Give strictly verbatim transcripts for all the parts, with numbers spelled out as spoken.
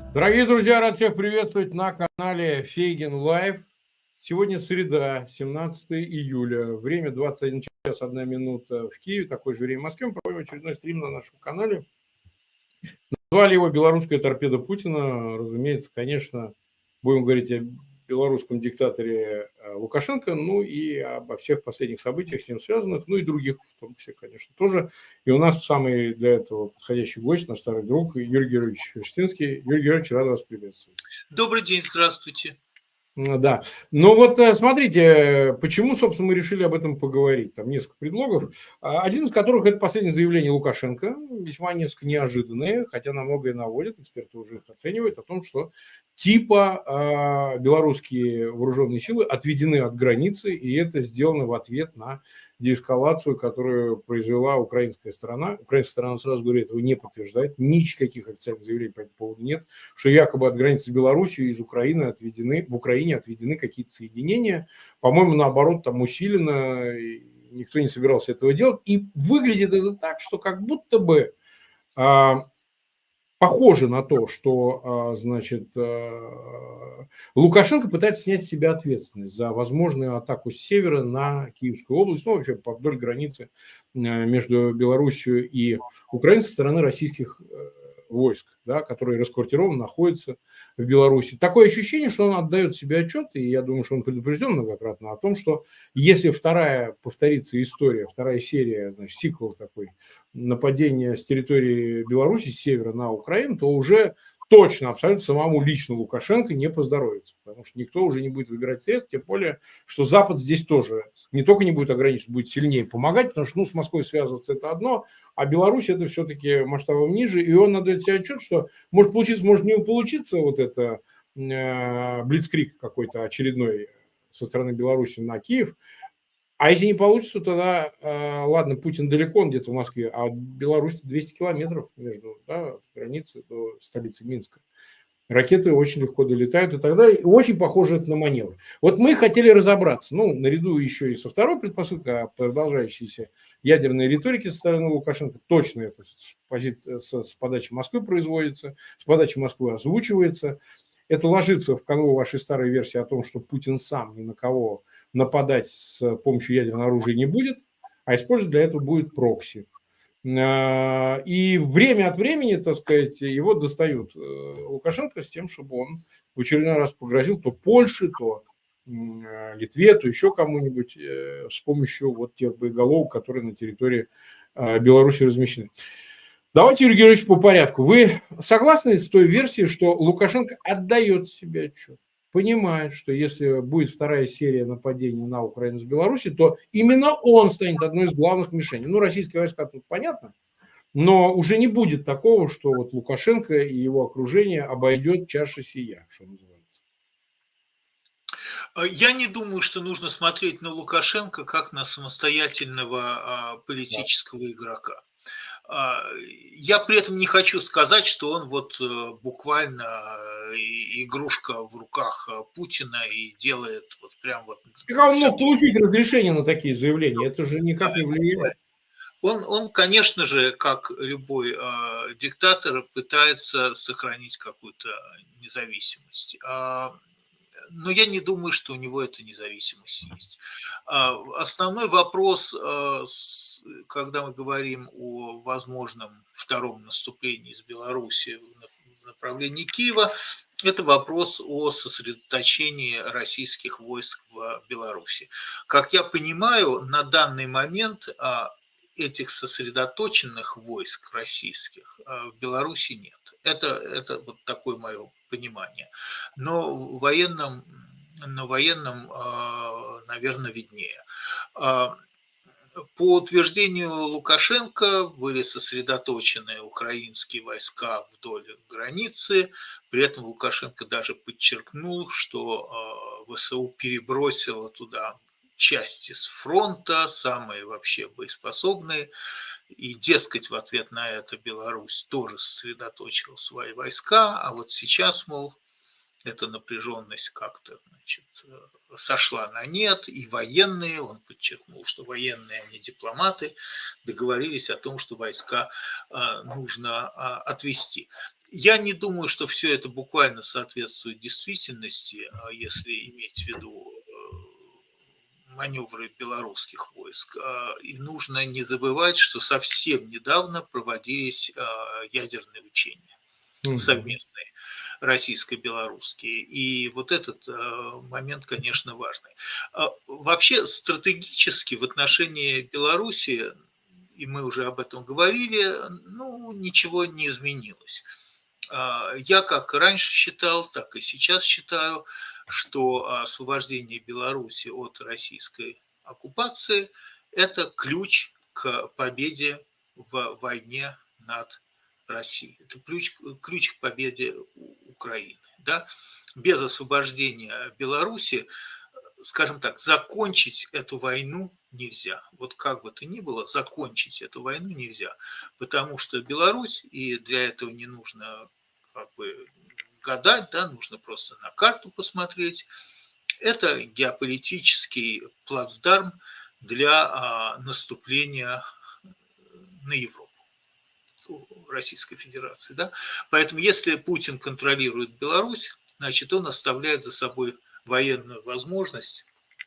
Дорогие друзья, рад всех приветствовать на канале Фейгин Лайв. Сегодня среда, семнадцатое июля, время двадцать один час одна минута в Киеве, такое же время в Москве. Мы проводим очередной стрим на нашем канале. Назвали его «Белорусская торпеда Путина». Разумеется, конечно, будем говорить о белорусском диктаторе Лукашенко, ну и обо всех последних событиях с ним связанных, ну и других, в том числе, конечно, тоже. И у нас самый для этого подходящий гость, наш старый друг Юрий Георгиевич Ферштинский. Юрий Георгиевич, рад вас приветствовать. Добрый день, здравствуйте. Да, ну вот смотрите, почему, собственно, мы решили об этом поговорить. Там несколько предлогов, один из которых это последнее заявление Лукашенко, весьма несколько неожиданное, хотя на многое наводит, эксперты уже их оценивают, о том, что типа э, белорусские вооруженные силы отведены от границы, и это сделано в ответ на деэскалацию, которую произвела украинская сторона. Украинская сторона, сразу говорю, этого не подтверждает, никаких официальных заявлений по этому поводу нет, что якобы от границы с Белоруссией из Украины отведены, в Украине отведены какие-то соединения. По-моему, наоборот, там усиленно, никто не собирался этого делать. И выглядит это так, что как будто бы а, похоже на то, что, значит, Лукашенко пытается снять с себя ответственность за возможную атаку с севера на Киевскую область, ну, вообще вдоль границы между Белоруссией и Украиной со стороны российских войск, да, которые расквартированы, находятся в Беларуси. Такое ощущение, что он отдает себе отчет, и я думаю, что он предупрежден многократно о том, что если вторая повторится история, вторая серия, значит, сиквел такой, нападение с территории Беларуси, с севера на Украину, то уже точно, абсолютно самому лично Лукашенко не поздоровится, потому что никто уже не будет выбирать средств, тем более, что Запад здесь тоже не только не будет ограничивать, будет сильнее помогать, потому что, ну, с Москвой связываться это одно, а Беларусь это все-таки масштабом ниже, и он отдает себе отчет, что может получиться, может не получиться вот это э, блицкриг какой-то очередной со стороны Беларуси на Киев. А если не получится, тогда, э, ладно, Путин далеко, он где-то в Москве, а Беларусь двести километров между, да, границей до столицы Минска. Ракеты очень легко долетают и так далее. И очень похоже это на маневр. Вот мы хотели разобраться, ну, наряду еще и со второй предпосылкой, о продолжающейся ядерной риторике со стороны Лукашенко. Точно это с, позиции, с, с подачи Москвы производится, с подачи Москвы озвучивается. Это ложится в канву вашей старой версии о том, что Путин сам ни на кого нападать с помощью ядерного оружия не будет, а использовать для этого будет прокси. И время от времени, так сказать, его достают Лукашенко с тем, чтобы он в очередной раз погрозил то Польше, то Литве, то еще кому-нибудь с помощью вот тех боеголовок, которые на территории Беларуси размещены. Давайте, Юрий Георгиевич, по порядку. Вы согласны с той версией, что Лукашенко отдает себе отчет, понимает, что если будет вторая серия нападений на Украину с Беларуси, то именно он станет одной из главных мишеней. Ну, российские войска тут понятно, но уже не будет такого, что вот Лукашенко и его окружение обойдет чаша сия, что называется. Я не думаю, что нужно смотреть на Лукашенко как на самостоятельного политического игрока. Я при этом не хочу сказать, что он вот буквально игрушка в руках Путина и делает вот прям вот... Как он мог получить разрешение на такие заявления? Это же никак не влияет. Он, он, конечно же, как любой э, диктатор, пытается сохранить какую-то независимость. А, но я не думаю, что у него эта независимость есть. А, основной вопрос, э, с, когда мы говорим о возможном втором наступлении из Беларуси в направлении Киева, это вопрос о сосредоточении российских войск в Беларуси. Как я понимаю, на данный момент этих сосредоточенных войск российских в Беларуси нет. Это, это вот такое мое понимание. Но в военном, на военном, наверное, виднее. По утверждению Лукашенко были сосредоточены украинские войска вдоль границы. При этом Лукашенко даже подчеркнул, что ВСУ перебросило туда части с фронта, самые вообще боеспособные, и, дескать, в ответ на это Беларусь тоже сосредоточила свои войска, а вот сейчас, мол, эта напряженность как-то, значит, сошла на нет, и военные, он подчеркнул, что военные, а не дипломаты, договорились о том, что войска нужно отвести. Я не думаю, что все это буквально соответствует действительности, если иметь в виду маневры белорусских войск. И нужно не забывать, что совсем недавно проводились ядерные учения совместные, российско-белорусские. И вот этот момент, конечно, важный. Вообще стратегически в отношении Беларуси, и мы уже об этом говорили, ну, ничего не изменилось. Я как раньше считал, так и сейчас считаю, что освобождение Беларуси от российской оккупации – это ключ к победе в войне над Россией. Это ключ, ключ к победе Украины. Да? Без освобождения Беларуси, скажем так, закончить эту войну нельзя. Вот как бы то ни было, закончить эту войну нельзя. Потому что Беларусь, и для этого не нужно как бы гадать, да, нужно просто на карту посмотреть. Это геополитический плацдарм для а, наступления на Европу, Российской Федерации. Да? Поэтому если Путин контролирует Беларусь, значит, он оставляет за собой военную возможность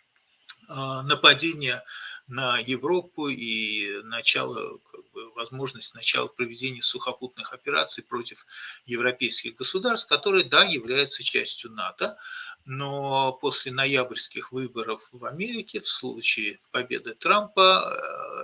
а, нападения на Европу и начало, как бы, возможность начала проведения сухопутных операций против европейских государств, которые, да, являются частью НАТО, но после ноябрьских выборов в Америке, в случае победы Трампа,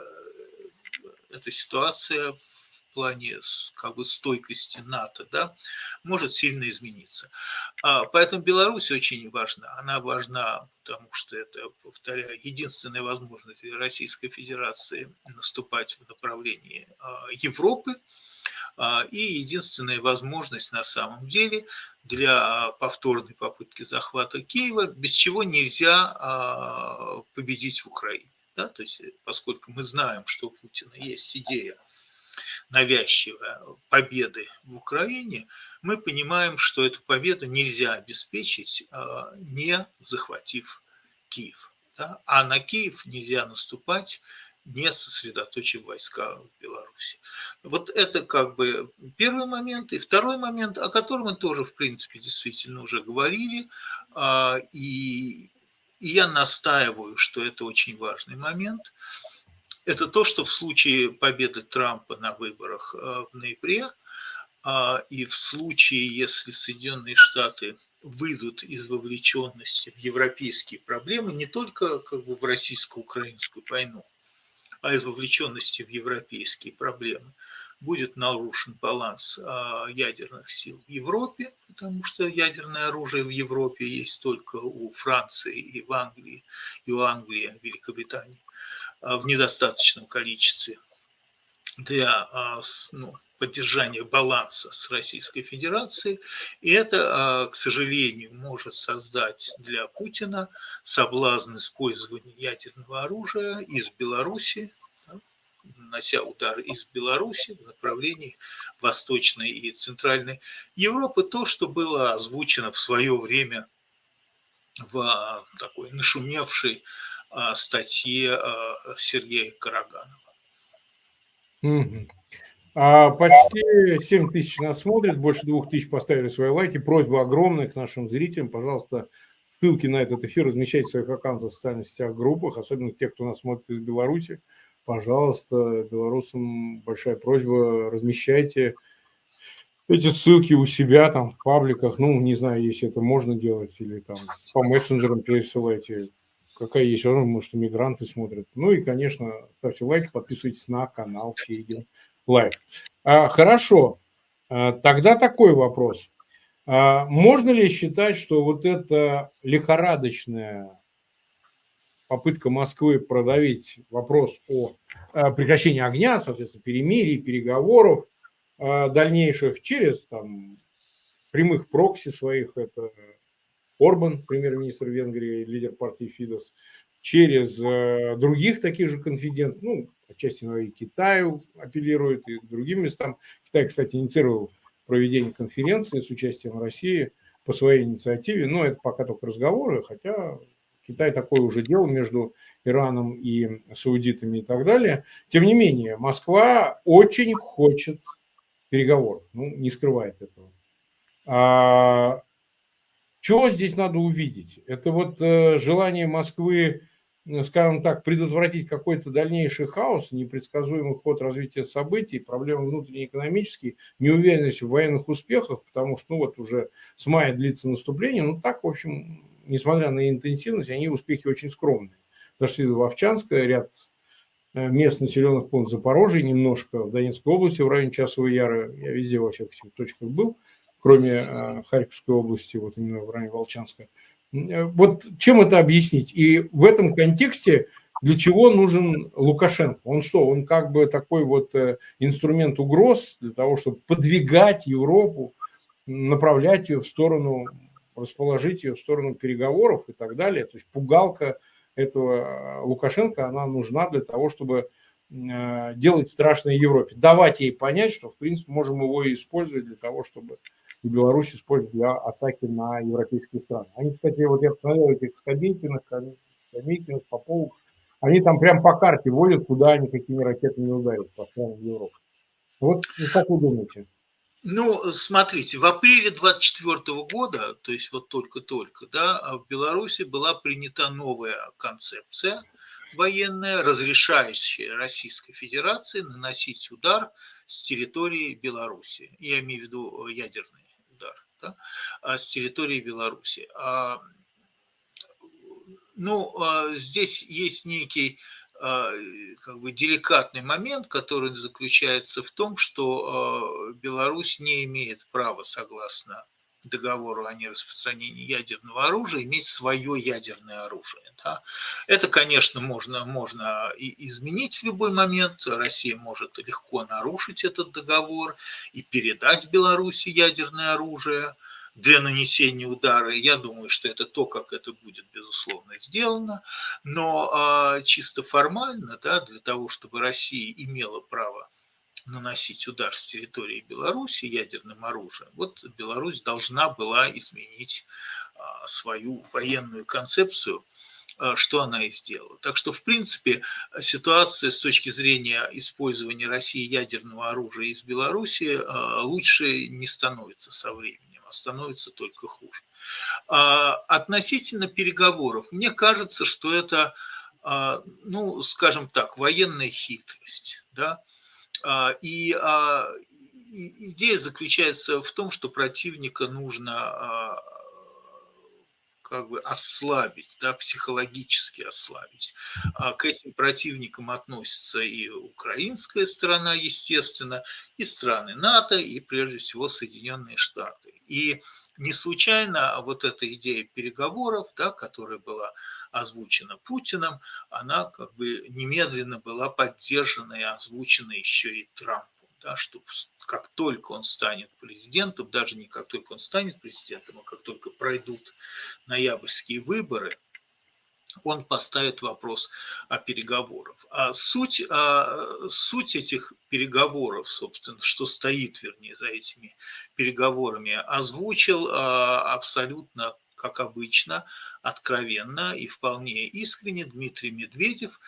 эта ситуация в плане как бы стойкости НАТО, да, может сильно измениться. Поэтому Беларусь очень важна. Она важна, потому что это, повторяю, единственная возможность для Российской Федерации наступать в направлении Европы и единственная возможность на самом деле для повторной попытки захвата Киева, без чего нельзя победить в Украине. Да? То есть, поскольку мы знаем, что у Путина есть идея навязчивая победы в Украине, мы понимаем, что эту победу нельзя обеспечить, не захватив Киев. Да? А на Киев нельзя наступать, не сосредоточив войска в Беларуси. Вот это как бы первый момент. И второй момент, о котором мы тоже, в принципе, действительно уже говорили, и, и я настаиваю, что это очень важный момент, это то, что в случае победы Трампа на выборах в ноябре и в случае, если Соединенные Штаты выйдут из вовлеченности в европейские проблемы, не только как бы в российско-украинскую войну, а из вовлеченности в европейские проблемы, будет нарушен баланс ядерных сил в Европе, потому что ядерное оружие в Европе есть только у Франции и в Англии, и у Англии, Великобритании в недостаточном количестве для ну, поддержания баланса с Российской Федерацией. И это, к сожалению, может создать для Путина соблазн использования ядерного оружия из Беларуси, нанося удар из Беларуси в направлении Восточной и Центральной Европы. То, что было озвучено в свое время в такой нашумевшей статье Сергея Караганова. Угу. А почти семь тысяч нас смотрит, больше двух тысяч поставили свои лайки. Просьба огромная к нашим зрителям. Пожалуйста, ссылки на этот эфир размещайте в своих аккаунтах в социальных сетях, группах, особенно тех, кто нас смотрит из Беларуси. Пожалуйста, белорусам большая просьба, размещайте эти ссылки у себя там в пабликах. Ну, не знаю, если это можно делать, или там по мессенджерам пересылайте. Какая есть возможность, может, иммигранты смотрят. Ну и, конечно, ставьте лайки, подписывайтесь на канал Фейгин Лайв. А, хорошо, а, тогда такой вопрос. А, можно ли считать, что вот эта лихорадочная попытка Москвы продавить вопрос о, о прекращении огня, соответственно, перемирий, переговоров а, дальнейших через там, прямых прокси своих, это Орбан, премьер-министр Венгрии, лидер партии Фидес, через э, других таких же конфидентов, ну, отчасти и Китаю апеллирует, и другим местам. Китай, кстати, инициировал проведение конференции с участием России по своей инициативе, но это пока только разговоры, хотя Китай такое уже делал между Ираном и саудитами и так далее. Тем не менее, Москва очень хочет переговоров, ну, не скрывает этого. А чего здесь надо увидеть? Это вот э, желание Москвы, скажем так, предотвратить какой-то дальнейший хаос, непредсказуемый ход развития событий, проблемы внутреннеэкономические, неуверенность в военных успехах, потому что ну, вот уже с мая длится наступление, ну так, в общем, несмотря на интенсивность, они успехи очень скромные. Дошли до Вовчанска, ряд мест населенных пунктов Запорожья, немножко в Донецкой области, в районе Часового Яра, я везде во всех этих точках был, кроме э, Харьковской области, вот именно в районе Волчанска. Вот чем это объяснить? И в этом контексте для чего нужен Лукашенко? Он что, он как бы такой вот э, инструмент угроз для того, чтобы подвигать Европу, направлять ее в сторону, расположить ее в сторону переговоров и так далее. То есть пугалка этого Лукашенко, она нужна для того, чтобы э, делать страшное Европе. Давать ей понять, что, в принципе, можем его и использовать для того, чтобы и Беларусь использовать для атаки на европейские страны. Они, кстати, вот я посмотрел этих Скамейкиных, Скамейкиных, Поповых, они там прям по карте водят, куда они какими ракетами ударят по странам Европы. Вот как вы думаете? Ну, смотрите, в апреле двадцать четвёртого года, то есть вот только-только, да, в Беларуси была принята новая концепция военная, разрешающая Российской Федерации наносить удар с территории Беларуси. Я имею в виду ядерный удар, да, с территории Беларуси. Ну, здесь есть некий как бы деликатный момент, который заключается в том, что Беларусь не имеет права, согласно договору о нераспространении ядерного оружия, иметь свое ядерное оружие. Да? Это, конечно, можно, можно и изменить в любой момент. Россия может легко нарушить этот договор и передать Беларуси ядерное оружие для нанесения удара. Я думаю, что это то, как это будет, безусловно, сделано. Но а, чисто формально, да, для того, чтобы Россия имела право наносить удар с территории Беларуси ядерным оружием, вот Беларусь должна была изменить а, свою военную концепцию, а, что она и сделала. Так что, в принципе, ситуация с точки зрения использования России ядерного оружия из Беларуси а, лучше не становится со временем, а становится только хуже. А, относительно переговоров, мне кажется, что это, а, ну, скажем так, военная хитрость, да. И идея заключается в том, что противника нужно как бы ослабить, да, психологически ослабить. К этим противникам относится и украинская сторона, естественно, и страны НАТО, и прежде всего Соединенные Штаты. И не случайно вот эта идея переговоров, да, которая была озвучена Путиным, она как бы немедленно была поддержана и озвучена еще и Трампом. Да, что как только он станет президентом, даже не как только он станет президентом, а как только пройдут ноябрьские выборы, он поставит вопрос о переговорах. А суть, а суть этих переговоров, собственно, что стоит, вернее, за этими переговорами, озвучил а, абсолютно, как обычно, откровенно и вполне искренне Дмитрий Медведев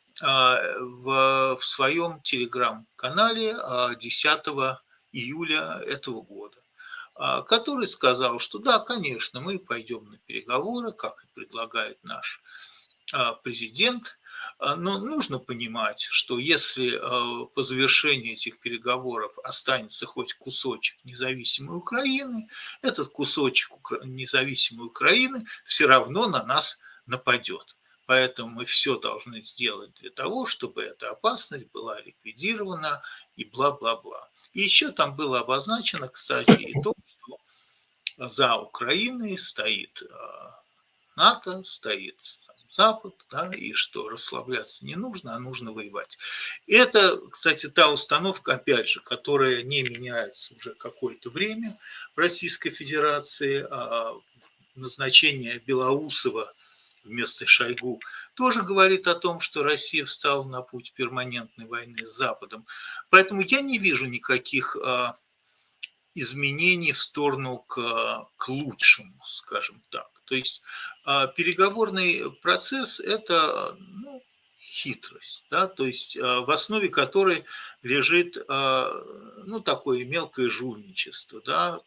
в, в своем телеграм-канале десятого июля этого года, который сказал, что да, конечно, мы пойдем на переговоры, как и предлагает наш президент, но нужно понимать, что если по завершении этих переговоров останется хоть кусочек независимой Украины, этот кусочек независимой Украины все равно на нас нападет. Поэтому мы все должны сделать для того, чтобы эта опасность была ликвидирована и бла-бла-бла. И еще там было обозначено, кстати, и то, что за Украиной стоит НАТО, стоит Запад, да, и что расслабляться не нужно, а нужно воевать. Это, кстати, та установка, опять же, которая не меняется уже какое-то время в Российской Федерации. Назначение Белоусова вместо Шойгу тоже говорит о том, что Россия встала на путь перманентной войны с Западом. Поэтому я не вижу никаких изменений в сторону к, к лучшему, скажем так. То есть переговорный процесс – это, ну, хитрость, да, то есть в основе которой лежит, ну, такое мелкое жульничество, да,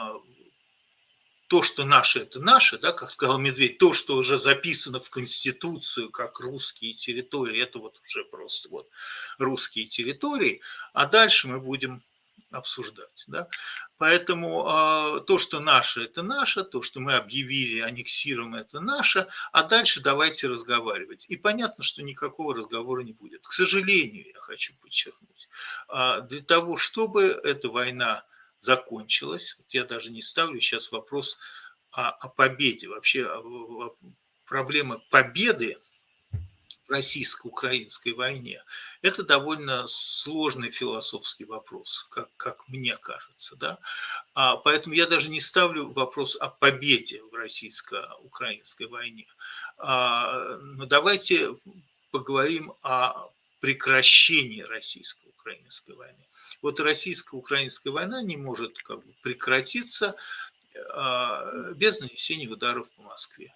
то, что наше, это наше, да, как сказал Медведь, то, что уже записано в Конституцию как русские территории, это вот уже просто вот русские территории, а дальше мы будем обсуждать, да. Поэтому э, то, что наше, это наше, то, что мы объявили, аннексируем, это наше, а дальше давайте разговаривать. И понятно, что никакого разговора не будет. К сожалению, я хочу подчеркнуть, э, для того, чтобы эта война закончилась. Вот я даже не ставлю сейчас вопрос о, о победе. Вообще о, о, проблема победы в российско-украинской войне – это довольно сложный философский вопрос, как, как мне кажется. Да? А, поэтому я даже не ставлю вопрос о победе в российско-украинской войне. А, но давайте поговорим о прекращении российско-украинской войны. Вот российско-украинская война не может как бы прекратиться э, без нанесения ударов по Москве.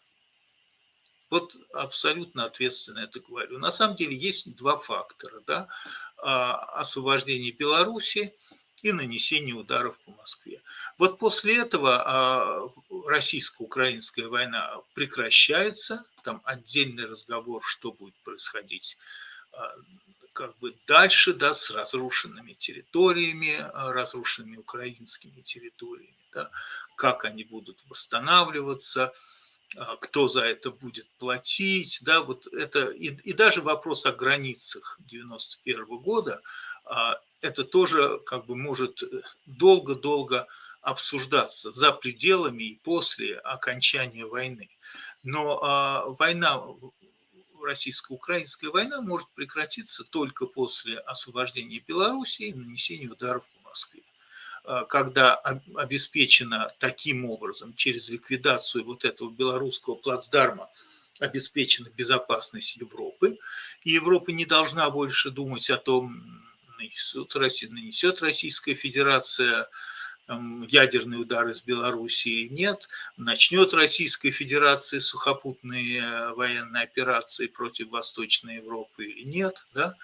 Вот абсолютно ответственно это говорю. На самом деле есть два фактора. Да? Освобождение Беларуси и нанесение ударов по Москве. Вот после этого российско-украинская война прекращается, там отдельный разговор, что будет происходить как бы дальше, да, с разрушенными территориями, разрушенными украинскими территориями, да, как они будут восстанавливаться, кто за это будет платить, да, вот это, и, и даже вопрос о границах девяносто первого года, это тоже как бы может долго-долго обсуждаться за пределами и после окончания войны. Но а, война, российско-украинская война может прекратиться только после освобождения Белоруссии и нанесения ударов по Москве. Когда обеспечена таким образом, через ликвидацию вот этого белорусского плацдарма, обеспечена безопасность Европы, и Европа не должна больше думать о том, нанесет, нанесет Российская Федерация ядерный удар из Беларуси или нет, начнет Российская Федерация сухопутные военные операции против Восточной Европы или нет. Да?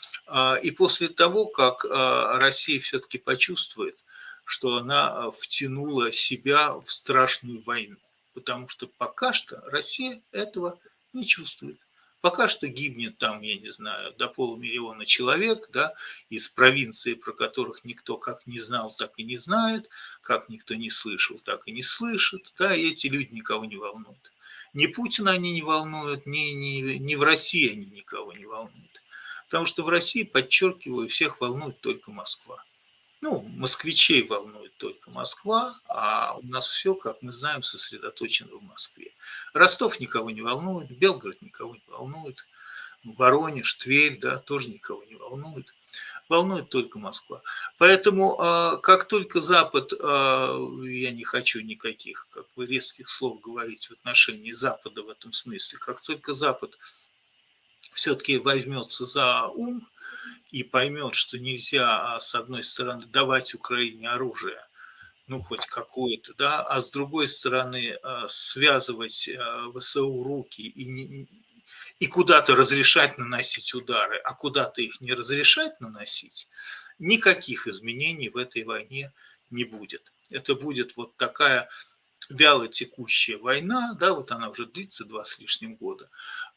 И после того, как Россия все-таки почувствует, что она втянула себя в страшную войну, потому что пока что Россия этого не чувствует. Пока что гибнет там, я не знаю, до полумиллиона человек, да, из провинций, про которых никто как не знал, так и не знает, как никто не слышал, так и не слышит, да, и эти люди никого не волнуют. Ни Путина они не волнуют, ни, ни, ни в России они никого не волнуют. Потому что в России, подчеркиваю, всех волнует только Москва. Ну, москвичей волнует только Москва, а у нас все, как мы знаем, сосредоточено в Москве. Ростов никого не волнует, Белгород никого не волнует, Воронеж, Тверь, да, тоже никого не волнует. Волнует только Москва. Поэтому, как только Запад, я не хочу никаких как бы резких слов говорить в отношении Запада в этом смысле, как только Запад все-таки возьмется за ум, и поймет, что нельзя, с одной стороны, давать Украине оружие, ну, хоть какое-то, да, а с другой стороны, связывать ВСУ руки и, и куда-то разрешать наносить удары, а куда-то их не разрешать наносить, никаких изменений в этой войне не будет. Это будет вот такая вяло текущая война, да, вот она уже длится два с лишним года,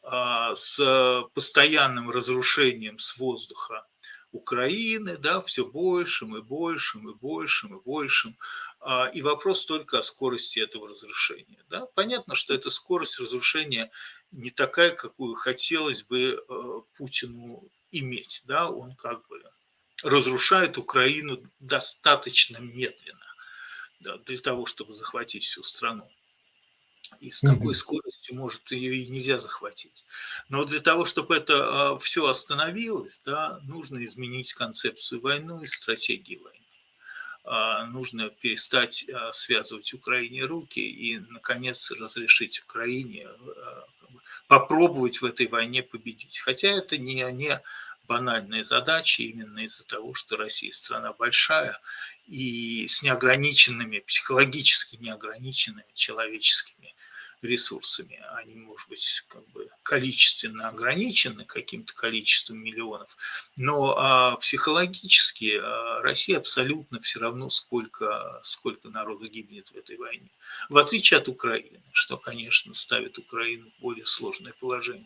с постоянным разрушением с воздуха Украины, да, все большим и большим и большим и большим. И вопрос только о скорости этого разрушения. Да. Понятно, что эта скорость разрушения не такая, какую хотелось бы Путину иметь. Да. Он как бы разрушает Украину достаточно медленно, да, для того, чтобы захватить всю страну. И с такой скоростью, может, ее и нельзя захватить. Но для того, чтобы это все остановилось, да, нужно изменить концепцию войны и стратегии войны. Нужно перестать связывать Украине руки и, наконец, разрешить Украине попробовать в этой войне победить. Хотя это не, не банальная задача именно из-за того, что Россия страна большая и с неограниченными, психологически неограниченными человеческими ресурсами. Они, может быть, как бы количественно ограничены каким-то количеством миллионов, но а, психологически а, Россия абсолютно все равно, сколько, сколько народу гибнет в этой войне. В отличие от Украины, что, конечно, ставит Украину в более сложное положение.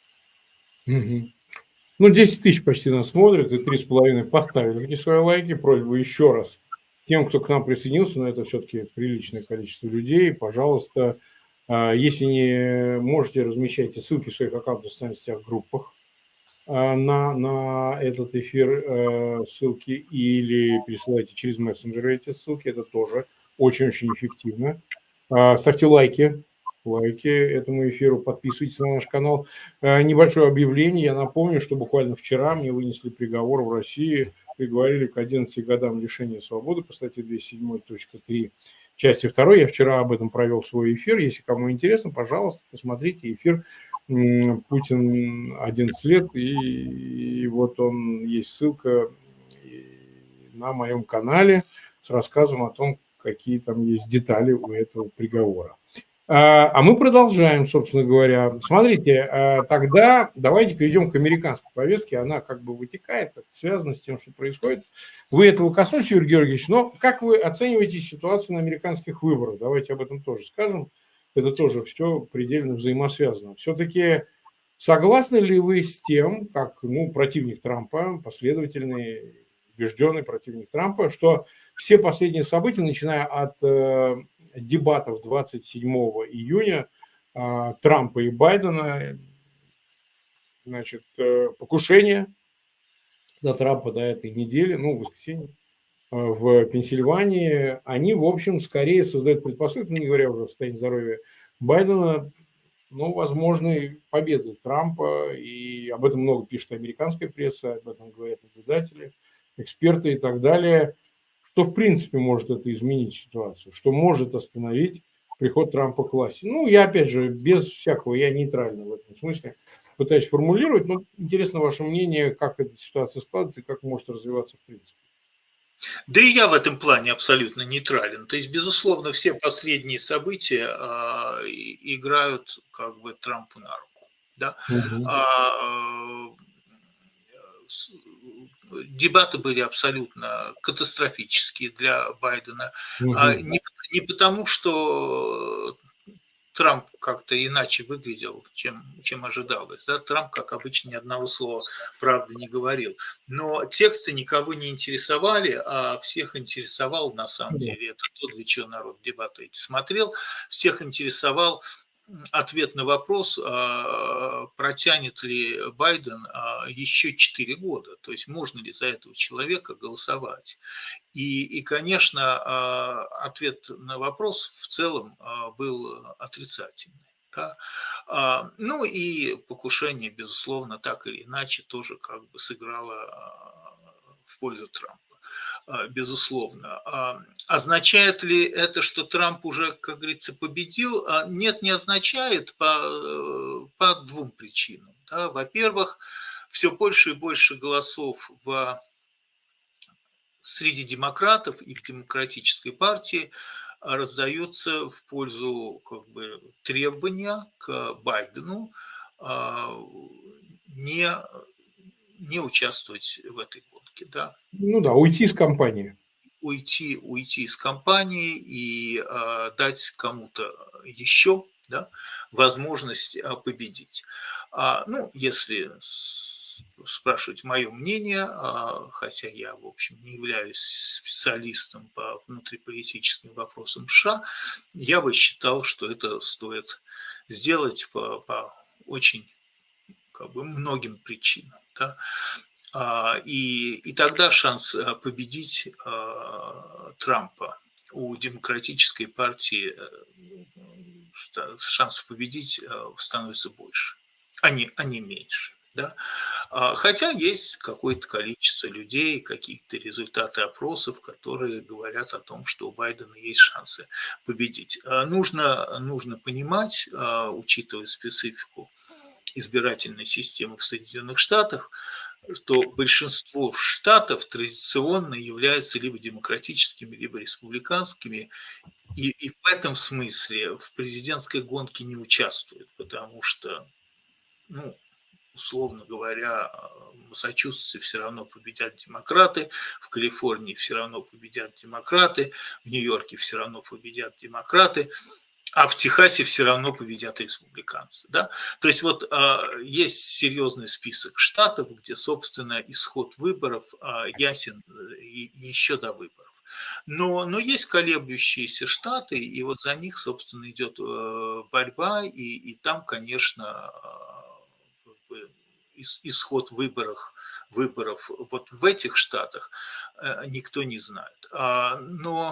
Угу. Ну, десять тысяч почти нас смотрят, и три с половиной поставили такие свои лайки. Просьба еще раз тем, кто к нам присоединился, но это все-таки приличное количество людей, пожалуйста, если не можете, размещайте ссылки в своих аккаунтах в социальных сетях, группах на, на этот эфир, ссылки, или пересылайте через мессенджеры эти ссылки, это тоже очень-очень эффективно. Ставьте лайки. лайки этому эфиру, подписывайтесь на наш канал. Небольшое объявление. Я напомню, что буквально вчера мне вынесли приговор в России, приговорили к одиннадцати годам лишения свободы по статье двести семь точка три части второй. Я вчера об этом провел свой эфир. Если кому интересно, пожалуйста, посмотрите эфир «Путин одиннадцать лет». И, и вот он, есть ссылка на моем канале с рассказом о том, какие там есть детали у этого приговора. А мы продолжаем, собственно говоря. Смотрите, тогда давайте перейдем к американской повестке. Она как бы вытекает, связана с тем, что происходит. Вы этого коснулись, Юрий Георгиевич, но как вы оцениваете ситуацию на американских выборах? Давайте об этом тоже скажем. Это тоже все предельно взаимосвязано. Все-таки согласны ли вы с тем, как ну, противник Трампа, последовательный, убежденный противник Трампа, что все последние события, начиная от э, дебатов двадцать седьмого июня э, Трампа и Байдена, значит, э, покушение на Трампа до этой недели, ну, в воскресенье, э, в Пенсильвании, они, в общем, скорее создают предпосылки, не говоря уже о состоянии здоровья Байдена, ну, возможной победы Трампа, и об этом много пишет американская пресса, об этом говорят наблюдатели, эксперты и так далее. Что, в принципе, может это изменить ситуацию? Что может остановить приход Трампа к власти? Ну, я, опять же, без всякого, я нейтрально в этом смысле пытаюсь формулировать, но интересно ваше мнение, как эта ситуация складывается и как может развиваться в принципе. Да и я в этом плане абсолютно нейтрален. То есть, безусловно, все последние события э, играют как бы Трампу на руку. Да? Угу. А, дебаты были абсолютно катастрофические для Байдена. Угу. А не, не потому, что Трамп как-то иначе выглядел, чем, чем ожидалось. Да? Трамп, как обычно, ни одного слова правды не говорил. Но тексты никого не интересовали, а всех интересовал, на самом деле, это то, для чего народ дебаты эти смотрел, всех интересовал ответ на вопрос, протянет ли Байден еще четыре года, то есть можно ли за этого человека голосовать. И, и, конечно, ответ на вопрос в целом был отрицательный. Да? Ну и покушение, безусловно, так или иначе тоже как бы сыграло в пользу Трампа. Безусловно. Означает ли это, что Трамп уже, как говорится, победил? Нет, не означает по, по двум причинам. Да? Во-первых, все больше и больше голосов в, среди демократов и в демократической партии раздается в пользу как бы, требования к Байдену не, не участвовать в этой гонке. Да? Ну да, уйти из кампании. Уйти, уйти из кампании и э, дать кому-то еще, да, возможность э, победить. А, ну, если спрашивать мое мнение, э, хотя я, в общем, не являюсь специалистом по внутриполитическим вопросам США, я бы считал, что это стоит сделать по, по очень как бы, многим причинам. Да. И, и тогда шанс победить Трампа у демократической партии, шанс победить становится больше, а не, а не меньше. Да? Хотя есть какое-то количество людей, какие-то результаты опросов, которые говорят о том, что у Байдена есть шансы победить. Нужно, нужно понимать, учитывая специфику избирательной системы в Соединенных Штатах, что большинство штатов традиционно являются либо демократическими, либо республиканскими, и, и в этом смысле в президентской гонке не участвует, потому что, ну, условно говоря, в Массачусетсе все равно победят демократы, в Калифорнии все равно победят демократы, в Нью-Йорке все равно победят демократы, а в Техасе все равно победят республиканцы. Да? То есть вот а, есть серьезный список штатов, где, собственно, исход выборов а, ясен и, еще до выборов. Но, но есть колеблющиеся штаты, и вот за них, собственно, идет э, борьба, и, и там, конечно, э, исход выборов, выборов вот в этих штатах э, никто не знает. А, но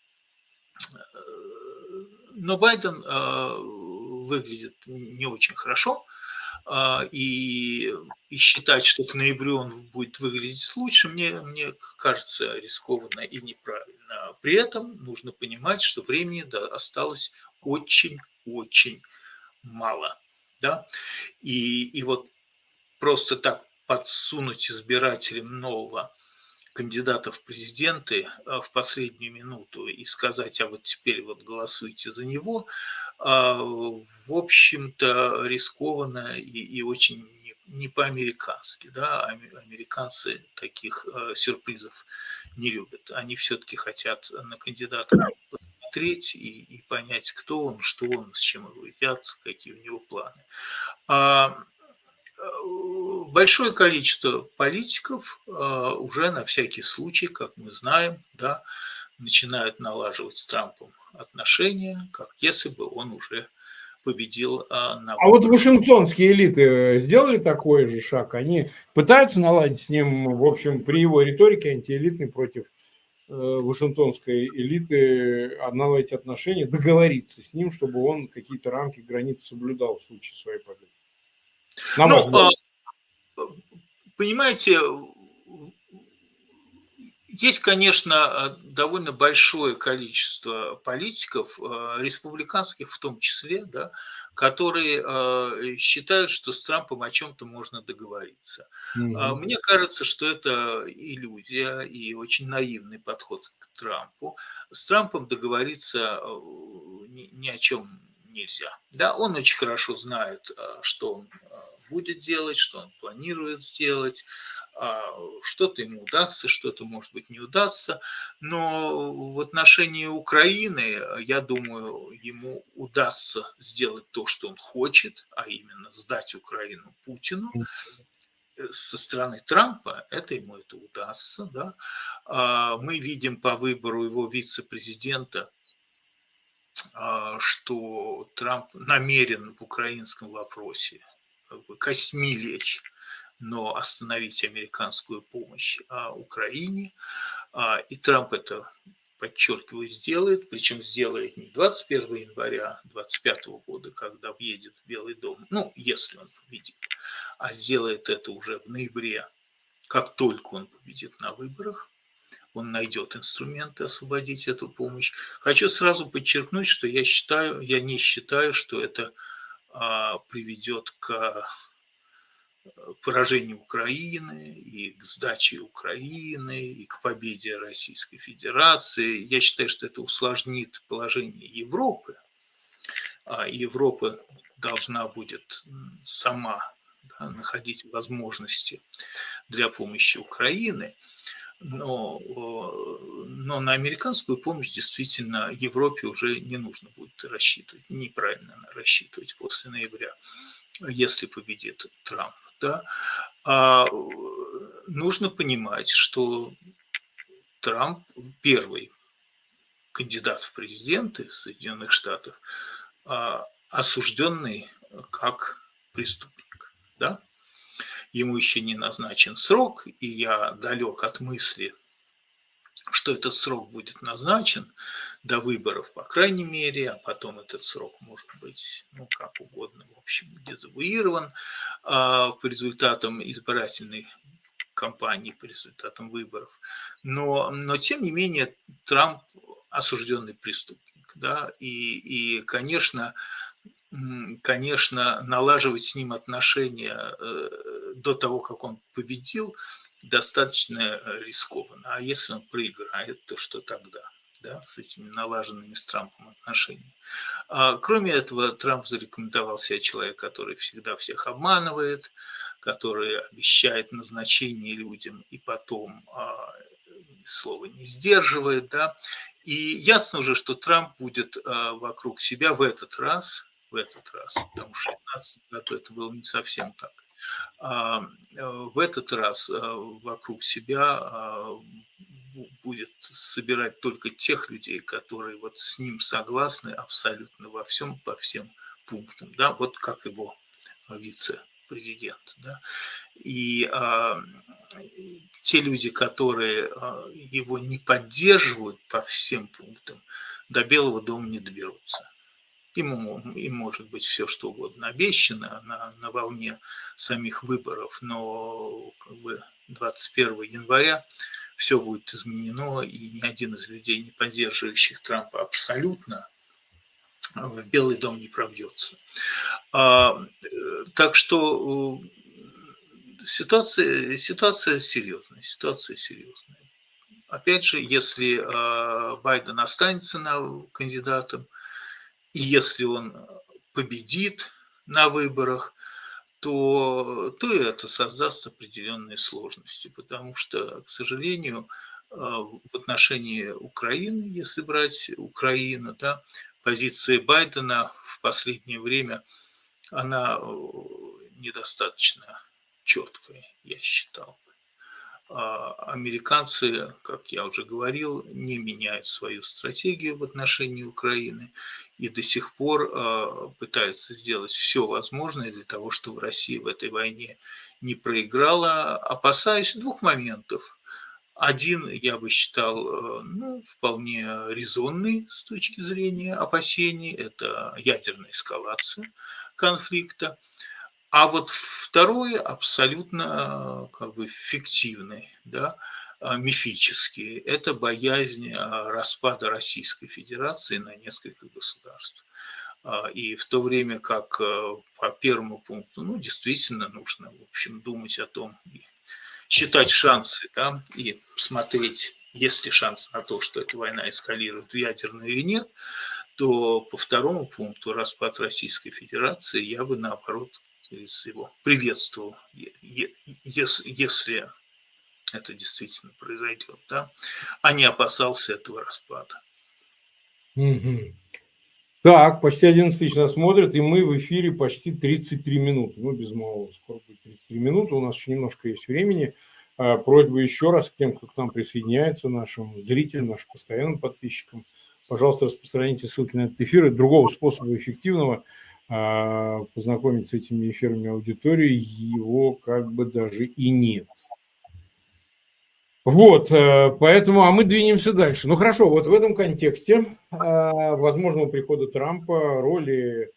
Но Байден э, выглядит не очень хорошо, э, и, и считать, что к ноябрю он будет выглядеть лучше, мне, мне кажется рискованно и неправильно. При этом нужно понимать, что времени да, осталось очень-очень мало. Да? И, и вот просто так подсунуть избирателям нового кандидата в президенты в последнюю минуту и сказать, а вот теперь вот голосуйте за него, в общем-то, рискованно и, и очень не по-американски. Да? Американцы таких сюрпризов не любят. Они все-таки хотят на кандидата посмотреть и, и понять, кто он, что он, с чем его едят, какие у него планы. А большое количество политиков э, уже на всякий случай, как мы знаем, да, начинают налаживать с Трампом отношения, как если бы он уже победил э, на выборах. А вот вашингтонские элиты сделали такой же шаг? Они пытаются наладить с ним, в общем, при его риторике антиэлитной против э, вашингтонской элиты наладить отношения, договориться с ним, чтобы он какие-то рамки, границы соблюдал в случае своей победы. На ваш взгляд. Понимаете, есть, конечно, довольно большое количество политиков, республиканских в том числе, да, которые считают, что с Трампом о чем-то можно договориться. Mm-hmm. Мне кажется, что это иллюзия и очень наивный подход к Трампу. С Трампом договориться ни о чем нельзя. Да, он очень хорошо знает, что он будет делать, что он планирует сделать. Что-то ему удастся, что-то, может быть, не удастся. Но в отношении Украины, я думаю, ему удастся сделать то, что он хочет, а именно сдать Украину Путину. Со стороны Трампа это ему это удастся. Да? Мы видим по выбору его вице-президента, что Трамп намерен в украинском вопросе костьми лечь, но остановить американскую помощь Украине. И Трамп это, подчеркиваю, сделает, причем сделает не двадцать первого января двадцать пятого года, когда въедет в Белый дом, ну, если он победит, а сделает это уже в ноябре, как только он победит на выборах. Он найдет инструменты освободить эту помощь. Хочу сразу подчеркнуть, что я считаю, я не считаю, что это а, приведет к поражению Украины и к сдаче Украины и к победе Российской Федерации. Я считаю, что это усложнит положение Европы. А Европа должна будет сама, да, находить возможности для помощи Украины. Но, но на американскую помощь действительно Европе уже не нужно будет рассчитывать, неправильно рассчитывать после ноября, если победит Трамп. Да? А нужно понимать, что Трамп первый кандидат в президенты Соединенных Штатов, осужденный как преступник. Да? Ему еще не назначен срок, и я далек от мысли, что этот срок будет назначен до выборов, по крайней мере, а потом этот срок может быть, ну, как угодно, в общем, дезавуирован а, по результатам избирательной кампании, по результатам выборов. Но, но тем не менее, Трамп осужденный преступник, да, и, и конечно, конечно, налаживать с ним отношения до того, как он победил, достаточно рискованно. А если он проиграет, то что тогда? да, с этими налаженными с Трампом отношениями. А, кроме этого, Трамп зарекомендовал себя человек, который всегда всех обманывает, который обещает назначение людям и потом а, слова не сдерживает, да. И ясно уже, что Трамп будет а, вокруг себя в этот раз, в этот раз, потому что в шестнадцатом году это было не совсем так. А, в этот раз а, вокруг себя а, будет собирать только тех людей, которые вот с ним согласны абсолютно во всем, по всем пунктам, да, вот как его вице-президент, да. И а, те люди, которые а, его не поддерживают по всем пунктам, до Белого дома не доберутся. Ему, им может быть все что угодно обещано на, на волне самих выборов, но как бы двадцать первого января все будет изменено, и ни один из людей, не поддерживающих Трампа абсолютно, в Белый дом не пробьется. А, так что ситуация, ситуация серьезная, ситуация серьезная. Опять же, если а, Байден останется на кандидатом, и если он победит на выборах, то, то это создаст определенные сложности, потому что, к сожалению, в отношении Украины, если брать Украину, да, позиция Байдена в последнее время, она недостаточно четкая, я считал. Американцы, как я уже говорил, не меняют свою стратегию в отношении Украины и до сих пор пытаются сделать все возможное для того, чтобы Россия в этой войне не проиграла, опасаясь двух моментов. Один, я бы считал, ну, вполне резонный с точки зрения опасений, это ядерная эскалация конфликта. А вот второй абсолютно как бы фиктивный, да, мифический, это боязнь распада Российской Федерации на несколько государств. И в то время как по первому пункту, ну, действительно нужно, в общем, думать о том, считать шансы, да, и смотреть, есть ли шанс на то, что эта война эскалирует в ядерную или нет, то по второму пункту распад Российской Федерации я бы, наоборот, его приветствовал, если это действительно произойдет, да, а не опасался этого распада. Угу. Так, почти одиннадцать тысяч нас смотрят, и мы в эфире почти тридцать три минуты. Ну, без малого, скоро будет тридцать три минуты, у нас еще немножко есть времени. Просьба еще раз к тем, кто к нам присоединяется, нашим зрителям, нашим постоянным подписчикам, пожалуйста, распространите ссылки на этот эфир. И другого способа эффективного познакомиться с этими эфирами аудитории, его как бы даже и нет. Вот, поэтому, а мы двинемся дальше. Ну хорошо, вот в этом контексте возможного прихода Трампа, роли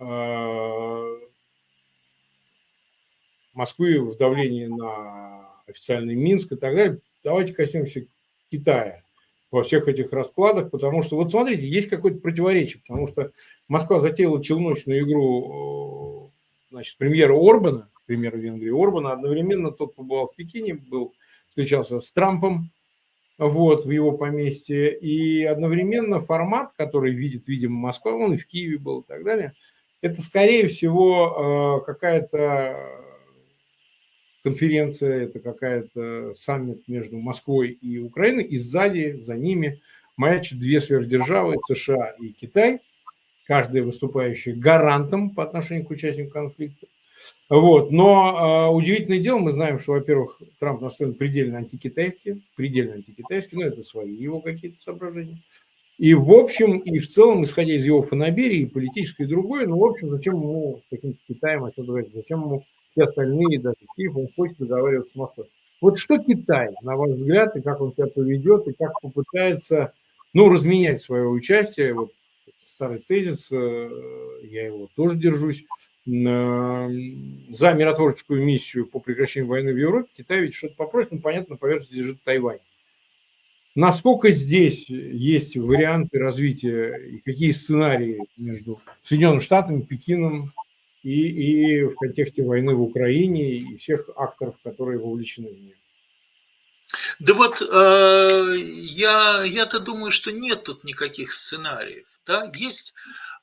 Москвы в давлении на официальный Минск и так далее, давайте коснемся Китая во всех этих раскладах, потому что, вот смотрите, есть какое-то противоречие, потому что Москва затеяла челночную игру, значит, премьера Орбана, премьера Венгрии Орбана, одновременно тот побывал в Пекине, был, встречался с Трампом, вот, в его поместье, и одновременно формат, который видит, видимо, Москва, он и в Киеве был и так далее, это, скорее всего, какая-то конференция, это какая-то саммит между Москвой и Украиной, и сзади, за ними маячат две сверхдержавы, США и Китай, каждая выступающая гарантом по отношению к участникам конфликта. Вот. Но э, удивительное дело, мы знаем, что, во-первых, Трамп настроен предельно антикитайски, предельно антикитайски, но это свои его какие-то соображения. И в общем, и в целом, исходя из его фанаберии, политической и другой, ну, в общем, зачем ему с каким-то Китаем это говорить, зачем ему все остальные, даже Киев, он хочет договариваться с Москвой. Вот что Китай, на ваш взгляд, и как он себя поведет, и как попытается, ну, разменять свое участие, вот старый тезис, я его тоже держусь, за миротворческую миссию по прекращению войны в Европе, Китай ведь что-то попросит, ну, понятно, на поверхности лежит Тайвань. Насколько здесь есть варианты развития и какие сценарии между Соединенными Штатами, Пекином и, и в контексте войны в Украине и всех акторов, которые вовлечены в нее? Да вот, э, я, я-то думаю, что нет тут никаких сценариев. Да? Есть,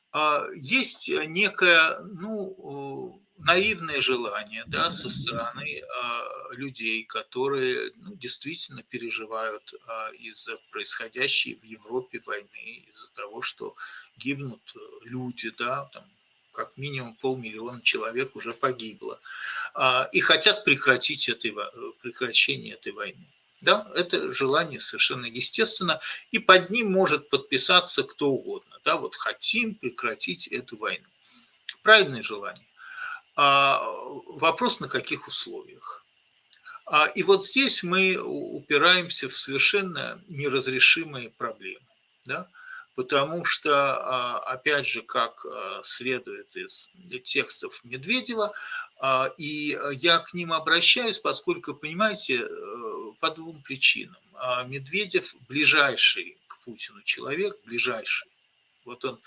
есть некое, ну, наивное желание, да, со стороны людей, которые, ну, действительно переживают из-за происходящей в Европе войны, из-за того, что гибнут люди, да, там, как минимум полмиллиона человек уже погибло, и хотят прекратить этой, прекращение этой войны. Да, это желание совершенно естественно, и под ним может подписаться кто угодно. Да, вот хотим прекратить эту войну. Правильное желание. А вопрос, на каких условиях. А, и вот здесь мы упираемся в совершенно неразрешимые проблемы. Да? Потому что, опять же, как следует из текстов Медведева, и я к ним обращаюсь, поскольку, понимаете, по двум причинам. Медведев ближайший к Путину человек, ближайший. Вот он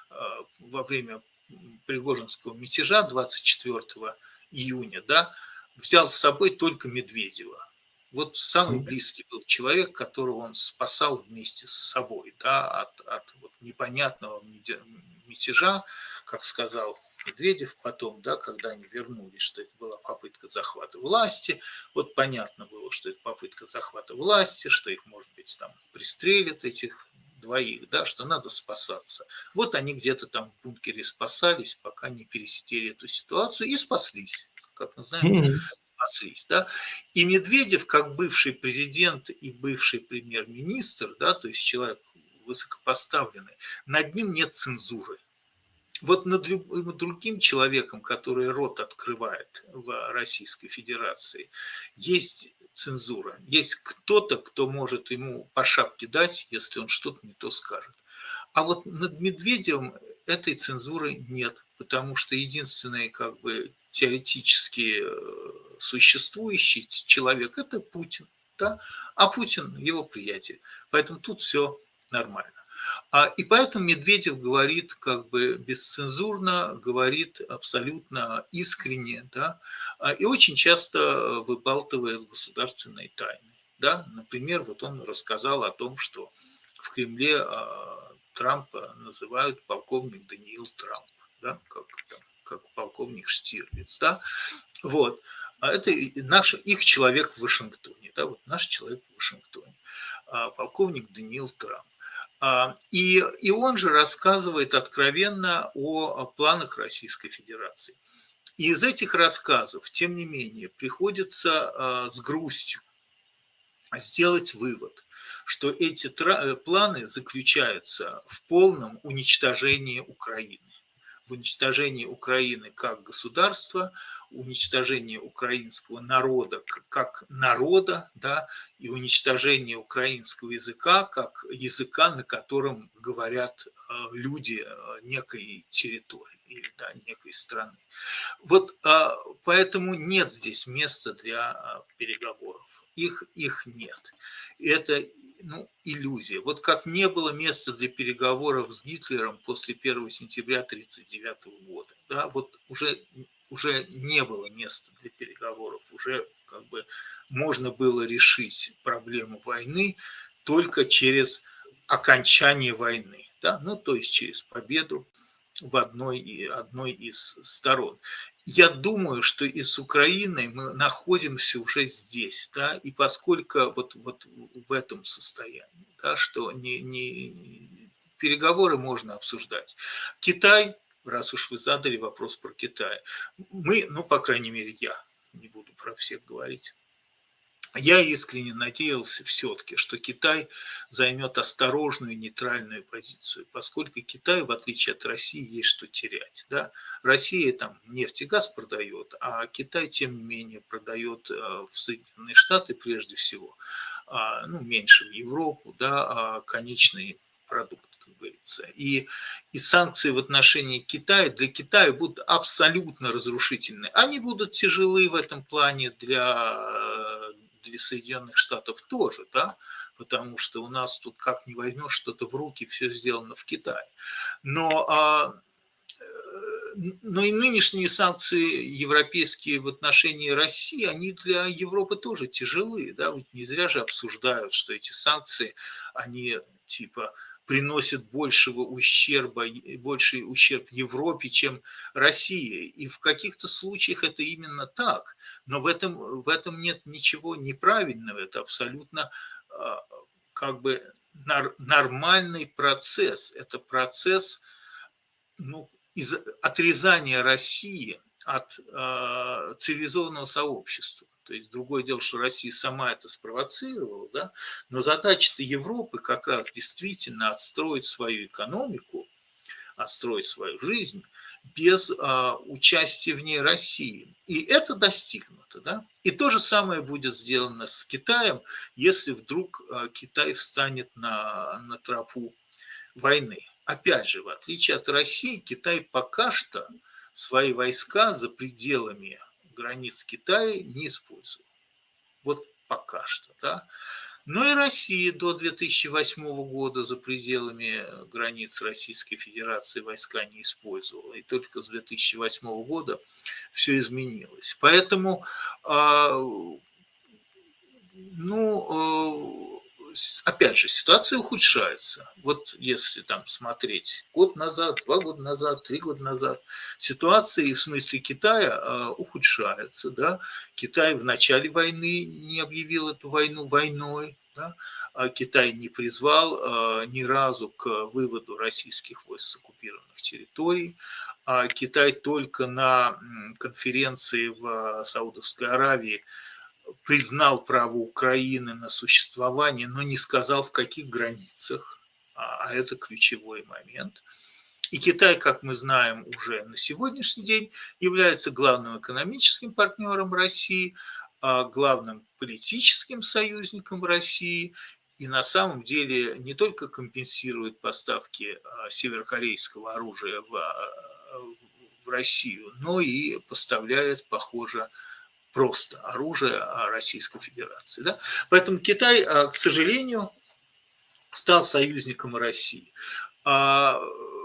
во время Пригожинского мятежа двадцать четвёртого июня, да, взял с собой только Медведева. Вот самый близкий был человек, которого он спасал вместе с собой, да, от, от вот непонятного мятежа, как сказал Медведев потом, да, когда они вернулись, что это была попытка захвата власти. Вот понятно было, что это попытка захвата власти, что их, может быть, там пристрелят, этих двоих, да, что надо спасаться. Вот они где-то там в бункере спасались, пока не пересидели эту ситуацию и спаслись. Как мы знаем, mm-hmm. спаслись. Да? И Медведев, как бывший президент и бывший премьер-министр, да, то есть человек высокопоставленный, над ним нет цензуры. Вот над другим человеком, который рот открывает в Российской Федерации, есть цензура. Есть кто-то, кто может ему по шапке дать, если он что-то не то скажет. А вот над Медведевым этой цензуры нет, потому что единственный, как бы, теоретически существующий человек – это Путин. Да? А Путин – его приятель. Поэтому тут все нормально. И поэтому Медведев говорит как бы бесцензурно, говорит абсолютно искренне, да, и очень часто выбалтывает государственные тайны. Да. Например, вот он рассказал о том, что в Кремле Трампа называют полковник Даниил Трамп, да, как, там, как полковник Штирлиц. Да. Вот. А это наш, их человек в Вашингтоне. Да, вот наш человек в Вашингтоне. Полковник Даниил Трамп. И, и он же рассказывает откровенно о планах Российской Федерации. И из этих рассказов, тем не менее, приходится с грустью сделать вывод, что эти планы заключаются в полном уничтожении Украины. В уничтожении Украины как государства, уничтожении украинского народа как народа, да, и уничтожение украинского языка как языка, на котором говорят люди некой территории или, да, некой страны. Вот поэтому нет здесь места для переговоров. Их, их нет. Это, ну, иллюзия. Вот как не было места для переговоров с Гитлером после первого сентября тысяча девятьсот тридцать девятого года. Да, вот уже, уже не было места для переговоров. Уже как бы можно было решить проблему войны только через окончание войны. Да? Ну, то есть через победу в одной, одной из сторон. Я думаю, что и с Украиной мы находимся уже здесь, да, и поскольку вот, вот в этом состоянии, да, что не, не, переговоры можно обсуждать. Китай, раз уж вы задали вопрос про Китай, мы, ну, по крайней мере, я, не буду про всех говорить, я искренне надеялся все-таки, что Китай займет осторожную нейтральную позицию, поскольку Китай, в отличие от России, есть что терять. Да? Россия там нефть и газ продает, а Китай, тем не менее, продает в Соединенные Штаты прежде всего, ну, меньше в Европу, да, конечный продукт, как говорится. И, и санкции в отношении Китая для Китая будут абсолютно разрушительны. Они будут тяжелы в этом плане для... для Соединенных Штатов тоже, да, потому что у нас тут как не возьмешь что-то в руки, все сделано в Китае. Но а, Но и нынешние санкции европейские в отношении России, они для Европы тоже тяжелые. Да? Ведь не зря же обсуждают, что эти санкции, они типа приносят большего ущерба, больший ущерб Европе, чем России. И в каких-то случаях это именно так. Но в этом, в этом нет ничего неправильного. Это абсолютно как бы нормальный процесс. Это процесс, ну, из отрезания России от э, цивилизованного сообщества. То есть другое дело, что Россия сама это спровоцировала, да? Но задача-то Европы как раз действительно отстроить свою экономику, отстроить свою жизнь без э, участия в ней России. И это достигнуто. Да? И то же самое будет сделано с Китаем, если вдруг э, Китай встанет на, на тропу войны. Опять же, в отличие от России, Китай пока что свои войска за пределами границ Китая не использует. Вот пока что, да. Но и Россия до две тысячи восьмого года за пределами границ Российской Федерации войска не использовала. И только с две тысячи восьмого года все изменилось. Поэтому, ну, опять же, ситуация ухудшается. Вот если там смотреть год назад, два года назад, три года назад, ситуация в смысле Китая э, ухудшается. Да? Китай в начале войны не объявил эту войну войной. Да? А Китай не призвал э, ни разу к выводу российских войск с оккупированных территорий. А Китай только на конференции в Саудовской Аравии признал право Украины на существование, но не сказал, в каких границах, а это ключевой момент. И Китай, как мы знаем, уже на сегодняшний день является главным экономическим партнером России, главным политическим союзником России, и на самом деле не только компенсирует поставки северокорейского оружия в, в Россию, но и поставляет, похоже, просто оружие Российской Федерации. Да? Поэтому Китай, к сожалению, стал союзником России. А,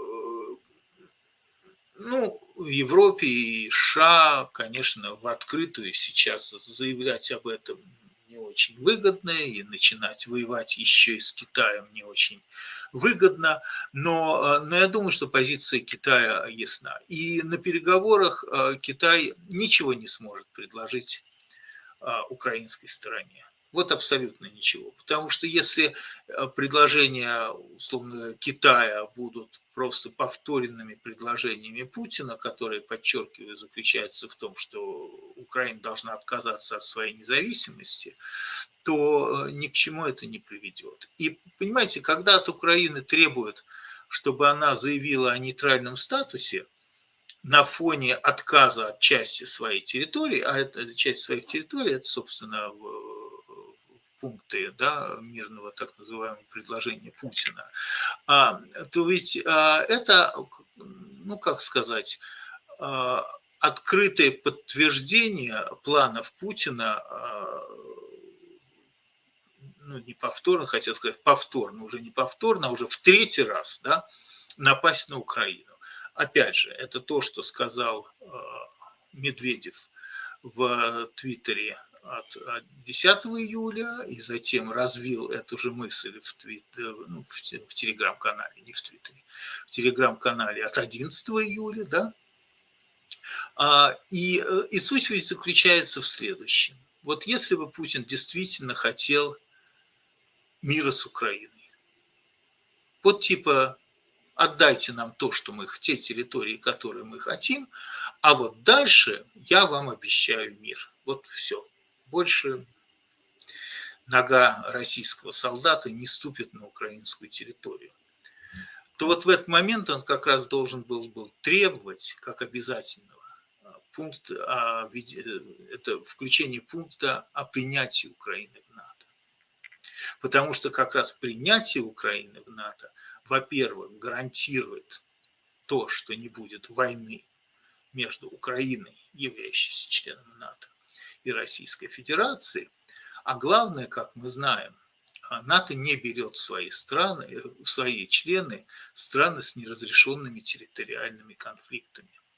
ну, Европе и США, конечно, в открытую сейчас заявлять об этом не очень выгодно, и начинать воевать еще и с Китаем не очень выгодно, но, но я думаю, что позиция Китая ясна. И на переговорах Китай ничего не сможет предложить украинской стороне. Вот абсолютно ничего. Потому что если предложения, условно, Китая будут просто повторенными предложениями Путина, которые, подчеркиваю, заключаются в том, что Украина должна отказаться от своей независимости, то ни к чему это не приведет. И, понимаете, когда от Украины требуют, чтобы она заявила о нейтральном статусе, на фоне отказа от части своей территории, а это часть своих территорий, это, собственно, пункты, да, мирного так называемого предложения Путина, а, то ведь а, это, ну как сказать, а, открытое подтверждение планов Путина, а, ну не повторно, хотел сказать повторно, уже не повторно, а уже в третий раз, да, напасть на Украину. Опять же, это то, что сказал э, Медведев в Твиттере от десятого июля, и затем развил эту же мысль в, твит, ну, в, в телеграм-канале, не в Твиттере, в телеграм-канале от одиннадцатого июля, да. А, и, и суть ведь заключается в следующем. Вот если бы Путин действительно хотел мира с Украиной, вот типа отдайте нам то, что мы, те территории, которые мы хотим, а вот дальше я вам обещаю мир. Вот все. Больше нога российского солдата не ступит на украинскую территорию. То вот в этот момент он как раз должен был, был требовать, как обязательного пункта, это включение пункта о принятии Украины в НАТО. Потому что как раз принятие Украины в НАТО, во-первых, гарантирует то, что не будет войны между Украиной, являющейся членом НАТО, и Российской Федерацией. А главное, как мы знаем, НАТО не берет в свои страны, в свои члены страны с неразрешенными территориальными конфликтами.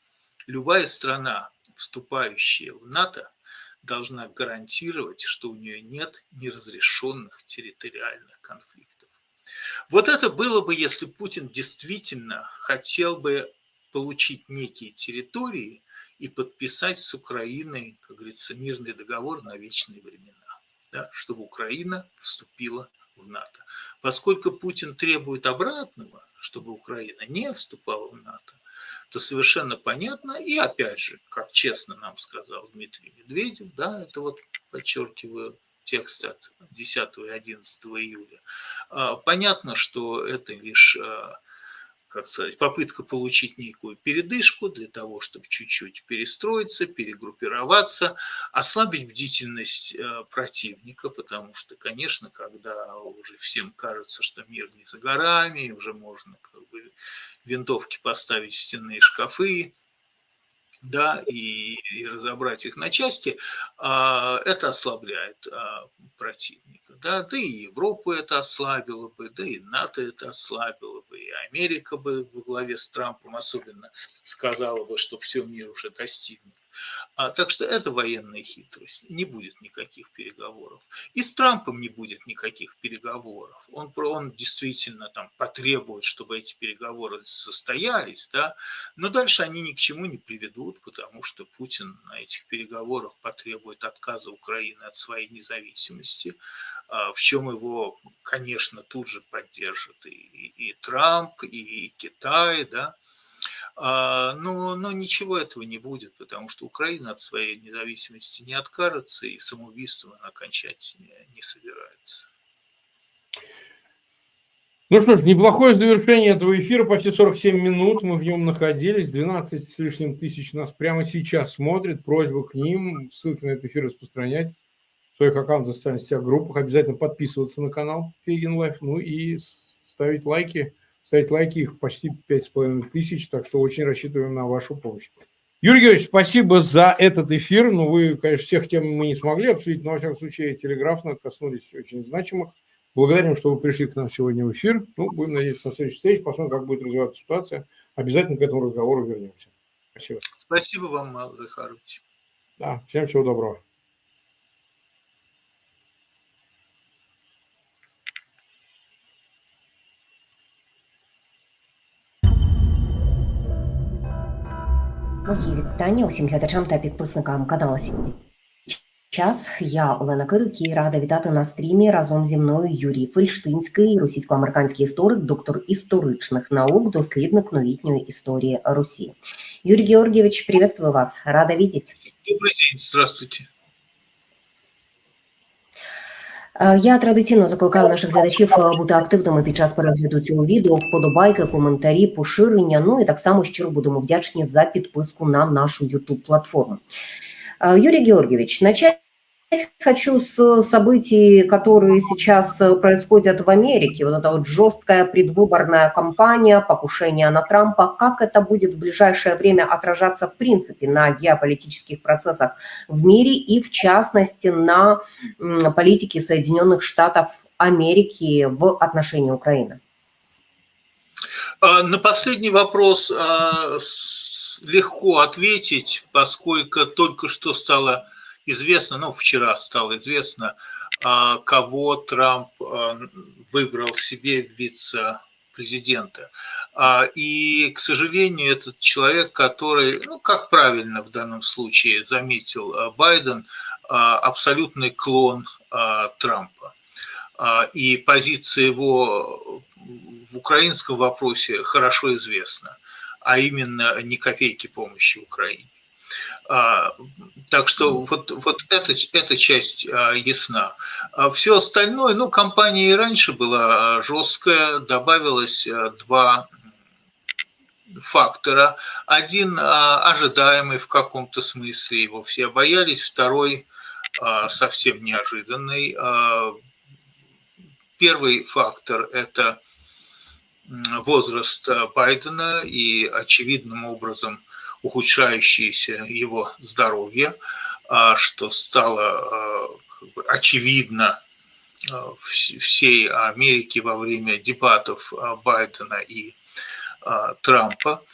Любая страна, вступающая в НАТО, должна гарантировать, что у нее нет неразрешенных территориальных конфликтов. Вот это было бы, если Путин действительно хотел бы получить некие территории и подписать с Украиной, как говорится, мирный договор на вечные времена, да, чтобы Украина вступила в НАТО. Поскольку Путин требует обратного, чтобы Украина не вступала в НАТО, то совершенно понятно, и опять же, как честно нам сказал Дмитрий Медведев, да, это вот подчеркиваю текст от десятого и одиннадцатого июля, понятно, что это лишь, как сказать, попытка получить некую передышку для того, чтобы чуть-чуть перестроиться, перегруппироваться, ослабить бдительность противника, потому что, конечно, когда уже всем кажется, что мир не за горами, уже можно как бы винтовки поставить в стенные шкафы, да, и, и разобрать их на части, это ослабляет противника. Да, да и Европу это ослабило бы, да и НАТО это ослабило бы, и Америка бы во главе с Трампом особенно сказала бы, что все, мир уже достигнут. А, так что это военная хитрость. Не будет никаких переговоров. И с Трампом не будет никаких переговоров. Он, он действительно там потребует, чтобы эти переговоры состоялись, да, но дальше они ни к чему не приведут, потому что Путин на этих переговорах потребует отказа Украины от своей независимости, в чем его, конечно, тут же поддержат и, и, и Трамп, и, и Китай, да. Но, но ничего этого не будет, потому что Украина от своей независимости не откажется, и самоубийством она кончать не, не собирается. Ну что ж, неплохое завершение этого эфира, почти сорок семь минут мы в нем находились, двенадцать с лишним тысяч нас прямо сейчас смотрит, просьба к ним, ссылки на этот эфир распространять в своих аккаунтах, в социальных сетях, группах, обязательно подписываться на канал Фейгин Лайф, ну и ставить лайки. Ставить лайки, их почти пять с половиной тысяч, так что очень рассчитываем на вашу помощь. Юрий Георгиевич, спасибо за этот эфир. Ну, вы, конечно, всех тем мы не смогли обсудить, но, во всяком случае, телеграфно коснулись очень значимых. Благодарим, что вы пришли к нам сегодня в эфир. Ну, будем надеяться на следующей встрече, посмотрим, как будет развиваться ситуация. Обязательно к этому разговору вернемся. Спасибо. Спасибо вам, Мавр Захарович. Да, всем всего доброго. Мої вітання усім глядачам та підписникам каналу «Час». Я Олена Кирик і рада вітати на стрімі разом зі мною Юрій Фельштинський, російсько-американський історик, доктор історичних наук, дослідник новітньої історії Русі. Юрий Георгиевич, приветствую вас, рада видеть. Добрый день, здравствуйте. Я традиційно закликаю наших глядачів бути активними під час перегляду цього відео, вподобайки, коментарі, поширення, ну і так само щиро будемо вдячні за підписку на нашу YouTube-платформу. Юрий Георгиевич, начать хочу с событий, которые сейчас происходят в Америке. Вот эта вот жесткая предвыборная кампания, покушение на Трампа. Как это будет в ближайшее время отражаться в принципе на геополитических процессах в мире и в частности на политике Соединенных Штатов Америки в отношении Украины? На последний вопрос легко ответить, поскольку только что стало известно, ну, вчера стало известно, кого Трамп выбрал себе вице-президента. И, к сожалению, этот человек, который, ну, как правильно в данном случае заметил Байден, абсолютный клон Трампа. И позиция его в украинском вопросе хорошо известна, а именно ни копейки помощи Украине. А, так что вот, вот эта, эта часть а, ясна. А все остальное, ну, кампания и раньше была жесткая, добавилось а, два фактора. Один а, ожидаемый в каком-то смысле, его все боялись, второй а, совсем неожиданный. А, первый фактор – это возраст Байдена и очевидным образом ухудшающееся его здоровье, что стало как бы очевидно всей Америке во время дебатов Байдена и Трампа.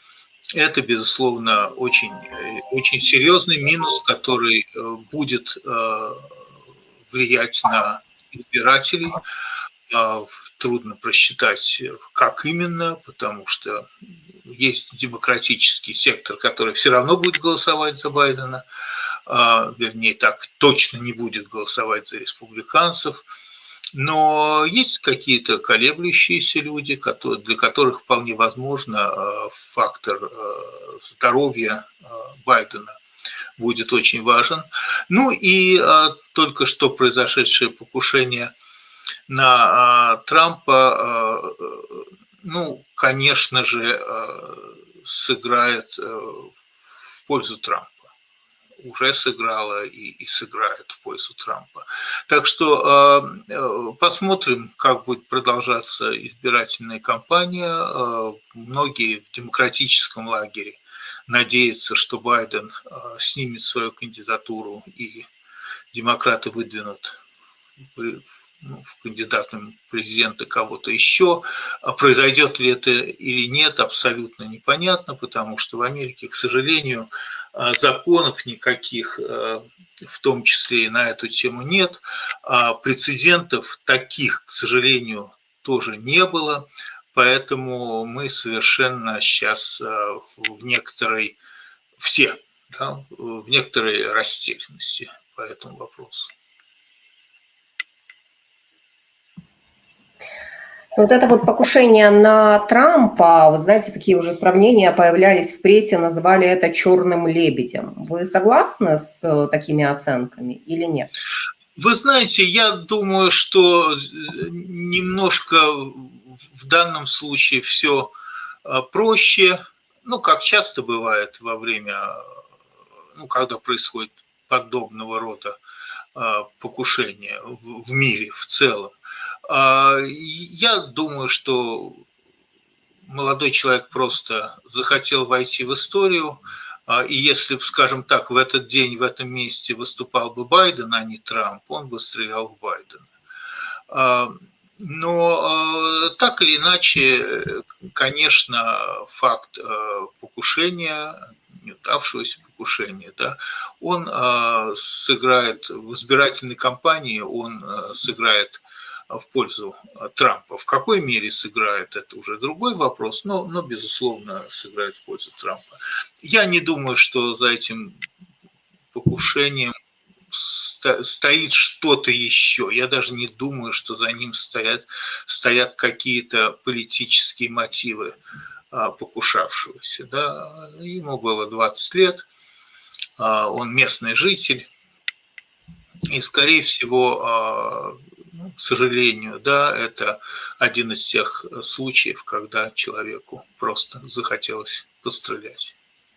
это, безусловно, очень, очень серьезный минус, который будет влиять на избирателей. Трудно просчитать, как именно, потому что есть демократический сектор, который все равно будет голосовать за Байдена, вернее, так точно не будет голосовать за республиканцев. Но есть какие-то колеблющиеся люди, для которых вполне возможно фактор здоровья Байдена будет очень важен. Ну и только что произошедшее покушение на Трампа, ну, конечно же, сыграет в пользу Трампа. Уже сыграла и, и сыграет в пользу Трампа. Так что э, посмотрим, как будет продолжаться избирательная кампания. Э, многие в демократическом лагере надеются, что Байден э, снимет свою кандидатуру и демократы выдвинут ну, в кандидатом президента кого-то еще. А произойдет ли это или нет, абсолютно непонятно, потому что в Америке, к сожалению, законов никаких, в том числе и на эту тему, нет. А прецедентов таких, к сожалению, тоже не было. Поэтому мы совершенно сейчас в некоторой, все, да, в некоторой растерянности по этому вопросу. Вот это вот покушение на Трампа, вот знаете, такие уже сравнения появлялись в прессе, называли это черным лебедем. Вы согласны с такими оценками или нет? Вы знаете, я думаю, что немножко в данном случае все проще, ну, как часто бывает во время, ну, когда происходит подобного рода покушения в мире в целом. Я думаю, что молодой человек просто захотел войти в историю, и если, скажем так, в этот день, в этом месте выступал бы Байден, а не Трамп, он бы стрелял в Байдена. Но так или иначе, конечно, факт покушения, неудавшегося покушения, да, он сыграет в избирательной кампании, он сыграет в пользу Трампа. В какой мере сыграет, это уже другой вопрос, но, но безусловно, сыграет в пользу Трампа. Я не думаю, что за этим покушением стоит что-то еще. Я даже не думаю, что за ним стоят, стоят какие-то политические мотивы покушавшегося. Да? Ему было двадцать лет, он местный житель, и, скорее всего, к сожалению, да, это один из тех случаев, когда человеку просто захотелось пострелять.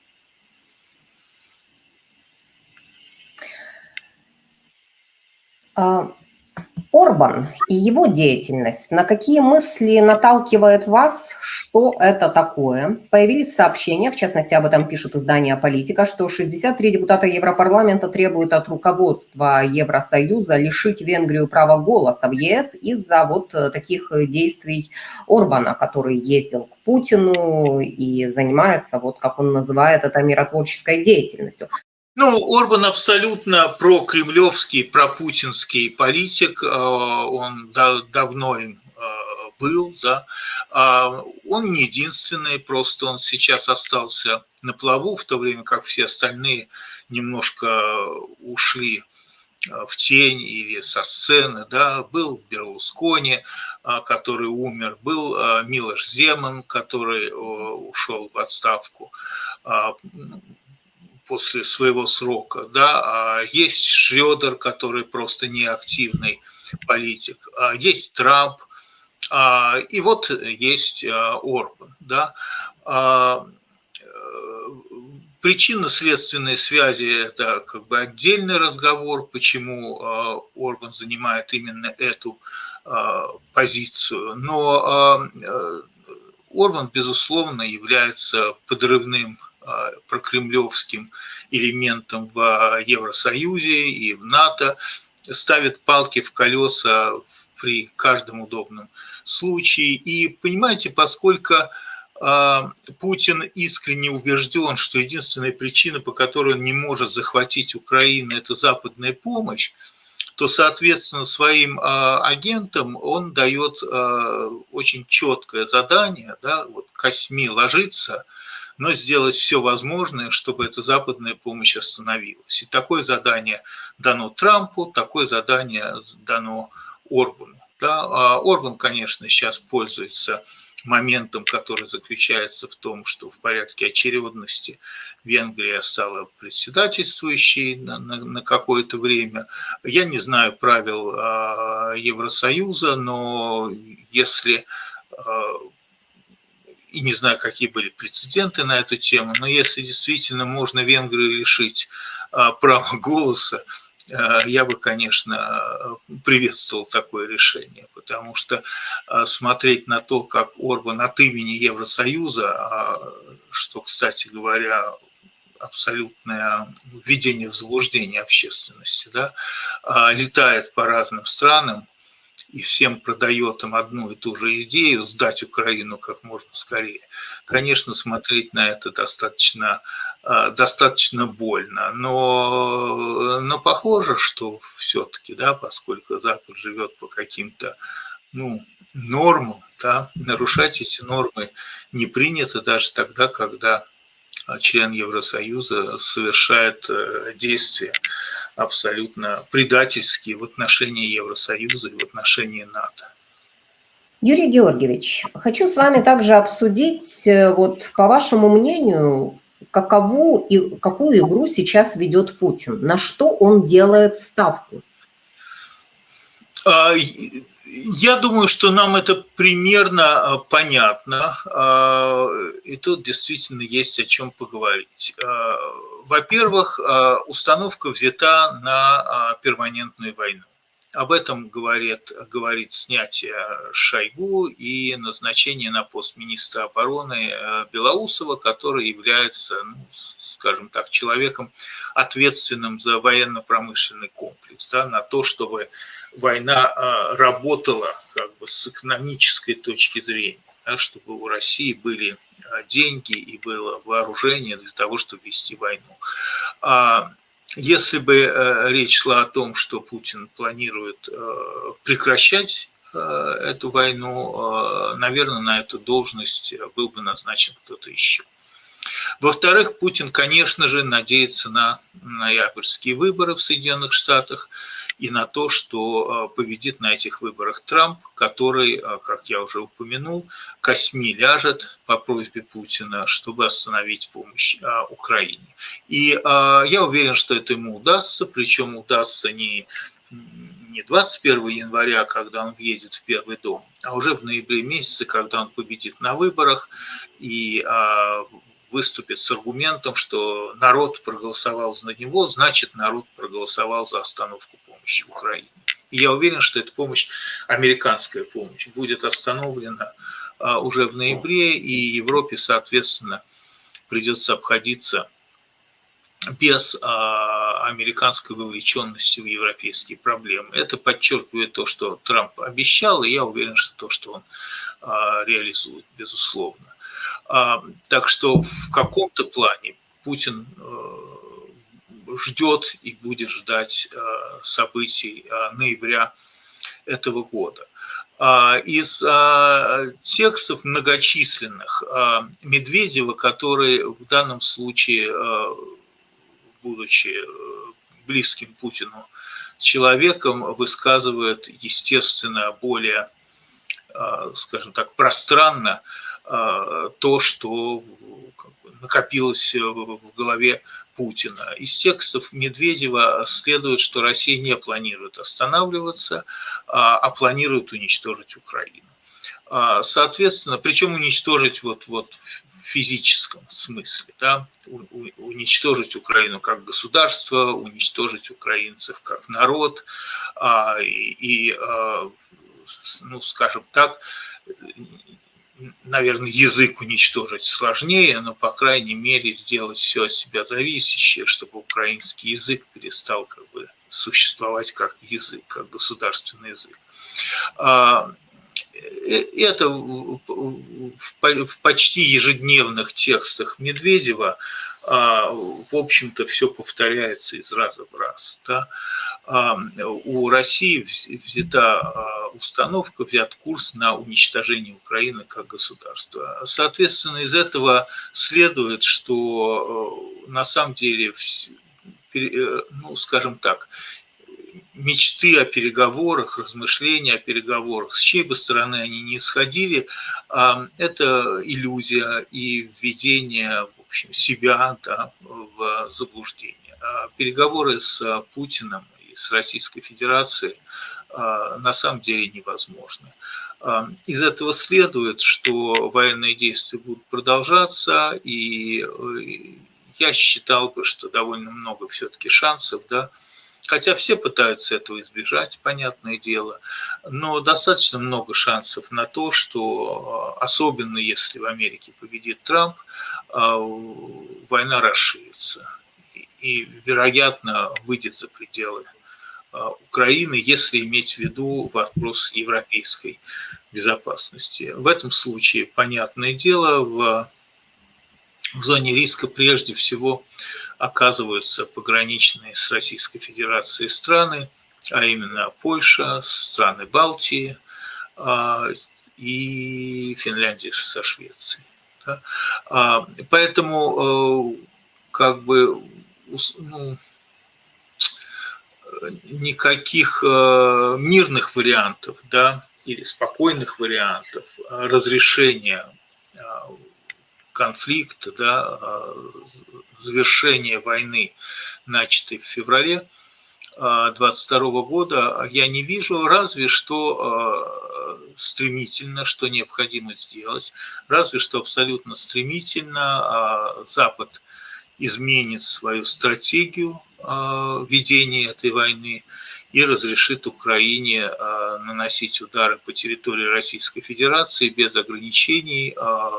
Орбан и его деятельность, на какие мысли наталкивает вас, что это такое? Появились сообщения, в частности, об этом пишет издание «Политика», что шестьдесят три депутата Европарламента требуют от руководства Евросоюза лишить Венгрию права голоса в ЕС из-за вот таких действий Орбана, который ездил к Путину и занимается, вот как он называет это, миротворческой деятельностью. Ну, Орбан абсолютно прокремлевский, пропутинский политик, он давно им был, да. Он не единственный, просто он сейчас остался на плаву, в то время как все остальные немножко ушли в тень или со сцены, да. Был Берлускони, который умер, был Милош Земан, который ушел в отставку после своего срока, да, есть Шредер, который просто неактивный политик, есть Трамп, и вот есть Орбан, да. Причинно-следственные связи – это как бы отдельный разговор, почему Орбан занимает именно эту позицию, но Орбан, безусловно, является подрывным прокремлевским элементом в Евросоюзе и в НАТО, ставит палки в колеса при каждом удобном случае. И понимаете, поскольку Путин искренне убежден, что единственная причина, по которой он не может захватить Украину, это западная помощь, то, соответственно, своим агентам он дает очень четкое задание, да, вот косьми ложиться, но сделать все возможное, чтобы эта западная помощь остановилась. И такое задание дано Трампу, такое задание дано Орбану. Да? Орбан, конечно, сейчас пользуется моментом, который заключается в том, что в порядке очередности Венгрия стала председательствующей на, на, на какое-то время. Я не знаю правил э, Евросоюза, но если, э, и не знаю, какие были прецеденты на эту тему, но если действительно можно Венгрию лишить э, права голоса, я бы, конечно, приветствовал такое решение, потому что смотреть на то, как Орбан от имени Евросоюза, что, кстати говоря, абсолютное введение в заблуждение общественности, да, летает по разным странам и всем продает им одну и ту же идею сдать Украину как можно скорее, конечно, смотреть на это достаточно достаточно больно, но, но похоже, что все-таки, да, поскольку Запад живет по каким-то, ну, нормам, да, нарушать эти нормы не принято даже тогда, когда член Евросоюза совершает действия абсолютно предательские в отношении Евросоюза и в отношении НАТО. Юрий Георгиевич, хочу с вами также обсудить, вот по вашему мнению, какову и какую игру сейчас ведет Путин, на что он делает ставку? Я думаю, что нам это примерно понятно, и тут действительно есть о чем поговорить. Во-первых, установка взята на перманентную войну. Об этом говорит, говорит снятие Шойгу и назначение на пост министра обороны Белоусова, который является, ну, скажем так, человеком, ответственным за военно-промышленный комплекс, да, на то, чтобы война работала как бы с экономической точки зрения, да, чтобы у России были деньги и было вооружение для того, чтобы вести войну. Если бы речь шла о том, что Путин планирует прекращать эту войну, наверное, на эту должность был бы назначен кто-то еще. Во-вторых, Путин, конечно же, надеется на ноябрьские выборы в Соединенных Штатах и на то, что победит на этих выборах Трамп, который, как я уже упомянул, косьми ляжет по просьбе Путина, чтобы остановить помощь Украине. И я уверен, что это ему удастся, причем удастся не, не двадцать первого января, когда он въедет в Первый дом, а уже в ноябре месяце, когда он победит на выборах и выступит с аргументом, что народ проголосовал за него, значит, народ проголосовал за остановку помощи Украине. И я уверен, что эта помощь, американская помощь, будет остановлена уже в ноябре, и Европе, соответственно, придется обходиться без американской вовлеченности в европейские проблемы. Это подчеркивает то, что Трамп обещал, и я уверен, что то, что он реализует, безусловно. Так что в каком-то плане Путин ждет и будет ждать событий ноября этого года. Из текстов многочисленных Медведева, который в данном случае, будучи близким Путину человеком, высказывает, естественно, более, скажем так, пространно то, что накопилось в голове Путина. Из текстов Медведева следует, что Россия не планирует останавливаться, а планирует уничтожить Украину. Соответственно, причем уничтожить вот, вот в физическом смысле, да? Уничтожить Украину как государство, уничтожить украинцев как народ, и, и ну, скажем так, наверное, язык уничтожить сложнее, но, по крайней мере, сделать все от себя зависящее, чтобы украинский язык перестал как бы существовать как язык, как государственный язык. это в почти ежедневных текстах Медведева, в общем-то, все повторяется из раза в раз. Да? У России взята установка, взят курс на уничтожение Украины как государства. Соответственно, из этого следует, что на самом деле, ну, скажем так, мечты о переговорах, размышления о переговорах, с чьей бы стороны они ни исходили, это иллюзия и введение, в общем, себя, да, в заблуждение. Переговоры с Путиным и с Российской Федерацией на самом деле невозможны. Из этого следует, что военные действия будут продолжаться, и я считал бы, что довольно много все-таки шансов, да, хотя все пытаются этого избежать, понятное дело, но достаточно много шансов на то, что, особенно если в Америке победит Трамп, война расширится и, вероятно, выйдет за пределы Украины, если иметь в виду вопрос европейской безопасности. В этом случае, понятное дело, в, в зоне риска прежде всего оказываются пограничные с Российской Федерацией страны, а именно Польша, страны Балтии и Финляндия со Швецией. Да? Поэтому как бы ну, никаких мирных вариантов, да, или спокойных вариантов разрешения конфликта, да, завершения войны, начатой в феврале две тысячи двадцать второго года, я не вижу, разве что стремительно, что необходимо сделать, разве что абсолютно стремительно Запад изменит свою стратегию ведения этой войны и разрешит Украине наносить удары по территории Российской Федерации без ограничений,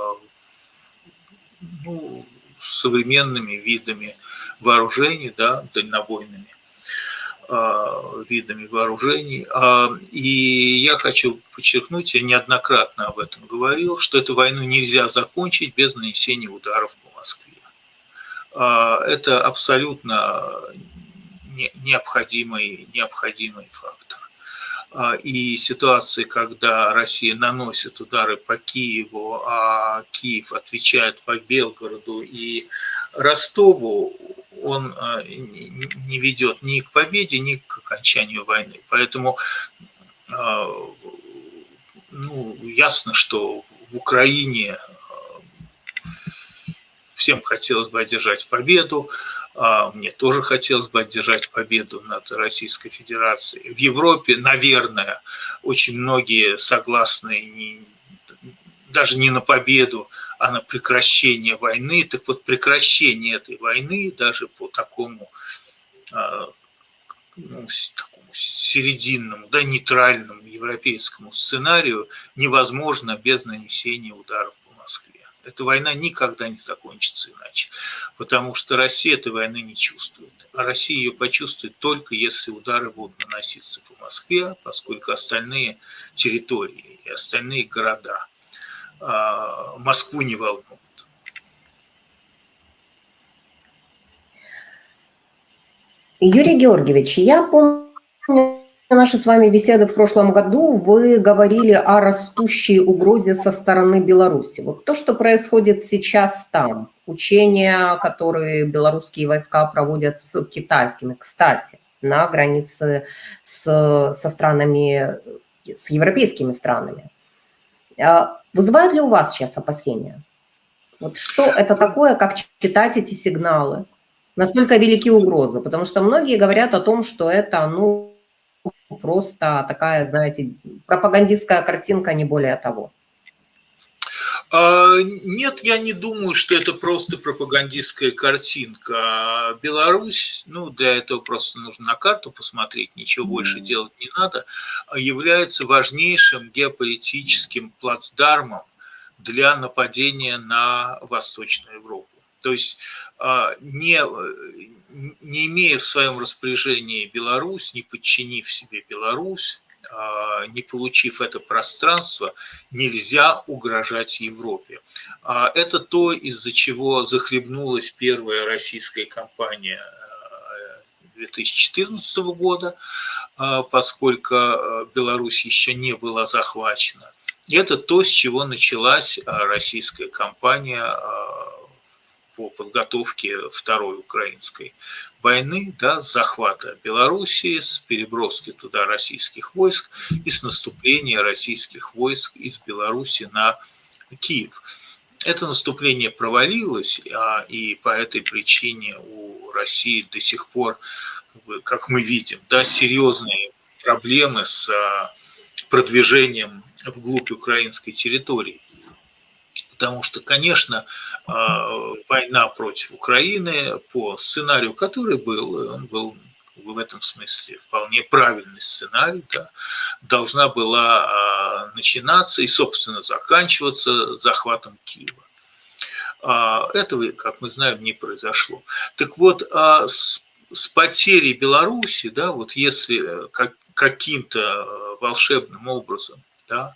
ну, современными видами вооружений, да, дальнобойными видами вооружений. И я хочу подчеркнуть, я неоднократно об этом говорил, что эту войну нельзя закончить без нанесения ударов по Москве. Это абсолютно необходимый, необходимый фактор. И ситуации, когда Россия наносит удары по Киеву, а Киев отвечает по Белгороду и Ростову, он не ведет ни к победе, ни к окончанию войны. Поэтому ну, ясно, что в Украине всем хотелось бы одержать победу. Мне тоже хотелось бы одержать победу над Российской Федерацией. В Европе, наверное, очень многие согласны не, даже не на победу, а на прекращение войны. Так вот, прекращение этой войны даже по такому, ну, такому серединному, да, нейтральному европейскому сценарию невозможно без нанесения ударов по Москве. Эта война никогда не закончится иначе, потому что Россия этой войны не чувствует. А Россия ее почувствует только если удары будут наноситься по Москве, поскольку остальные территории и остальные города Москву не волнуют. Юрий Георгиевич, я помню наши с вами беседы в прошлом году, вы говорили о растущей угрозе со стороны Беларуси. Вот то, что происходит сейчас там, учения, которые белорусские войска проводят с китайскими, кстати, на границе с, со странами, с европейскими странами, вызывают ли у вас сейчас опасения? Вот что это такое, как читать эти сигналы? Насколько велики угрозы? Потому что многие говорят о том, что это, ну, просто такая, знаете, пропагандистская картинка, не более того. Нет, я не думаю, что это просто пропагандистская картинка. Беларусь, ну, для этого просто нужно на карту посмотреть, ничего больше делать не надо, является важнейшим геополитическим плацдармом для нападения на Восточную Европу. То есть не, не имея в своем распоряжении Беларусь, не подчинив себе Беларусь, не получив это пространство, нельзя угрожать Европе. Это то, из-за чего захлебнулась первая российская кампания две тысячи четырнадцатого года, поскольку Беларусь еще не была захвачена. Это то, с чего началась российская кампания по подготовке Второй украинской войны, да, с захвата Белоруссии, с переброски туда российских войск и с наступления российских войск из Беларуси на Киев. Это наступление провалилось, и по этой причине у России до сих пор, как мы видим, да, серьезные проблемы с продвижением вглубь украинской территории. Потому что, конечно, война против Украины по сценарию, который был, он был в этом смысле вполне правильный сценарий, да, должна была начинаться и, собственно, заканчиваться захватом Киева. Этого, как мы знаем, не произошло. Так вот, с, с потерей Беларуси, да, вот если как, каким-то волшебным образом, да,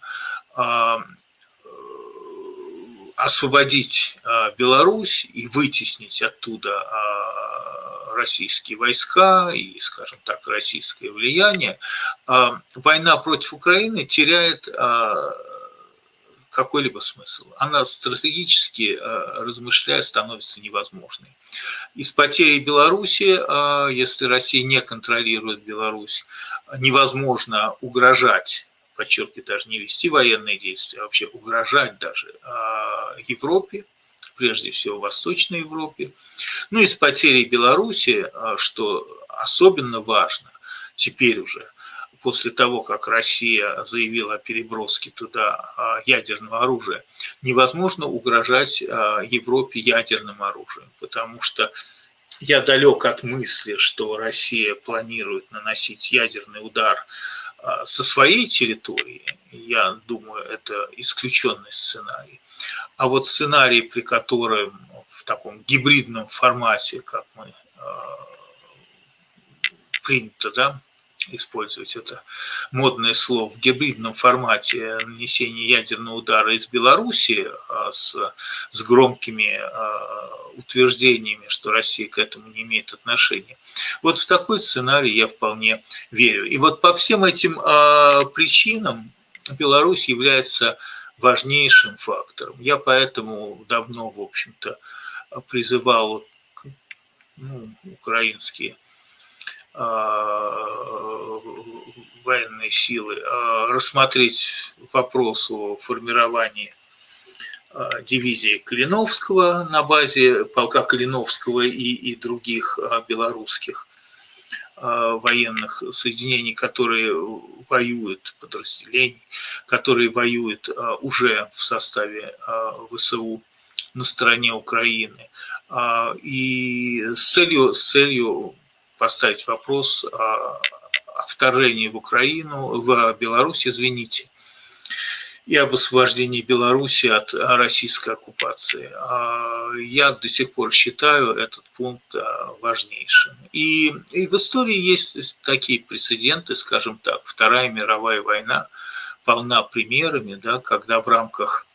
освободить Беларусь и вытеснить оттуда российские войска и, скажем так, российское влияние, война против Украины теряет какой-либо смысл. Она стратегически, размышляя, становится невозможной. И с потерей Беларуси, если Россия не контролирует Беларусь, невозможно угрожать, подчеркиваю, даже не вести военные действия, а вообще угрожать даже Европе, прежде всего Восточной Европе. Ну и с потерей Беларуси, что особенно важно теперь уже, после того, как Россия заявила о переброске туда ядерного оружия, невозможно угрожать Европе ядерным оружием, потому что я далек от мысли, что Россия планирует наносить ядерный удар со своей территории. Я думаю, это исключенный сценарий. А вот сценарий, при котором в таком гибридном формате, как мы принято, да, использовать это модное слово, в гибридном формате нанесения ядерного удара из Беларуси с, с громкими утверждениями, что Россия к этому не имеет отношения. Вот в такой сценарий я вполне верю. И вот по всем этим причинам Беларусь является важнейшим фактором. Я поэтому давно, в общем-то, призывал, ну, украинские военные силы рассмотреть вопрос о формировании дивизии Калиновского на базе полка Калиновского и, и других белорусских военных соединений, которые воюют, подразделений, которые воюют уже в составе ВСУ на стороне Украины. И с целью, с целью поставить вопрос о вторжении в Украину, в Беларусь, извините, и об освобождении Беларуси от российской оккупации. Я до сих пор считаю этот пункт важнейшим. И, и в истории есть такие прецеденты, скажем так, Вторая мировая война полна примерами, да, когда в рамках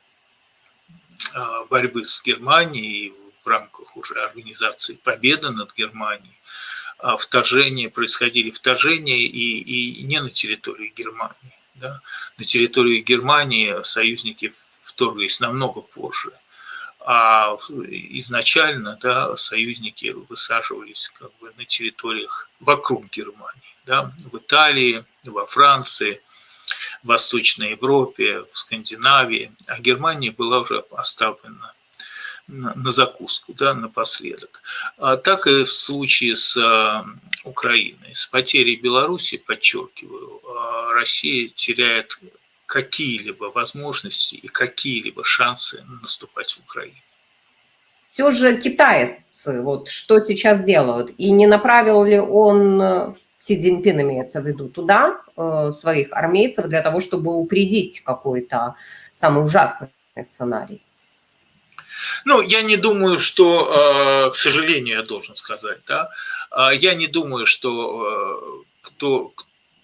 борьбы с Германией, в рамках уже организации победы над Германией, вторжения, происходили вторжения и, и не на территории Германии. Да. На территорию Германии союзники вторглись намного позже, а изначально, да, союзники высаживались как бы на территориях вокруг Германии, да, в Италии, во Франции, в Восточной Европе, в Скандинавии, а Германия была уже оставлена на закуску, да, напоследок. А так и в случае с Украиной. С потерей Беларуси, подчеркиваю, Россия теряет какие-либо возможности и какие-либо шансы наступать в Украину. Все же китайцы, вот что сейчас делают? И не направил ли он, Си Цзиньпин имеется в виду, туда своих армейцев для того, чтобы упредить какой-то самый ужасный сценарий? Ну, я не думаю, что, к сожалению, я должен сказать, да, я не думаю, что кто,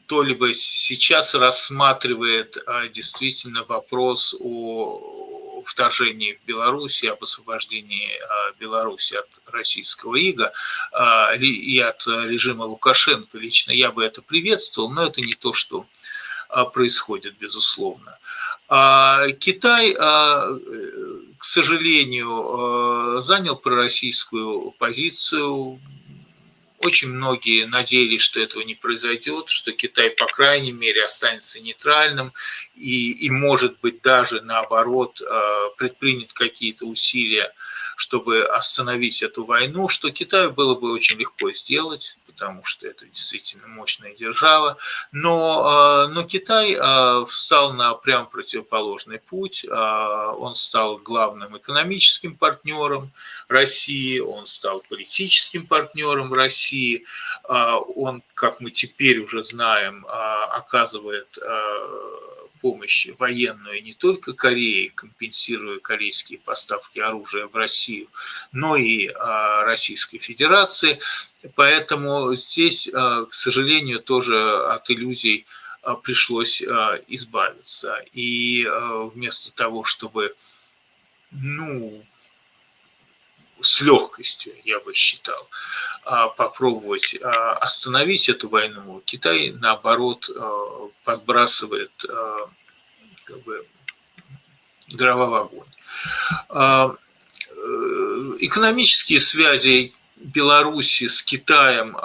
кто-либо сейчас рассматривает действительно вопрос о вторжении в Беларусь, об освобождении Беларуси от российского ига и от режима Лукашенко. Лично я бы это приветствовал, но это не то, что происходит, безусловно. Китай, к сожалению, занял пророссийскую позицию. Очень многие надеялись, что этого не произойдет, что Китай, по крайней мере, останется нейтральным и, и может быть, даже наоборот, предпринят какие-то усилия, чтобы остановить эту войну, что Китаю было бы очень легко сделать, потому что это действительно мощная держава. Но, но Китай встал на прямо противоположный путь. Он стал главным экономическим партнером России, он стал политическим партнером России. Он, как мы теперь уже знаем, оказывает помощь военную не только Корее, компенсируя корейские поставки оружия в Россию, но и Российской Федерации. Поэтому здесь, к сожалению, тоже от иллюзий пришлось избавиться. И вместо того, чтобы, ну, с легкостью, я бы считал, попробовать остановить эту войну, Китай, наоборот, подбрасывает как бы дрова в огонь. Экономические связи Беларуси с Китаем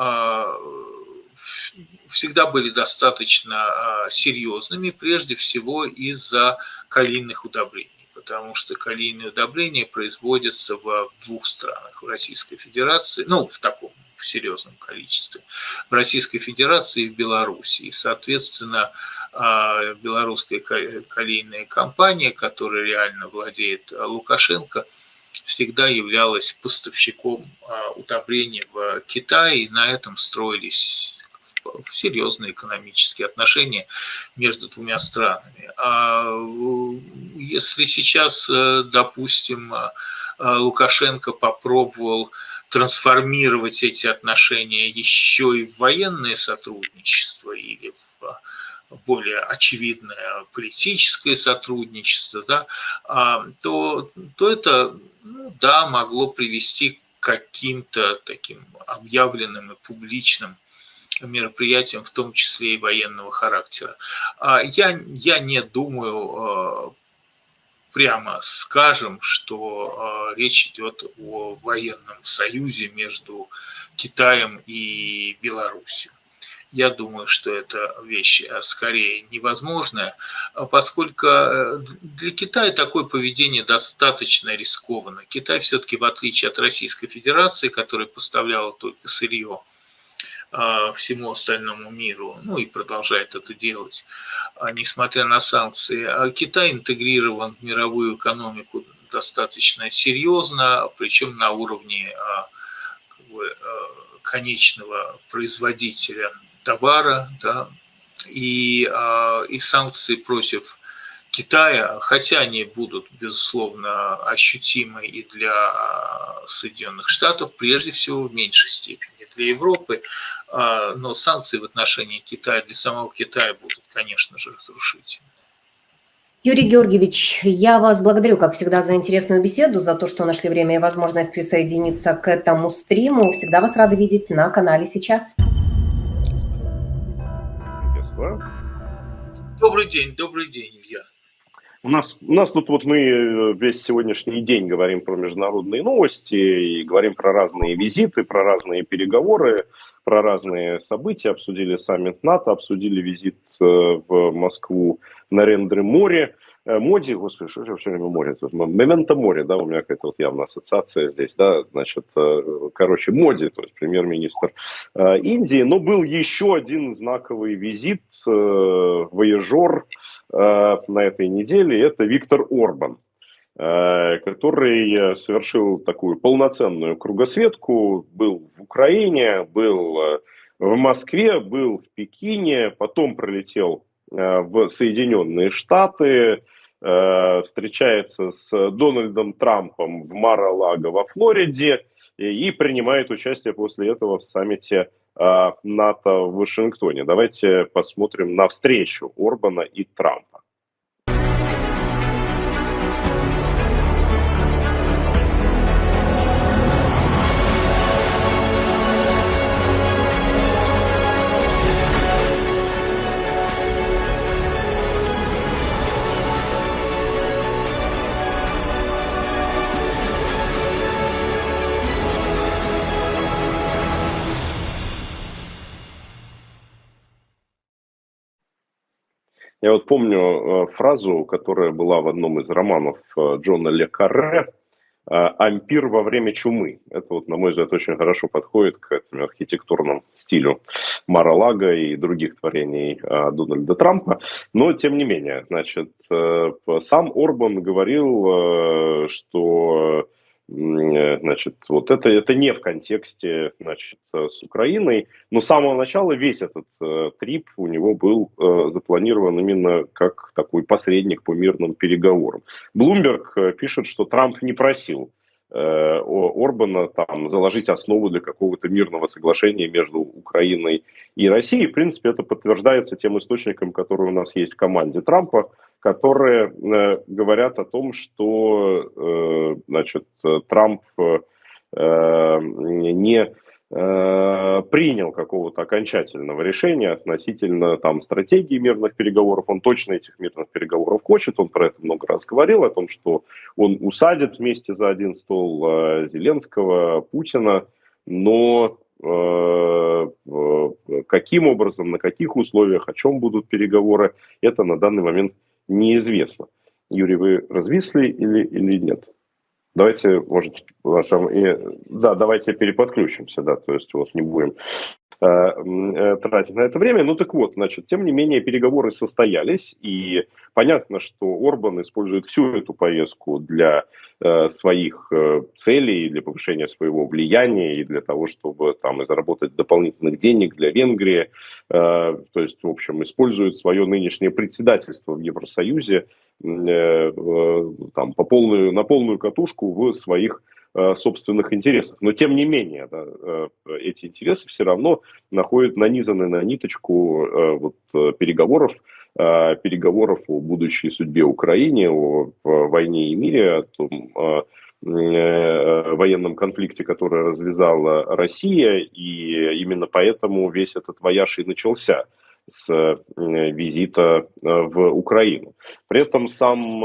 всегда были достаточно серьезными, прежде всего из-за калийных удобрений. Потому что калийные удобрения производятся в двух странах, в Российской Федерации, ну, в таком в серьезном количестве, в Российской Федерации и в Беларуси. И, соответственно, белорусская калийная компания, которая реально владеет Лукашенко, всегда являлась поставщиком удобрений в Китае, и на этом строились серьезные экономические отношения между двумя странами. А если сейчас, допустим, Лукашенко попробовал трансформировать эти отношения еще и в военное сотрудничество или в более очевидное политическое сотрудничество, да, то, то это, ну, да, могло привести к каким-то таким объявленным и публичным мероприятиям, в том числе и военного характера. Я, я не думаю, прямо скажем, что речь идет о военном союзе между Китаем и Беларусью. Я думаю, что это вещь скорее невозможная, поскольку для Китая такое поведение достаточно рискованно. Китай все-таки, в отличие от Российской Федерации, которая поставляла только сырье всему остальному миру, ну и продолжает это делать, несмотря на санкции, Китай интегрирован в мировую экономику достаточно серьезно, причем на уровне как бы конечного производителя товара, да, и, и санкции против Китая, хотя они будут, безусловно, ощутимы и для Соединенных Штатов, прежде всего в меньшей степени для Европы, но санкции в отношении Китая для самого Китая будут, конечно же, разрушительны. Юрий Георгиевич, я вас благодарю, как всегда, за интересную беседу, за то, что нашли время и возможность присоединиться к этому стриму. Всегда вас рады видеть на канале «Сейчас». Добрый день, добрый день, Илья. У нас, у нас тут вот мы весь сегодняшний день говорим про международные новости, и говорим про разные визиты, про разные переговоры, про разные события. Обсудили саммит НАТО, обсудили визит в Москву Нарендре Моди. Моди, господи, что же все время море? Мементо море, да, у меня какая-то вот явно ассоциация здесь, да, значит, короче, Моди, то есть премьер-министр Индии. Но был еще один знаковый визит, вояжер на этой неделе, это Виктор Орбан, который совершил такую полноценную кругосветку, был в Украине, был в Москве, был в Пекине, потом прилетел в Соединенные Штаты, встречается с Дональдом Трампом в Мар-а-Лаго во Флориде и принимает участие после этого в саммите НАТО в Вашингтоне. Давайте посмотрим на встречу Орбана и Трампа. Я вот помню фразу, которая была в одном из романов Джона Ле Карре «Ампир во время чумы». Это, вот, на мой взгляд, очень хорошо подходит к этому архитектурному стилю Мар-а-Лаго и других творений Дональда Трампа. Но, тем не менее, значит, сам Орбан говорил, что... Значит, вот это, это не в контексте, значит, с Украиной, но с самого начала весь этот э, трип у него был э, запланирован именно как такой посредник по мирным переговорам. Блумберг пишет, что Трамп не просил э, Орбана там заложить основу для какого-то мирного соглашения между Украиной и Россией. В принципе, это подтверждается тем источником, который у нас есть в команде Трампа, которые э, говорят о том, что э, значит, Трамп э, не э, принял какого-то окончательного решения относительно там, стратегии мирных переговоров. Он точно этих мирных переговоров хочет, он про это много раз говорил, о том, что он усадит вместе за один стол э, Зеленского, Путина, но э, э, каким образом, на каких условиях, о чем будут переговоры, это на данный момент неизвестно. Юрий, вы развисли или, или нет? Давайте, может, вашем, да, давайте переподключимся, да, то есть вот не будем э, э, тратить на это время. Ну так вот, значит, тем не менее переговоры состоялись, и понятно, что Орбан использует всю эту поездку для э, своих э, целей, для повышения своего влияния и для того, чтобы там и заработать дополнительных денег для Венгрии. Э, то есть, в общем, использует свое нынешнее председательство в Евросоюзе там, по полную, на полную катушку в своих э, собственных интересах. Но тем не менее, да, э, эти интересы все равно находят, нанизаны на ниточку э, вот, переговоров, э, переговоров о будущей судьбе Украины, о, о войне и мире, о том э, э, военном конфликте, который развязала Россия, и именно поэтому весь этот вояж и начался с визита в Украину. При этом сам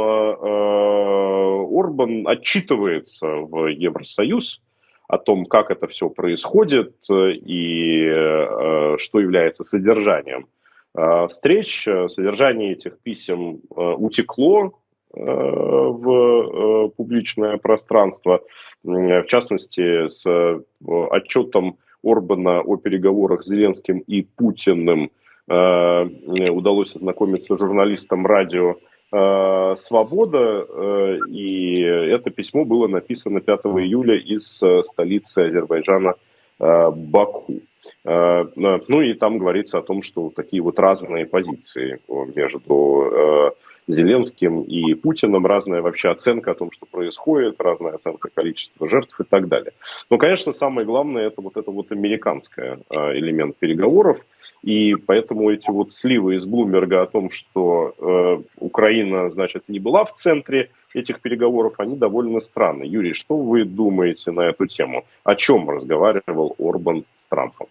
Орбан отчитывается в Евросоюз о том, как это все происходит и что является содержанием встреч. Содержание этих писем утекло в публичное пространство, в частности, с отчетом Орбана о переговорах с Зеленским и Путиным удалось ознакомиться журналистам радио «Свобода», и это письмо было написано пятого июля из столицы Азербайджана Баку. Ну и там говорится о том, что такие вот разные позиции между Зеленским и Путиным, разная вообще оценка о том, что происходит, разная оценка количества жертв и так далее. Но, конечно, самое главное, это вот это вот американский элемент переговоров, и поэтому эти вот сливы из Блумберга о том, что э, Украина, значит, не была в центре этих переговоров, они довольно странные. Юрий, что вы думаете на эту тему? О чем разговаривал Орбан с Трампом?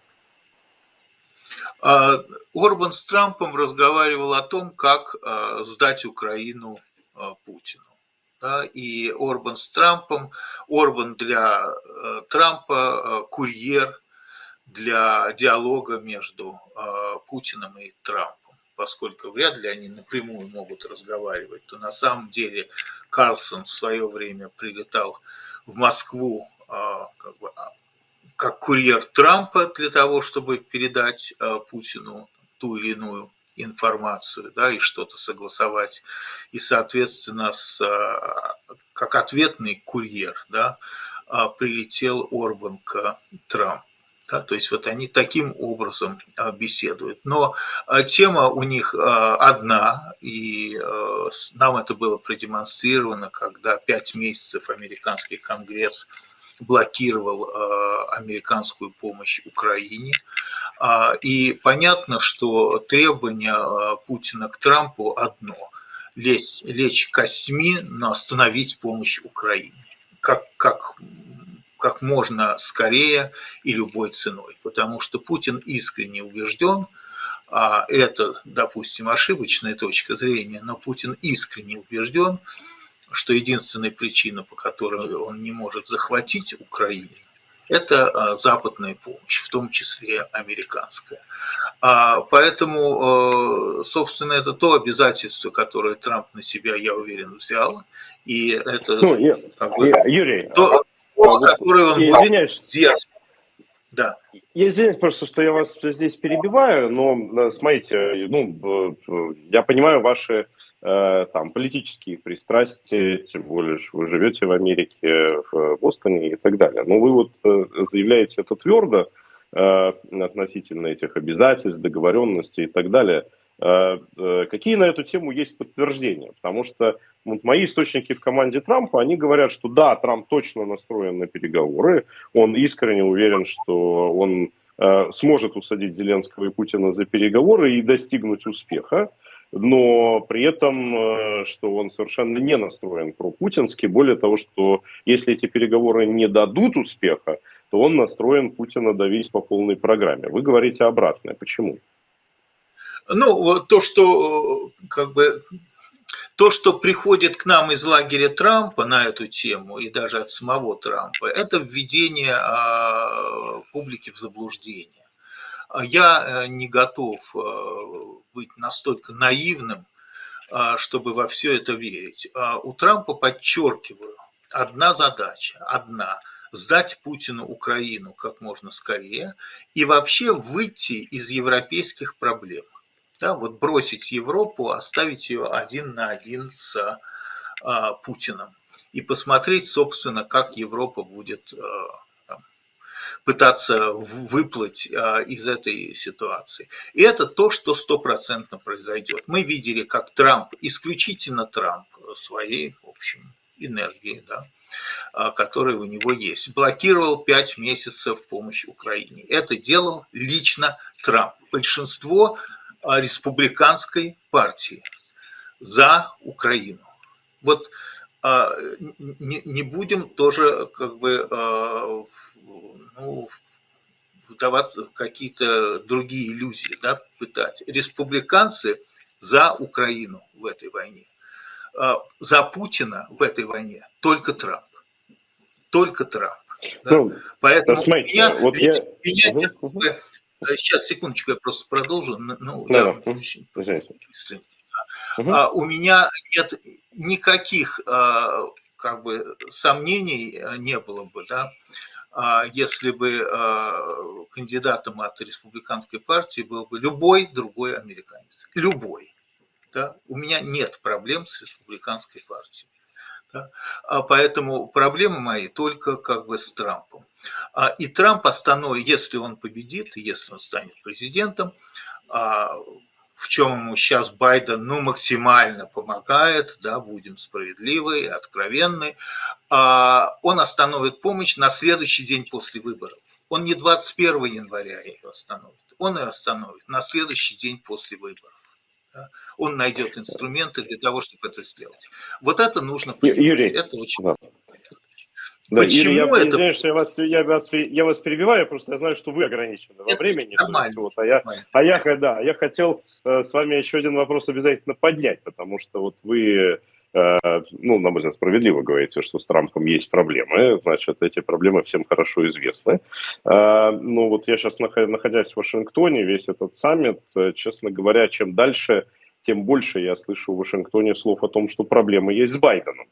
Орбан с Трампом разговаривал о том, как сдать Украину Путину. И Орбан с Трампом, Орбан для Трампа курьер для диалога между Путиным и Трампом. Поскольку вряд ли они напрямую могут разговаривать, то на самом деле Карлсон в свое время прилетал в Москву как бы, как курьер Трампа для того, чтобы передать э, Путину ту или иную информацию, да, и что-то согласовать. И, соответственно, с, э, как ответный курьер, да, э, прилетел Орбан к Трампу. Да, то есть вот они таким образом а, беседуют. Но а, тема у них а, одна, и а, нам это было продемонстрировано, когда пять месяцев американский конгресс блокировал а, американскую помощь Украине. А, и понятно, что требование а, Путина к Трампу одно – лечь, лечь костьми, но остановить помощь Украине. Как, как как можно скорее и любой ценой, потому что Путин искренне убежден, а это, допустим, ошибочная точка зрения, но Путин искренне убежден, что единственная причина, по которой он не может захватить Украину, это западная помощь, в том числе американская. Поэтому, собственно, это то обязательство, которое Трамп на себя, я уверен, взял, и это ну, я, как бы, я, Юрий, то, вот, который он я извиняюсь, сдержит. Да. Я извиняюсь просто, что я вас здесь перебиваю, но смотрите, ну, я понимаю ваши э, там политические пристрастия, тем более что вы живете в Америке, в Бостоне и так далее. Но вы вот заявляете это твердо э, относительно этих обязательств, договоренностей и так далее. Какие на эту тему есть подтверждения? Потому что вот мои источники в команде Трампа, они говорят, что да, Трамп точно настроен на переговоры, он искренне уверен, что он э, сможет усадить Зеленского и Путина за переговоры и достигнуть успеха, но при этом, э, что он совершенно не настроен пропутински, более того, что если эти переговоры не дадут успеха, то он настроен Путина давить по полной программе. Вы говорите обратное. Почему? Ну, вот то, что как бы то, что приходит к нам из лагеря Трампа на эту тему, и даже от самого Трампа, это введение а, публики в заблуждение. Я не готов быть настолько наивным, чтобы во все это верить. У Трампа, подчеркиваю, одна задача, одна – сдать Путину Украину как можно скорее и вообще выйти из европейских проблем. Да, вот бросить Европу, оставить ее один на один с а, Путиным и посмотреть, собственно, как Европа будет а, там, пытаться выплыть а, из этой ситуации. И это то, что стопроцентно произойдет. Мы видели, как Трамп, исключительно Трамп, своей, в общем, энергии, да, которая у него есть, блокировал пять месяцев помощь Украине. Это делал лично Трамп. Большинство республиканской партии за Украину. Вот не, не будем тоже как бы ну, вдаваться в какие-то другие иллюзии, да, пытать. Республиканцы за Украину в этой войне. За Путина в этой войне только Трамп. Только Трамп. Да? Ну, поэтому меня, вот я... меня угу, угу. Сейчас, секундочку, я просто продолжу. Ну, да, да. Очень быстренько. Угу. А, у меня нет никаких как бы сомнений не было бы, да, если бы кандидатом от республиканской партии был бы любой другой американец. Любой. Да? У меня нет проблем с республиканской партией. Да? Поэтому проблемы мои только как бы с Трампом. И Трамп остановит, если он победит, если он станет президентом, в чем ему сейчас Байден ну, максимально помогает, да, будем справедливы, откровенны, он остановит помощь на следующий день после выборов. Он не двадцать первого января ее остановит, он ее остановит на следующий день после выборов. Он найдет инструменты для того, чтобы это сделать. Вот это нужно понимать. Юрий, это очень... да. Да, Почему Юрий, я это... извиняюсь, что я вас, я, вас, я вас перебиваю, просто я знаю, что вы ограничены во это времени. Нормально. Вот, а я, а я, да, я хотел э, с вами еще один вопрос обязательно поднять, потому что вот вы, э, ну, на мой взгляд, справедливо говорите, что с Трампом есть проблемы, значит, эти проблемы всем хорошо известны. Э, ну, вот я сейчас, находясь в Вашингтоне, весь этот саммит, э, честно говоря, чем дальше, тем больше я слышу в Вашингтоне слов о том, что проблемы есть с Байденом.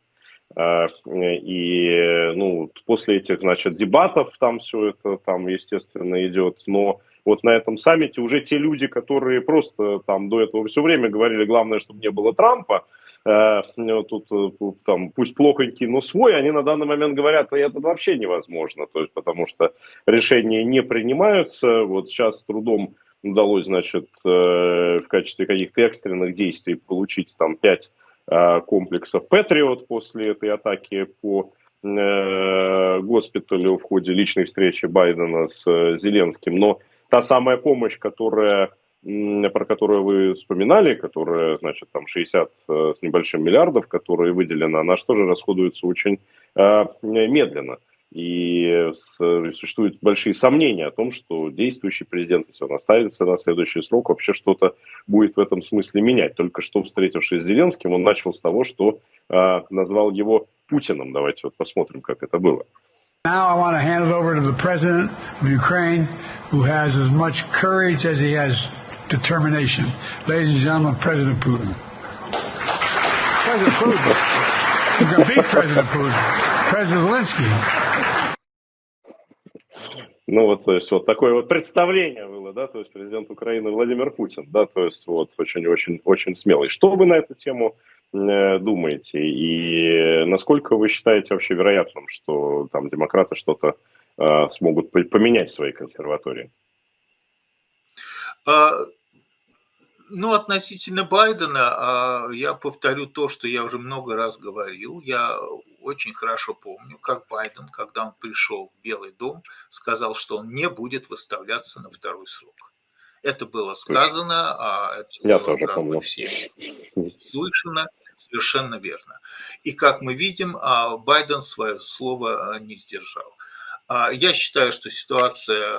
И ну, после этих, значит, дебатов там все это, там, естественно, идет. Но вот на этом саммите уже те люди, которые просто там до этого все время говорили, главное, чтобы не было Трампа, тут там, пусть плохонький, но свой, они на данный момент говорят, что это вообще невозможно, то есть, потому что решения не принимаются. Вот сейчас с трудом удалось, значит, в качестве каких-то экстренных действий получить там пять комплексов Патриот после этой атаки по госпиталю в ходе личной встречи Байдена с Зеленским. Но та самая помощь, которая, про которую вы вспоминали, которая, значит, там шестьдесят с небольшим миллиардов, которые выделены, она же тоже расходуется очень медленно. И существуют большие сомнения о том, что действующий президент, если он останется на следующий срок, вообще что-то будет в этом смысле менять. Только что, встретившись с Зеленским, он начал с того, что э, назвал его Путиным. Давайте вот посмотрим, как это было. Now I want to hand it over to the president of Ukraine, who has as much courage as he has determination. Ladies and gentlemen, President Putin. President Putin. You can beat President Putin. President Zelensky. Ну вот, то есть вот такое вот представление было, да, то есть президент Украины Владимир Путин, да, то есть вот очень-очень-очень смелый. Что вы на эту тему э, думаете и насколько вы считаете вообще вероятным, что там демократы что-то э, смогут поменять в своей консерватории? Ну, относительно Байдена, я повторю то, что я уже много раз говорил. Я очень хорошо помню, как Байден, когда он пришел в Белый дом, сказал, что он не будет выставляться на второй срок. Это было сказано, а это я было тоже как помню. бы всем слышно, совершенно верно. И как мы видим, Байден свое слово не сдержал. Я считаю, что ситуация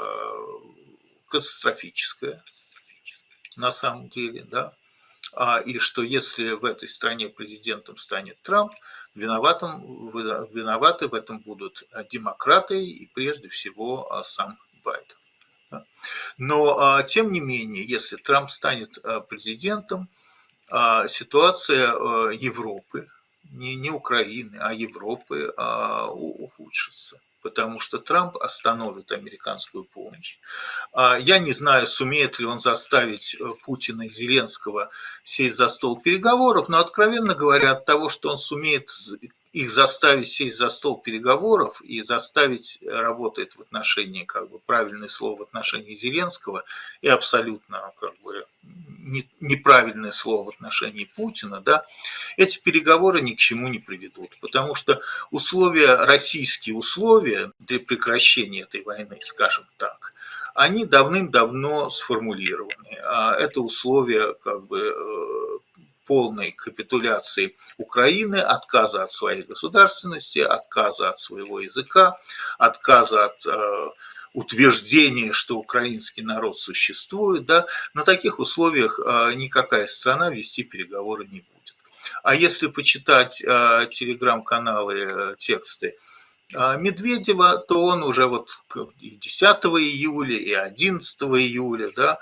катастрофическая. На самом деле, да, и что если в этой стране президентом станет Трамп, виноватым, виноваты в этом будут демократы и прежде всего сам Байден. Да. Но, тем не менее, если Трамп станет президентом, ситуация Европы, не, не Украины, а Европы ухудшится. Потому что Трамп остановит американскую помощь. Я не знаю, сумеет ли он заставить Путина и Зеленского сесть за стол переговоров, но, откровенно говоря, от того, что он сумеет их заставить сесть за стол переговоров и заставить работать в отношении, как бы, правильное слово в отношении Зеленского и абсолютно, как бы, неправильное слово в отношении Путина, да, эти переговоры ни к чему не приведут, потому что условия, российские условия для прекращения этой войны, скажем так, они давным-давно сформулированы. А это условия, как бы, полной капитуляции Украины, отказа от своей государственности, отказа от своего языка, отказа от э, утверждения, что украинский народ существует. Да, на таких условиях э, никакая страна вести переговоры не будет. А если почитать э, телеграм-каналы, э, тексты Медведева, то он уже вот и десятого июля, и одиннадцатого июля, да,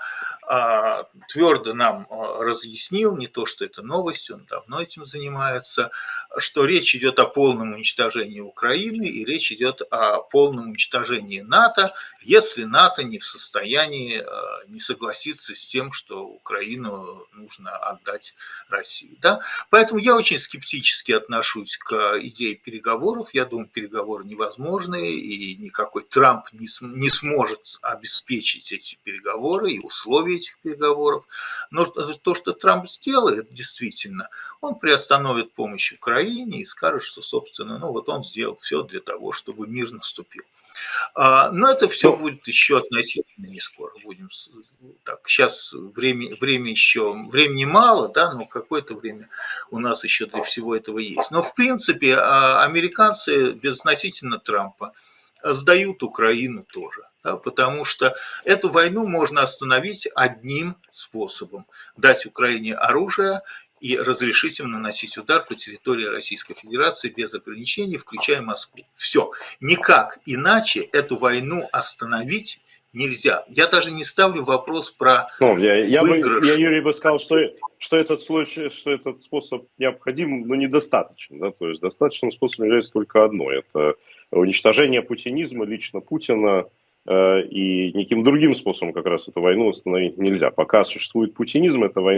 твердо нам разъяснил, не то что это новость, он давно этим занимается, что речь идет о полном уничтожении Украины и речь идет о полном уничтожении НАТО, если НАТО не в состоянии не согласиться с тем, что Украину нужно отдать России. Да? Поэтому я очень скептически отношусь к идее переговоров. Я думаю, переговоры невозможны, и никакой Трамп не, не сможет обеспечить эти переговоры и условия этих переговоров. Но то, что Трамп сделает, действительно, он приостановит помощь Украине и скажет, что, собственно, ну вот он сделал все для того, чтобы мир наступил. Но это все будет еще относительно не скоро. Будем так, сейчас время, время еще, времени мало, да, но какое-то время у нас еще для всего этого есть. Но, в принципе, американцы безотносительно Трампа сдают Украину тоже, да, потому что эту войну можно остановить одним способом – дать Украине оружие и разрешить им наносить удар по территории Российской Федерации без ограничений, включая Москву. Все. Никак иначе эту войну остановить нельзя. Я даже не ставлю вопрос про ну, я, я выигрыш. Бы, я, Юрий, бы сказал, что, что, этот случай, что этот способ необходим, но недостаточен. Да? То есть достаточным способом является только одно. Это уничтожение путинизма, лично Путина, э, и никаким другим способом как раз эту войну остановить нельзя. Пока существует путинизм, эта война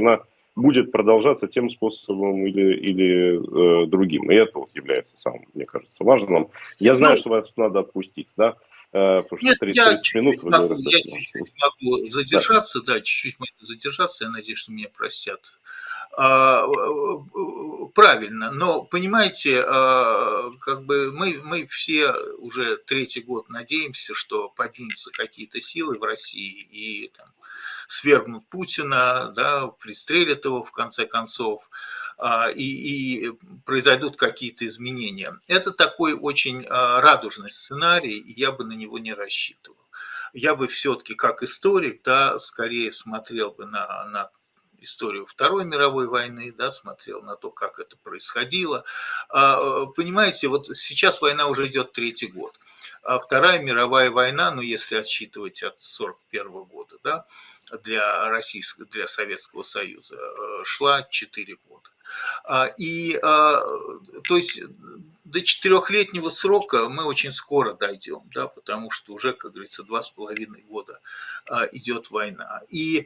будет продолжаться тем способом или, или э, другим. И это вот является самым, мне кажется, важным. Я знаю, ну, что вас надо отпустить, да? Э, потому нет, что тридцать, я тридцать минут вы могу, говорите. я чуть-чуть могу задержаться, да, да чуть-чуть могу задержаться, я надеюсь, что меня простят. А, правильно, но понимаете, как бы мы, мы все уже третий год надеемся, что поднимутся какие-то силы в России и там, свергнут Путина, да, пристрелят его в конце концов, и, и произойдут какие-то изменения. Это такой очень радужный сценарий, и я бы на него не рассчитывал. Я бы все-таки как историк, да, скорее смотрел бы на, на историю Второй мировой войны, да, смотрел на то, как это происходило. Понимаете, вот сейчас война уже идет третий год. А Вторая мировая война, ну, если отсчитывать от сорок первого года, да, для Российского, для Советского Союза, шла четыре года. И, то есть, до четырехлетнего срока мы очень скоро дойдем, да, потому что уже, как говорится, два с половиной года идет война. И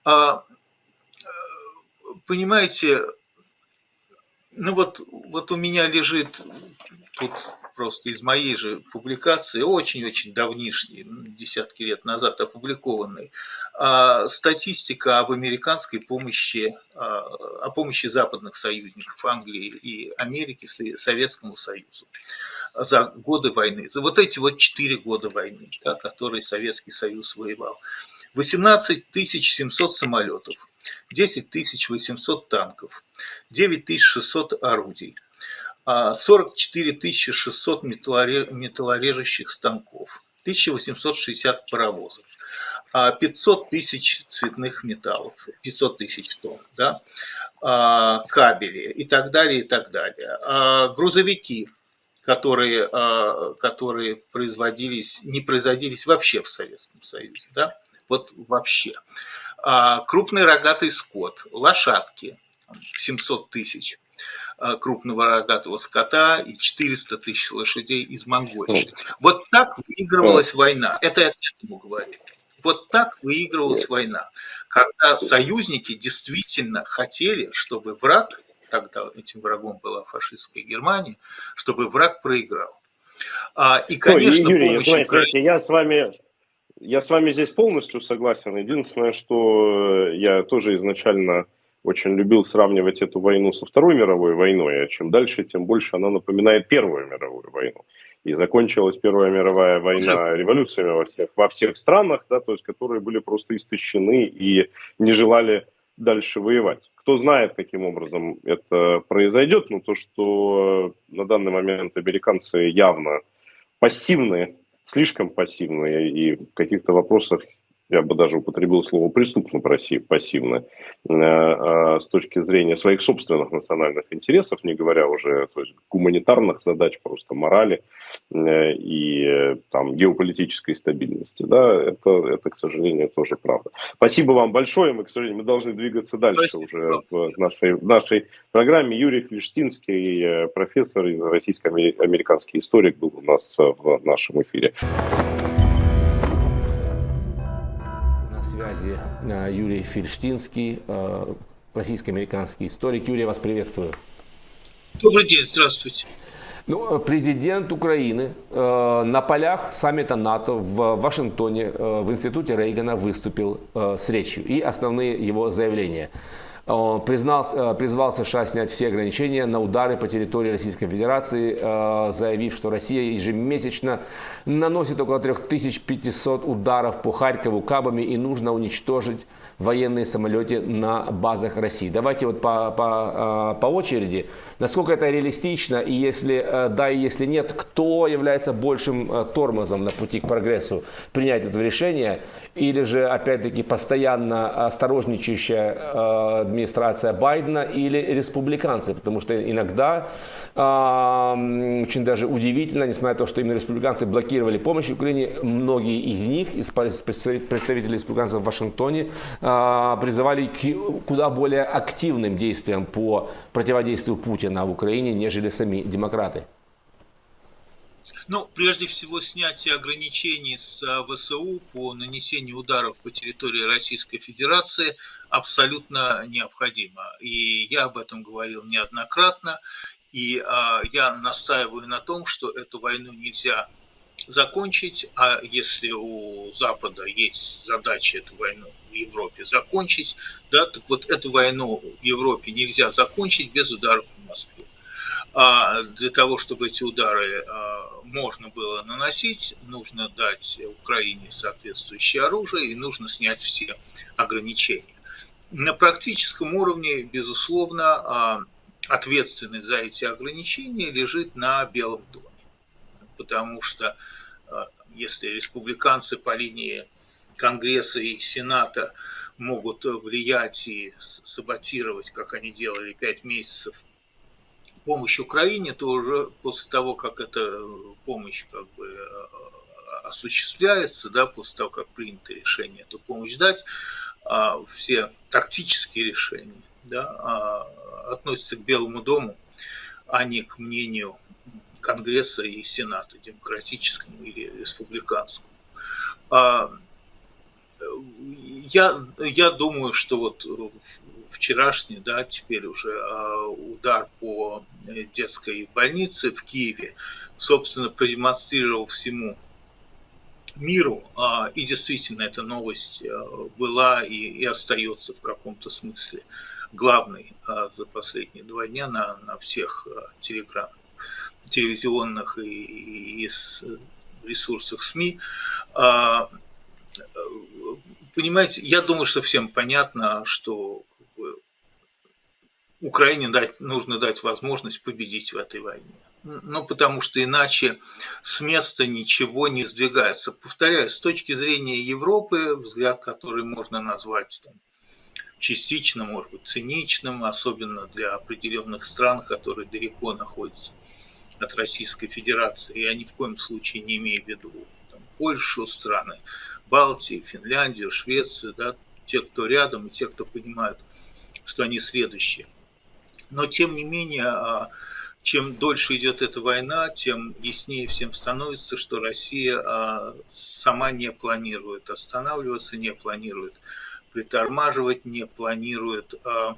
понимаете, ну вот, вот у меня лежит тут просто из моей же публикации, очень-очень давнишней, десятки лет назад опубликованной, статистика об американской помощи, о помощи западных союзников Англии и Америки Советскому Союзу за годы войны, за вот эти вот четыре года войны, да, которые Советский Союз воевал. восемнадцать тысяч семьсот самолетов, десять тысяч восемьсот танков, девять тысяч шестьсот орудий, сорок четыре тысячи шестьсот металлорежущих станков, тысяча восемьсот шестьдесят паровозов, пятьсот тысяч цветных металлов, пятьсот тысяч тонн, да, кабели и так далее, и так далее. Грузовики, которые, которые производились, не производились вообще в Советском Союзе, да, вот вообще. Крупный рогатый скот, лошадки, семьсот тысяч крупного рогатого скота и четыреста тысяч лошадей из Монголии. Вот так выигрывалась война. Это я к этому говорю. Вот так выигрывалась война. Когда союзники действительно хотели, чтобы враг, тогда этим врагом была фашистская Германия, чтобы враг проиграл. И, конечно, ну, Юрий, помощь знаете, Украине... я с вами... Я с вами здесь полностью согласен. Единственное, что я тоже изначально очень любил сравнивать эту войну со Второй мировой войной, а чем дальше, тем больше она напоминает Первую мировую войну. И закончилась Первая мировая война революциями во всех, во всех странах, да, то есть, которые были просто истощены и не желали дальше воевать. Кто знает, каким образом это произойдет, но то, что на данный момент американцы явно пассивны, слишком пассивные, и в каких-то вопросах, я бы даже употребил слово преступно пассивны, с точки зрения своих собственных национальных интересов, не говоря уже то есть, гуманитарных задач, просто морали и там, геополитической стабильности. Да, это, это, к сожалению, тоже правда. Спасибо вам большое. Мы, к сожалению, мы должны двигаться дальше Спасибо. уже в нашей, в нашей программе. Юрий Фельштинский, профессор и российско-американский историк, был у нас в нашем эфире. На связи Юрий Фельштинский, российско-американский историк. Юрий, я вас приветствую. Добрый день, здравствуйте. Ну, президент Украины э, на полях саммита НАТО в Вашингтоне э, в институте Рейгана выступил э, с речью. И основные его заявления. Он признал, э, призвал США снять все ограничения на удары по территории Российской Федерации, э, заявив, что Россия ежемесячно наносит около три тысячи пятьсот ударов по Харькову кабами и нужно уничтожить военные самолеты на базах России. Давайте вот по, по, по очереди. Насколько это реалистично, и если да, и если нет, кто является большим тормозом на пути к прогрессу принять это решение, или же, опять-таки, постоянно осторожничающая администрация Байдена или республиканцы, потому что иногда очень даже удивительно, несмотря на то, что именно республиканцы блокировали помощь Украине, многие из них, из представителей республиканцев в Вашингтоне, призывали к куда более активным действиям по противодействию Путина в Украине, нежели сами демократы. Ну, прежде всего, снятие ограничений с ВСУ по нанесению ударов по территории Российской Федерации абсолютно необходимо. И я об этом говорил неоднократно. И а, я настаиваю на том, что эту войну нельзя закончить, а если у Запада есть задача эту войну в Европе закончить, да, так вот эту войну в Европе нельзя закончить без ударов в Москве. А для того, чтобы эти удары а, можно было наносить, нужно дать Украине соответствующее оружие и нужно снять все ограничения. На практическом уровне, безусловно, а, ответственность за эти ограничения лежит на Белом доме. Потому что а, если республиканцы по линии Конгресса и Сената могут влиять и саботировать, как они делали пять месяцев, помощь Украине, то уже после того, как эта помощь как бы осуществляется, да, после того, как принято решение эту помощь дать, все тактические решения, да, относятся к Белому дому, а не к мнению Конгресса и Сената, демократическому или республиканскому. Я, я думаю, что вот вчерашний, да, теперь уже удар по детской больнице в Киеве, собственно, продемонстрировал всему миру, и действительно эта новость была и, и остается в каком-то смысле главной за последние два дня на, на всех телеграм, телевизионных и, и ресурсах СМИ. Понимаете, я думаю, что всем понятно, что Украине дать, нужно дать возможность победить в этой войне. Ну, потому что иначе с места ничего не сдвигается. Повторяю, с точки зрения Европы, взгляд, который можно назвать там, частично, может быть, циничным, особенно для определенных стран, которые далеко находятся от Российской Федерации. Я ни в коем случае не имею в виду там, Польшу, страны Балтии, Финляндию, Швецию, да, те, кто рядом, и те, кто понимают, что они следующие. Но, тем не менее, чем дольше идет эта война, тем яснее всем становится, что Россия сама не планирует останавливаться, не планирует притормаживать, не планирует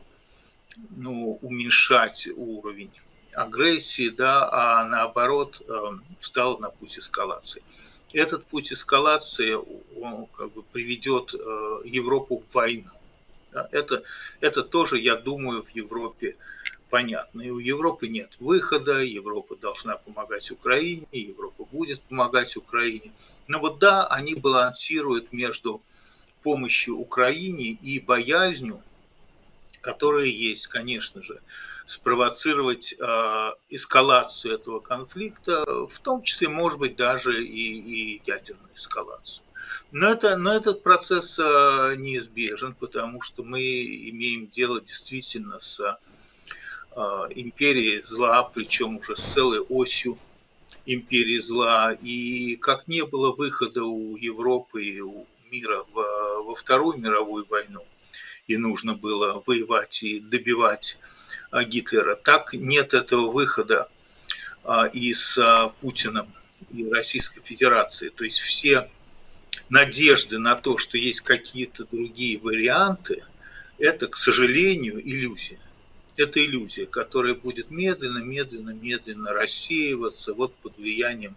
ну, уменьшать уровень агрессии, да, а наоборот встал на путь эскалации. Этот путь эскалации он, как бы, приведет Европу в войну. Это, это тоже, я думаю, в Европе понятно. И у Европы нет выхода, Европа должна помогать Украине, Европа будет помогать Украине. Но вот да, они балансируют между помощью Украине и боязнью, которая есть, конечно же, спровоцировать э, эскалацию этого конфликта, в том числе, может быть, даже и, и ядерную эскалацию. Но, это, но этот процесс э, неизбежен, потому что мы имеем дело действительно с э, империей зла, причем уже с целой осью империи зла. И как не было выхода у Европы и у мира в, во Вторую мировую войну, и нужно было воевать и добивать Гитлера, так нет этого выхода и с Путиным и Российской Федерацией. То есть все надежды на то, что есть какие-то другие варианты, это, к сожалению, иллюзия. Это иллюзия, которая будет медленно, медленно, медленно рассеиваться вот под влиянием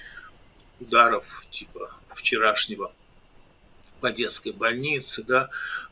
ударов типа вчерашнего по детской больнице, да,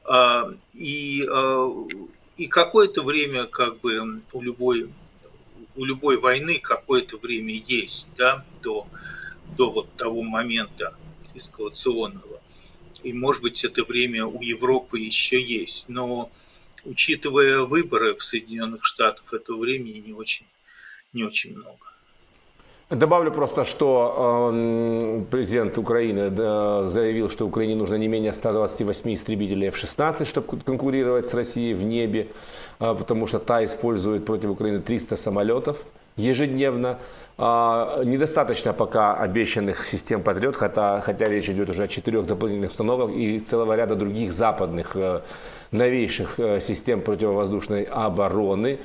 и, и какое-то время как бы у любой, у любой войны какое-то время есть, да, до, до вот того момента эскалационного. И, может быть, это время у Европы еще есть, но учитывая выборы в Соединенных Штатах, этого времени не очень, не очень много. Добавлю просто, что э, президент Украины э, заявил, что Украине нужно не менее ста двадцати восьми истребителей эф шестнадцать, чтобы конкурировать с Россией в небе, э, потому что та использует против Украины триста самолетов ежедневно. Э, недостаточно пока обещанных систем «Патриот», хотя, хотя речь идет уже о четырех дополнительных установках и целого ряда других западных э, новейших э, систем противовоздушной обороны.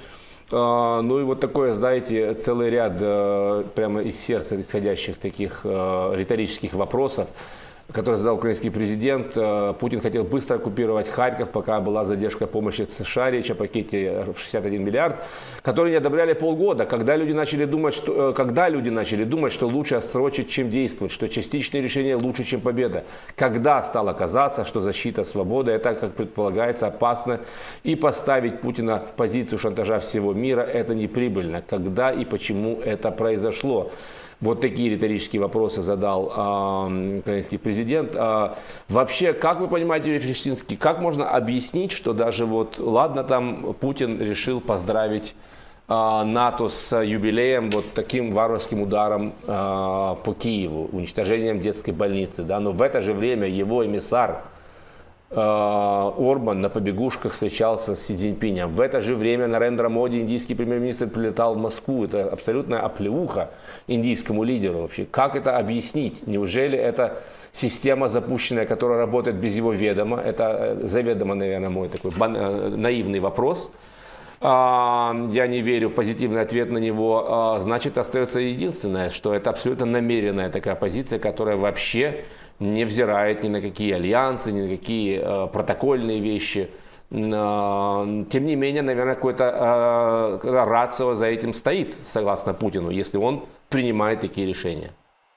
Ну и вот такое, знаете, целый ряд прямо из сердца исходящих таких риторических вопросов, который задал украинский президент. Путин хотел быстро оккупировать Харьков, пока была задержка помощи США, речь о пакете в шестьдесят один миллиард, который не одобряли полгода. Когда люди начали думать, что, когда люди начали думать, что лучше отсрочить, чем действовать, что частичное решение лучше, чем победа. Когда стало казаться, что защита свободы, это, как предполагается, опасно, и поставить Путина в позицию шантажа всего мира, это неприбыльно. Когда и почему это произошло? Вот такие риторические вопросы задал э, украинский президент. А, вообще, как вы понимаете, Юрий Флештинский, как можно объяснить, что даже вот, ладно, там Путин решил поздравить э, НАТО с юбилеем, вот таким варварским ударом э, по Киеву, уничтожением детской больницы, да, но в это же время его эмиссар Орбан на побегушках встречался с Си Цзиньпинем. В это же время Нарендра Моди, индийский премьер-министр, прилетал в Москву. Это абсолютная оплеуха индийскому лидеру вообще. Как это объяснить? Неужели это система запущенная, которая работает без его ведома? Это заведомо, наверное, мой такой наивный вопрос. Я не верю в позитивный ответ на него. Значит, остается единственное, что это абсолютно намеренная такая позиция, которая вообще не взирает ни на какие альянсы, ни на какие э, протокольные вещи. Э, тем не менее, наверное, какое-то э, рацио за этим стоит, согласно Путину, если он принимает такие решения.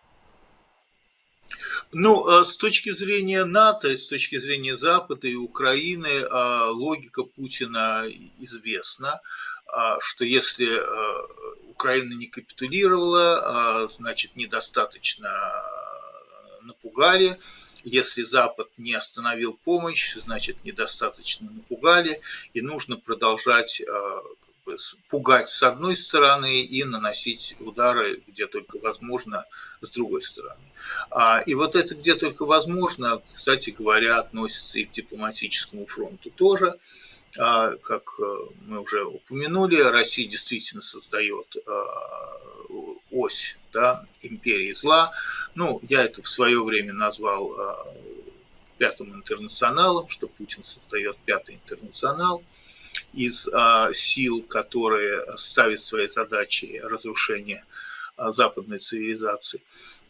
Ну, с точки зрения НАТО, с точки зрения Запада и Украины, логика Путина известна, что если Украина не капитулировала, значит, недостаточно напугали. Если Запад не остановил помощь, значит, недостаточно напугали, и нужно продолжать как бы, пугать с одной стороны и наносить удары, где только возможно, с другой стороны. И вот это где только возможно, кстати говоря, относится и к дипломатическому фронту тоже. Как мы уже упомянули, Россия действительно создает ось, да, империи зла. Ну, я это в свое время назвал пятым интернационалом, что Путин создает пятый интернационал из сил, которые ставят своей задачей разрушение западной цивилизации.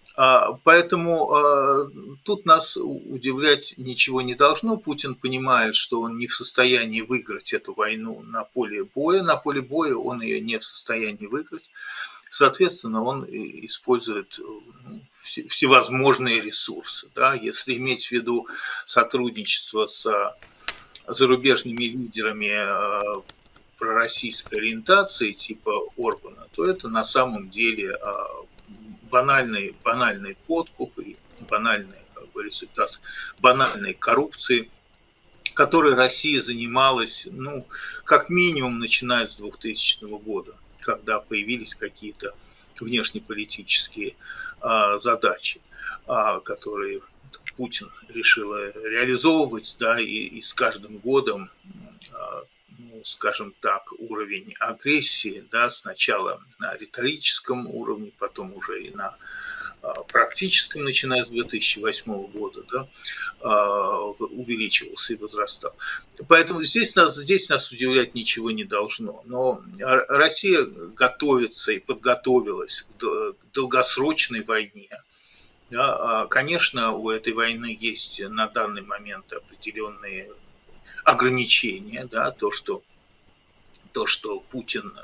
Поэтому тут нас удивлять ничего не должно. Путин понимает, что он не в состоянии выиграть эту войну на поле боя. На поле боя он ее не в состоянии выиграть. Соответственно, он использует всевозможные ресурсы. Да? Если иметь в виду сотрудничество с зарубежными лидерами пророссийской ориентации типа Орбана, то это на самом деле банальный, банальный подкуп и банальный как бы, результат банальной коррупции, которой Россия занималась, ну, как минимум, начиная с двухтысячного года, когда появились какие-то внешнеполитические а, задачи, а, которые Путин решил реализовывать, да, и, и с каждым годом, а, ну, скажем так, уровень агрессии, да, сначала на риторическом уровне, потом уже и на практическом, начиная с две тысячи восьмого года, да, увеличивался и возрастал. Поэтому здесь нас, здесь нас удивлять ничего не должно. Но Россия готовится и подготовилась к долгосрочной войне. Да, конечно, у этой войны есть на данный момент определенные ограничения, да, то, что, то, что Путин,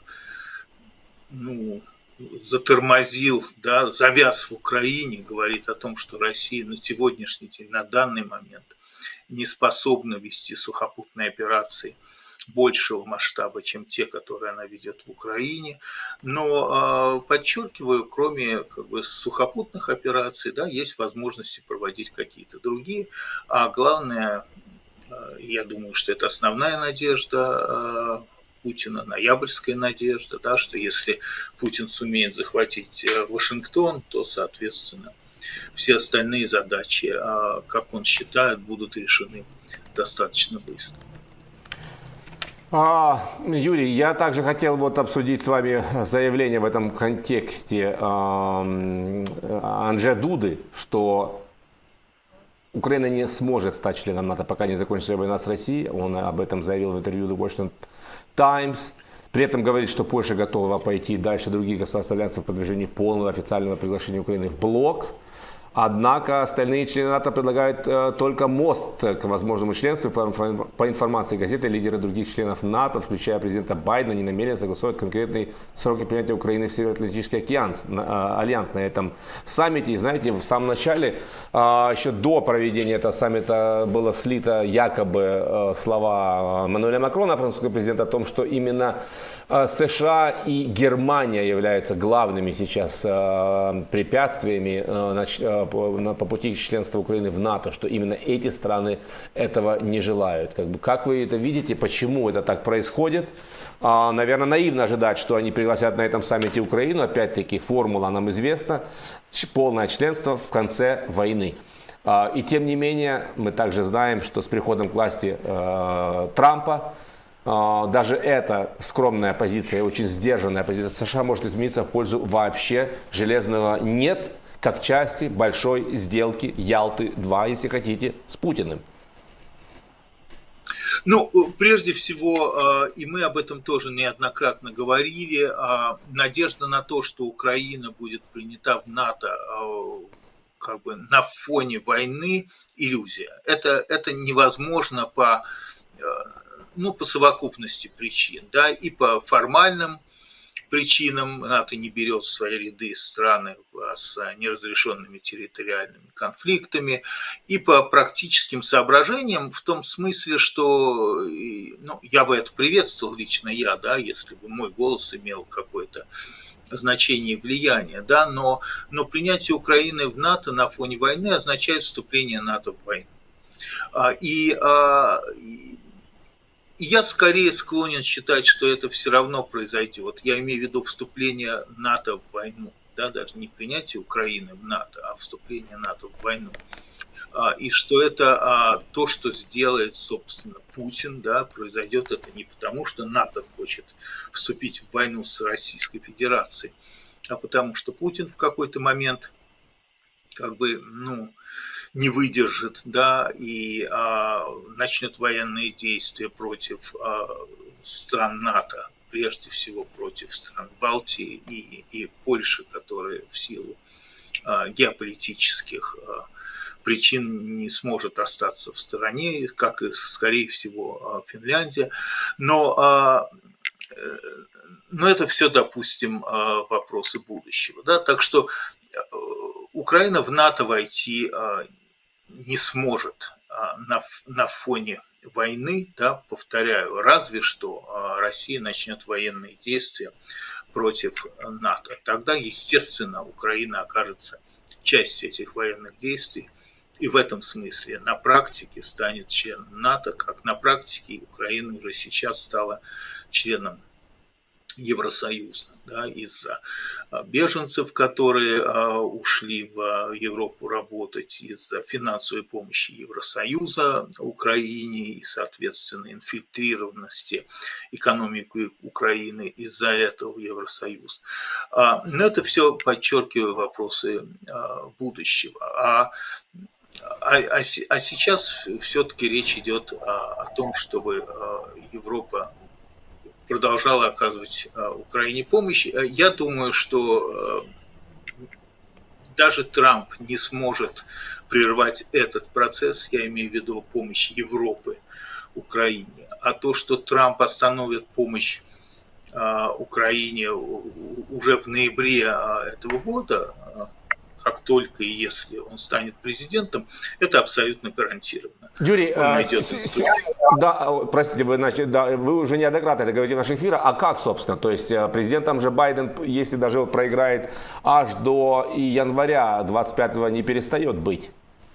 ну, затормозил, да, завяз в Украине, говорит о том, что Россия на сегодняшний день, на данный момент не способна вести сухопутные операции большего масштаба, чем те, которые она ведет в Украине. Но, подчеркиваю, кроме как бы, сухопутных операций, да, есть возможности проводить какие-то другие. А главное, я думаю, что это основная надежда Путина, ноябрьская надежда, да, что если Путин сумеет захватить Вашингтон, то, соответственно, все остальные задачи, как он считает, будут решены достаточно быстро. А, Юрий, я также хотел вот обсудить с вами заявление в этом контексте э, Анджея Дуды, что Украина не сможет стать членом НАТО, пока не закончится война с Россией. Он об этом заявил в интервью The Washington Times. При этом говорит, что Польша готова пойти дальше других государств-альянсов в продвижении полного официального приглашения Украины в блок. Однако остальные члены НАТО предлагают э, только мост к возможному членству. По, по информации газеты, лидеры других членов НАТО, включая президента Байдена, не намерены согласовать конкретные сроки принятия Украины в Североатлантический альянс, э, альянс на этом саммите. И знаете, в самом начале, э, еще до проведения этого саммита, было слито якобы э, слова Эммануэля Макрона, французского президента, о том, что именно э, США и Германия являются главными сейчас э, препятствиями э, на, По, по пути членства Украины в НАТО, что именно эти страны этого не желают. Как бы, как вы это видите, почему это так происходит? А, наверное, наивно ожидать, что они пригласят на этом саммите Украину. Опять-таки, формула нам известна. Полное членство в конце войны. А, и тем не менее, мы также знаем, что с приходом к власти э, Трампа Uh, даже эта скромная позиция, очень сдержанная позиция США может измениться в пользу вообще железного «нет», как части большой сделки Ялты-два, если хотите, с Путиным. Ну, прежде всего, и мы об этом тоже неоднократно говорили, надежда на то, что Украина будет принята в НАТО как бы на фоне войны, иллюзия. Это, это невозможно по... ну, по совокупности причин, да, и по формальным причинам НАТО не берет в свои ряды страны с неразрешенными территориальными конфликтами, и по практическим соображениям, в том смысле, что, ну, я бы это приветствовал, лично я, да, если бы мой голос имел какое-то значение и влияние, да, но, но принятие Украины в НАТО на фоне войны означает вступление НАТО в войну. И, и И я скорее склонен считать, что это все равно произойдет. Я имею в виду вступление НАТО в войну. Да, даже не принятие Украины в НАТО, а вступление НАТО в войну. И что это то, что сделает, собственно, Путин, да, произойдет это не потому, что НАТО хочет вступить в войну с Российской Федерацией, а потому что Путин в какой-то момент как бы, ну, не выдержит, да, и а, начнет военные действия против а, стран НАТО, прежде всего против стран Балтии и, и Польши, которые в силу а, геополитических а, причин не сможет остаться в стороне, как и, скорее всего, а, Финляндия. Но, а, но это все, допустим, а, вопросы будущего, да, так что Украина в НАТО войти а, не сможет на, на фоне войны, да, повторяю, разве что Россия начнет военные действия против НАТО. Тогда, естественно, Украина окажется частью этих военных действий и в этом смысле на практике станет членом НАТО, как на практике Украина уже сейчас стала членом Евросоюза, да, из-за беженцев, которые а, ушли в Европу работать, из-за финансовой помощи Евросоюза Украине и, соответственно, инфильтрированности экономики Украины из-за этого в Евросоюз. А, но это все, подчеркиваю, вопросы а, будущего. А, а, а, а сейчас все-таки речь идет а, о том, чтобы а, Европа продолжала оказывать Украине помощь. Я думаю, что даже Трамп не сможет прервать этот процесс, я имею в виду помощь Европы Украине. А то, что Трамп остановит помощь Украине уже в ноябре этого года, как только и если он станет президентом, это абсолютно гарантированно. Юрий, а, с, с, да, простите, вы, значит, да, вы уже неоднократно это говорите в наших эфирах, а как, собственно? То есть президентом же Байден, если даже проиграет аж до января двадцать пятого, не перестает быть?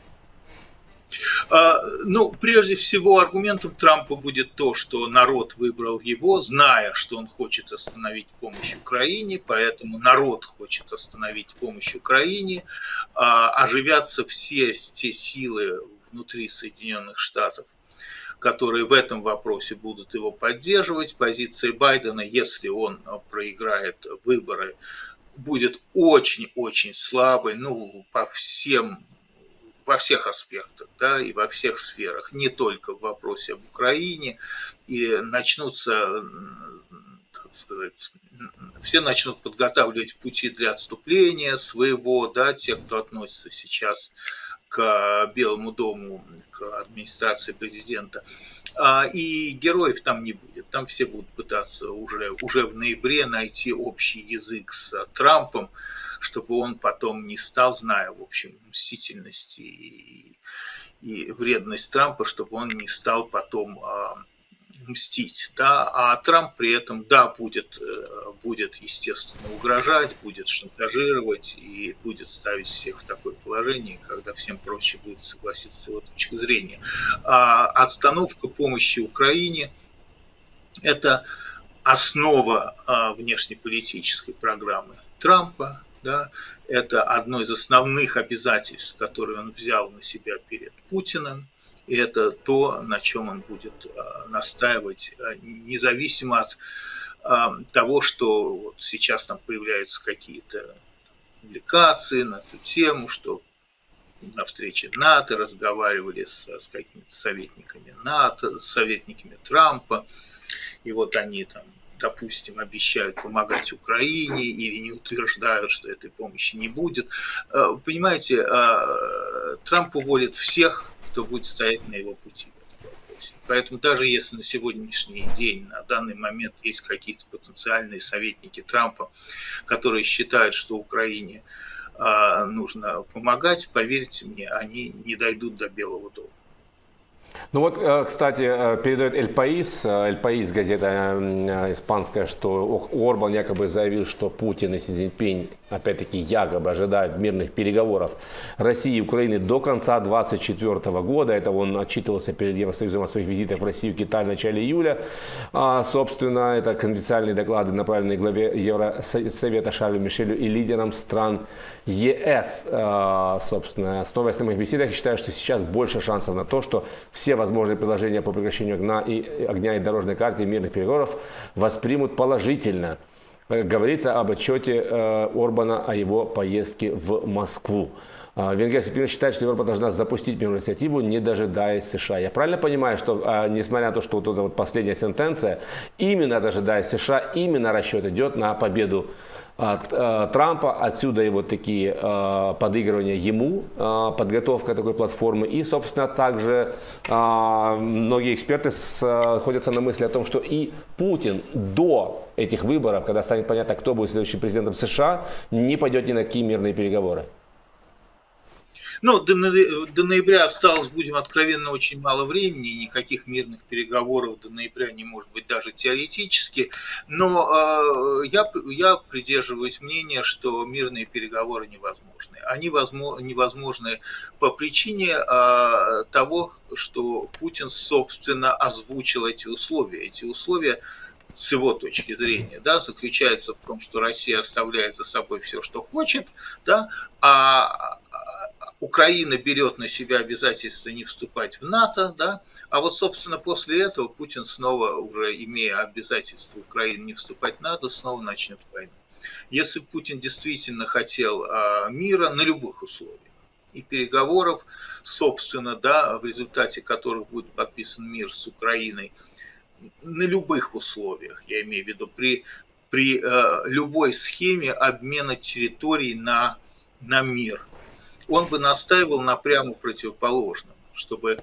Ну, прежде всего, аргументом Трампа будет то, что народ выбрал его, зная, что он хочет остановить помощь Украине, поэтому народ хочет остановить помощь Украине, оживятся все те силы внутри Соединенных Штатов, которые в этом вопросе будут его поддерживать. Позиция Байдена, если он проиграет выборы, будет очень-очень слабой, ну, по всем во всех аспектах, да, и во всех сферах, не только в вопросе об Украине, и начнутся как сказать, все начнут подготавливать пути для отступления своего, да, те, кто относится сейчас к Белому дому, к администрации президента. И героев там не будет. Там все будут пытаться уже, уже в ноябре найти общий язык с Трампом, чтобы он потом не стал, зная, в общем, мстительность и, и вредность Трампа, чтобы он не стал потом мстить, да, а Трамп при этом, да, будет, будет, естественно, угрожать, будет шантажировать и будет ставить всех в такое положение, когда всем проще будет согласиться с его точки зрения. А отстановка помощи Украине – это основа внешнеполитической программы Трампа, да, это одно из основных обязательств, которые он взял на себя перед Путиным. И это то, на чем он будет настаивать, независимо от того, что вот сейчас там появляются какие-то публикации на эту тему, что на встрече НАТО разговаривали с, с какими-то советниками НАТО, советниками Трампа, и вот они там, допустим, обещают помогать Украине или не утверждают, что этой помощи не будет. Понимаете, Трамп уволит всех, кто будет стоять на его пути в этом вопросе. Поэтому даже если на сегодняшний день, на данный момент есть какие-то потенциальные советники Трампа, которые считают, что Украине а, нужно помогать, поверьте мне, они не дойдут до Белого дома. Ну вот, кстати, передает Эль Паис, Эль Паис, газета испанская, что Орбан якобы заявил, что Путин и Си Цзиньпинь, опять-таки, якобы ожидают мирных переговоров России и Украины до конца две тысячи двадцать четвёртого года. Это он отчитывался перед Евросоюзом о своих визитах в Россию и Китай в начале июля. А, собственно, это конфиденциальные доклады, направленные главе Евросовета Шарлю Мишелю и лидерам стран ЕС. А, собственно, основываясь на моих беседах, я считаю, что сейчас больше шансов на то, что все возможные предложения по прекращению огня и, огня и дорожной карты и мирных переговоров воспримут положительно. Говорится об отчете э, Орбана о его поездке в Москву. Э, Венгерский премьер считает, что Европа должна запустить мирную инициативу, не дожидаясь США. Я правильно понимаю, что э, несмотря на то, что вот эта вот последняя сентенция, именно дожидаясь США, именно расчет идет на победу от э, Трампа, отсюда и вот такие э, подыгрывания ему, э, подготовка такой платформы. И, собственно, также э, многие эксперты сходятся на мысли о том, что и Путин до этих выборов, когда станет понятно, кто будет следующим президентом США, не пойдет ни на какие мирные переговоры. Ну, до, до ноября осталось, будем откровенно, очень мало времени, никаких мирных переговоров до ноября не может быть даже теоретически, но э, я, я придерживаюсь мнения, что мирные переговоры невозможны. Они возможны, невозможны по причине э, того, что Путин, собственно, озвучил эти условия. Эти условия, с его точки зрения, да, заключаются в том, что Россия оставляет за собой все, что хочет, да, а Украина берет на себя обязательство не вступать в НАТО, да, а вот, собственно, после этого Путин снова, уже имея обязательство Украины не вступать в НАТО, снова начнет войну. Если Путин действительно хотел а, мира на любых условиях и переговоров, собственно, да, в результате которых будет подписан мир с Украиной, на любых условиях, я имею в виду, при, при э, любой схеме обмена территорий на, на мир, он бы настаивал на прямо противоположном, чтобы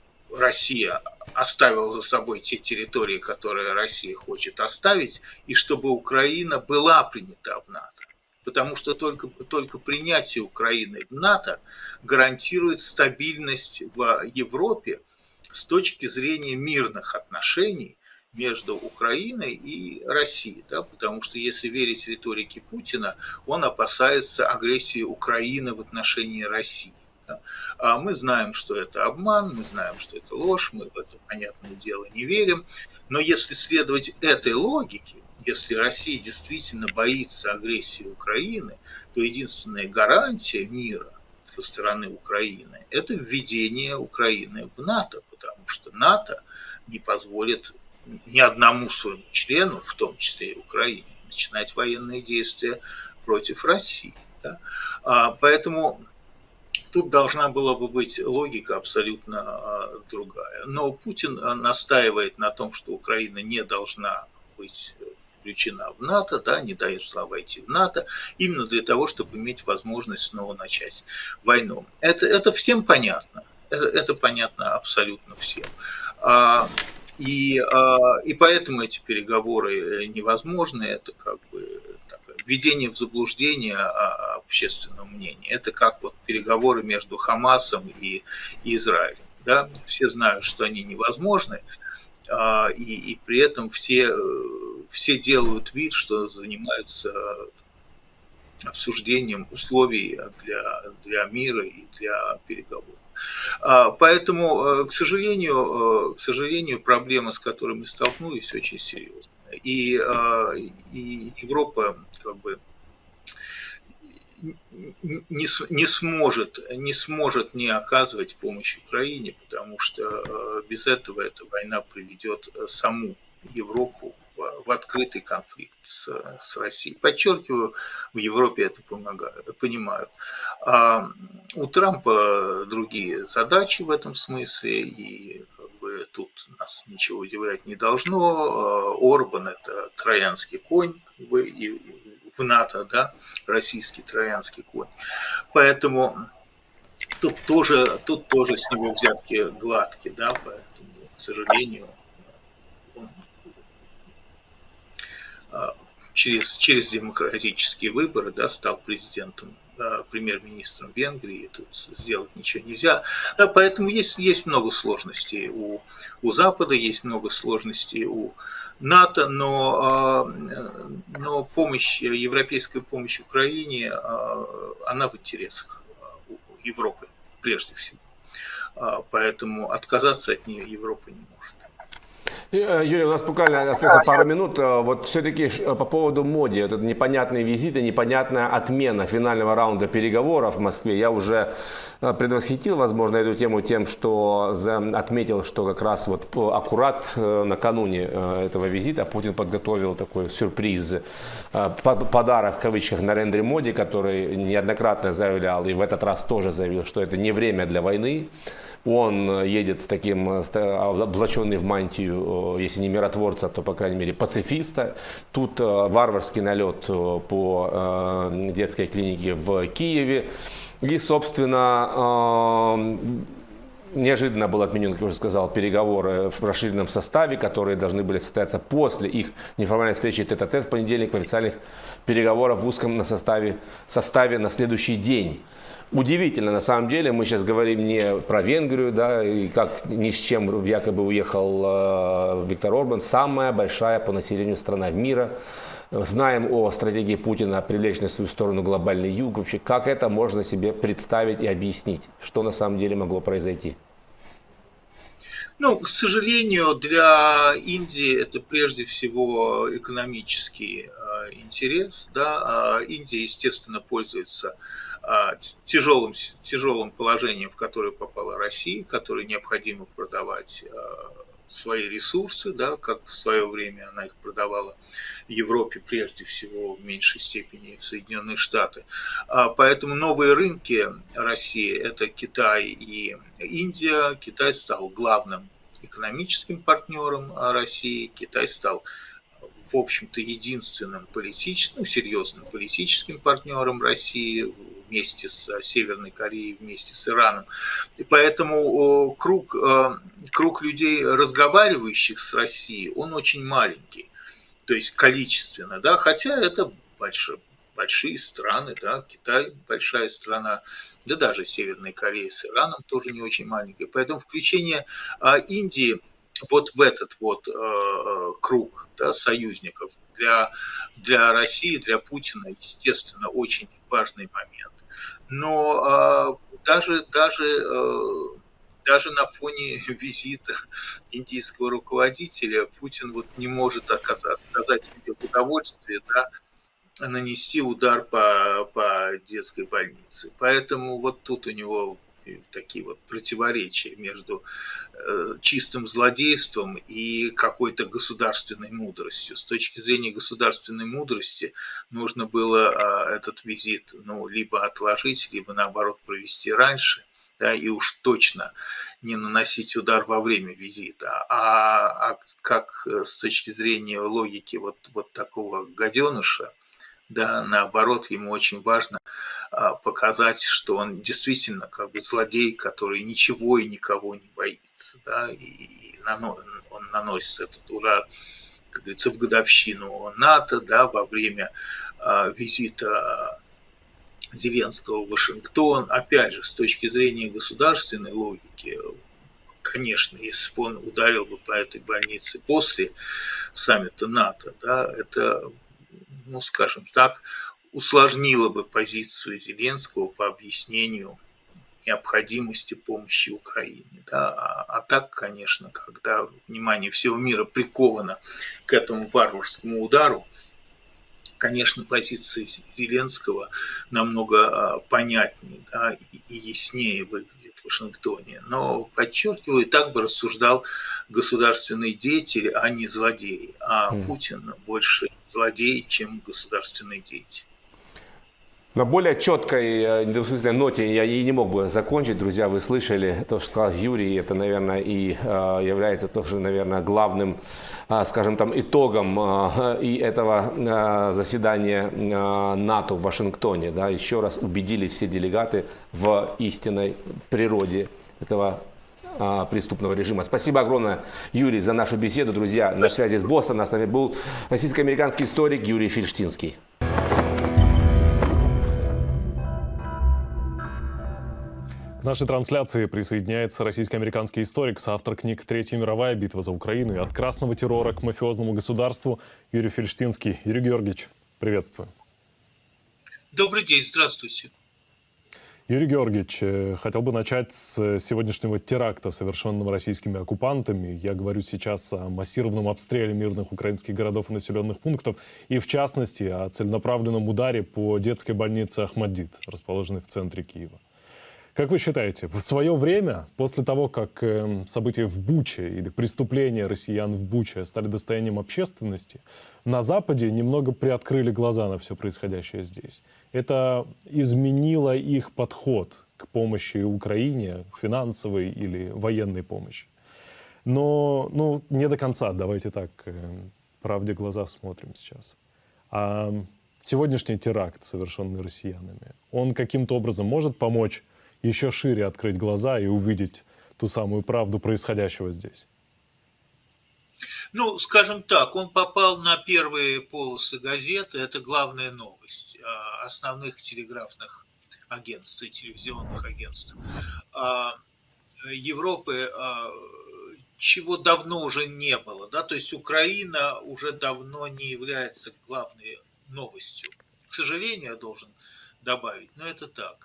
Россия оставила за собой те территории, которые Россия хочет оставить, и чтобы Украина была принята в НАТО. Потому что только, только принятие Украины в НАТО гарантирует стабильность в Европе с точки зрения мирных отношений между Украиной и Россией, да, потому что, если верить риторике Путина, он опасается агрессии Украины в отношении России. Да. А мы знаем, что это обман, мы знаем, что это ложь, мы в это, понятное дело, не верим. Но если следовать этой логике, если Россия действительно боится агрессии Украины, то единственная гарантия мира со стороны Украины – это введение Украины в НАТО, потому что НАТО не позволит ни одному своему члену, в том числе и Украине, начинать военные действия против России. Да? А, поэтому тут должна была бы быть логика абсолютно а, другая. Но Путин настаивает на том, что Украина не должна быть включена в НАТО, да, не дошла войти в НАТО, именно для того, чтобы иметь возможность снова начать войну. Это, это всем понятно, это, это понятно абсолютно всем. И, и поэтому эти переговоры невозможны, это как бы введение в заблуждение общественного мнения. Это как вот переговоры между Хамасом и Израилем. Да? Все знают, что они невозможны, и, и при этом все, все делают вид, что занимаются обсуждением условий для, для мира и для переговоров. Поэтому, к сожалению, к сожалению, проблема, с которой мы столкнулись, очень серьезная. И, и Европа как бы не, не, сможет, не сможет не оказывать помощь Украине, потому что без этого эта война приведет саму Европу в, в открытый конфликт с, с Россией. Подчеркиваю, в Европе это помогают, понимают. А у Трампа другие задачи в этом смысле, и как бы тут нас ничего удивлять не должно. Орбан – это троянский конь, как бы, и в НАТО, да, российский троянский конь. Поэтому тут тоже, тут тоже с него взятки гладкие, да, поэтому, к сожалению, он через, через демократические выборы, да, стал президентом, да, премьер-министром Венгрии, тут сделать ничего нельзя. Да, поэтому есть, есть много сложностей у, у Запада, есть много сложностей у НАТО, но, но помощь, европейская помощь Украине, она в интересах Европы прежде всего. Поэтому отказаться от нее Европа не может. Юрий, у нас буквально остается пару минут. Вот все-таки по поводу Моди, это непонятные визиты, непонятная отмена финального раунда переговоров в Москве. Я уже предвосхитил, возможно, эту тему тем, что отметил, что как раз вот аккурат накануне этого визита Путин подготовил такой сюрприз, подарок в кавычках Нарендре Моди, который неоднократно заявлял и в этот раз тоже заявил, что это не время для войны. Он едет с таким, облаченный в мантию, если не миротворца, то, по крайней мере, пацифиста. Тут варварский налет по детской клинике в Киеве. И, собственно, неожиданно был отменен, как я уже сказал, переговоры в расширенном составе, которые должны были состояться после их неформальной встречи тет-а-тет в понедельник, в официальных переговорах в узком на составе, составе на следующий день. Удивительно, на самом деле, мы сейчас говорим не про Венгрию, да, и как ни с чем якобы уехал э, Виктор Орбан, самая большая по населению страна мира. Знаем о стратегии Путина привлечь на свою сторону глобальный юг. Вообще, как это можно себе представить и объяснить? Что на самом деле могло произойти? Ну, к сожалению, для Индии это прежде всего экономический э, интерес. Да? Индия, естественно, пользуется тяжелым, тяжелым положением, в которое попала Россия, которой необходимо продавать свои ресурсы, да, как в свое время она их продавала Европе, прежде всего в меньшей степени в Соединенные Штаты. Поэтому новые рынки России – это Китай и Индия. Китай стал главным экономическим партнером России, Китай стал, в общем-то, единственным политическим, ну, серьезным политическим партнером России вместе с Северной Кореей, вместе с Ираном. И поэтому круг, круг людей, разговаривающих с Россией, он очень маленький, то есть количественно, да, хотя это большое, большие страны, да, Китай большая страна, да даже Северная Корея с Ираном тоже не очень маленькая. Поэтому включение Индии вот в этот вот э, круг, да, союзников для, для России, для Путина, естественно, очень важный момент. Но э, даже, даже, э, даже на фоне визита индийского руководителя Путин вот не может оказать, оказать себе удовольствие, да, нанести удар по, по детской больнице. Поэтому вот тут у него такие вот противоречия между э, чистым злодейством и какой-то государственной мудростью. С точки зрения государственной мудрости нужно было э, этот визит, ну, либо отложить, либо наоборот провести раньше, да, и уж точно не наносить удар во время визита, а, а как с точки зрения логики вот, вот такого гаденыша, да, наоборот, ему очень важно а, показать, что он действительно как бы злодей, который ничего и никого не боится, да, и, и нано, он наносит этот удар, как говорится, в годовщину НАТО, да, во время а, визита Зеленского в Вашингтон. Опять же, с точки зрения государственной логики, конечно, если бы он ударил бы по этой больнице после саммита НАТО, да, это, ну, скажем так, усложнило бы позицию Зеленского по объяснению необходимости помощи Украине. Да. А, а так, конечно, когда внимание всего мира приковано к этому варварскому удару, конечно, позиция Зеленского намного понятнее, да, и яснее выглядит в Вашингтоне. Но, подчеркиваю, так бы рассуждал государственный деятель, а не злодей. А mm. Путин больше злодей, чем государственный деятель. На более четкой, недвусмысленной ноте я и не мог бы закончить, друзья. Вы слышали то, что сказал Юрий. Это, наверное, и является тоже, наверное, главным, скажем, там, итогом и этого заседания НАТО в Вашингтоне. Да. Еще раз убедились все делегаты в истинной природе этого преступного режима. Спасибо огромное, Юрий, за нашу беседу. Друзья, на связи с Бостоном. С нами был российско-американский историк Юрий Фельштинский. К нашей трансляции присоединяется российско-американский историк, соавтор книг «Третья мировая. Битва за Украину» и «От красного террора к мафиозному государству» Юрий Фельштинский. Юрий Георгиевич, приветствую. Добрый день, здравствуйте. Юрий Георгиевич, хотел бы начать с сегодняшнего теракта, совершенного российскими оккупантами. Я говорю сейчас о массированном обстреле мирных украинских городов и населенных пунктов, и в частности о целенаправленном ударе по детской больнице Ахмадит, расположенной в центре Киева. Как вы считаете, в свое время, после того, как э, события в Буче или преступления россиян в Буче стали достоянием общественности, на Западе немного приоткрыли глаза на все происходящее здесь? Это изменило их подход к помощи Украине, финансовой или военной помощи. Но ну, не до конца, давайте так, э, правде глаза смотрим сейчас. А сегодняшний теракт, совершенный россиянами, он каким-то образом может помочь еще шире открыть глаза и увидеть ту самую правду происходящего здесь? Ну, скажем так, он попал на первые полосы газеты, это главная новость основных телеграфных агентств и телевизионных агентств Европы, чего давно уже не было, да, то есть Украина уже давно не является главной новостью. К сожалению, я должен добавить, но это так.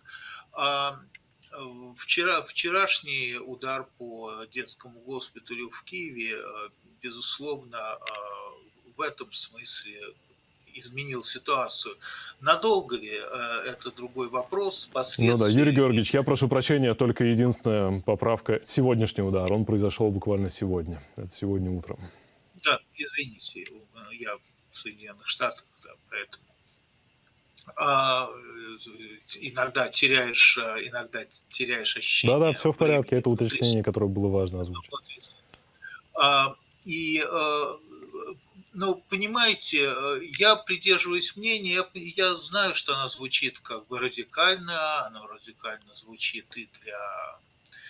Вчера, вчерашний удар по детскому госпиталю в Киеве, безусловно, в этом смысле изменил ситуацию. Надолго ли, это другой вопрос. Ну да, Юрий Георгиевич, я прошу прощения, только единственная поправка. Сегодняшний удар, он произошел буквально сегодня. Это сегодня утром. Да, извините, я в Соединенных Штатах, да, поэтому. А, иногда теряешь, иногда теряешь ощущение. Да-да, все в порядке, это уточнение, которое было важно озвучить. А, и, ну, понимаете, я придерживаюсь мнения, я, я знаю, что она звучит как бы радикально, она радикально звучит и для,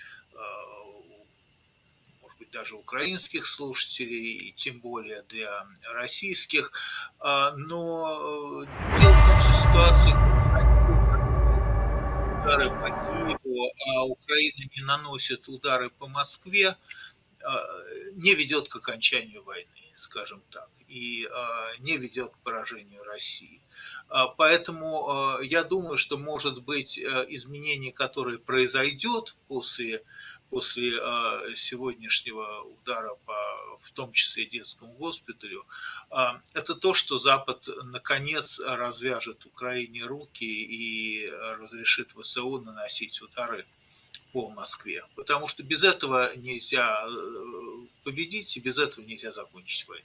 может быть, даже украинских слушателей, и тем более для российских, но дело в том, что ситуация, удары по Киеву, а Украина не наносит удары по Москве, не ведет к окончанию войны, скажем так, и не ведет к поражению России. Поэтому я думаю, что, может быть, изменение, которое произойдет после после э, сегодняшнего удара по, в том числе, детскому госпиталю, э, это то, что Запад наконец развяжет Украине руки и разрешит ВСУ наносить удары по Москве. Потому что без этого нельзя победить, и без этого нельзя закончить войну.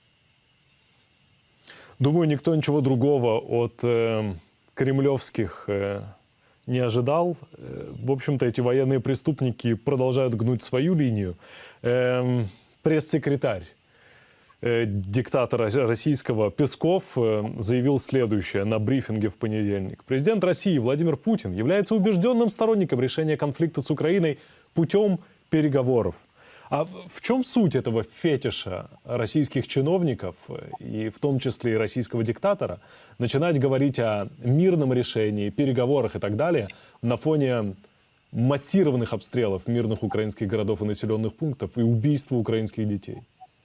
Думаю, никто ничего другого от э, кремлевских э, не ожидал. В общем-то, эти военные преступники продолжают гнуть свою линию. Эм, пресс-секретарь э, диктатора российского Песков э, заявил следующее на брифинге в понедельник. Президент России Владимир Путин является убежденным сторонником решения конфликта с Украиной путем переговоров. А в чем суть этого фетиша российских чиновников, и в том числе и российского диктатора, начинать говорить о мирном решении, переговорах и так далее на фоне массированных обстрелов мирных украинских городов и населенных пунктов и убийства украинских детей?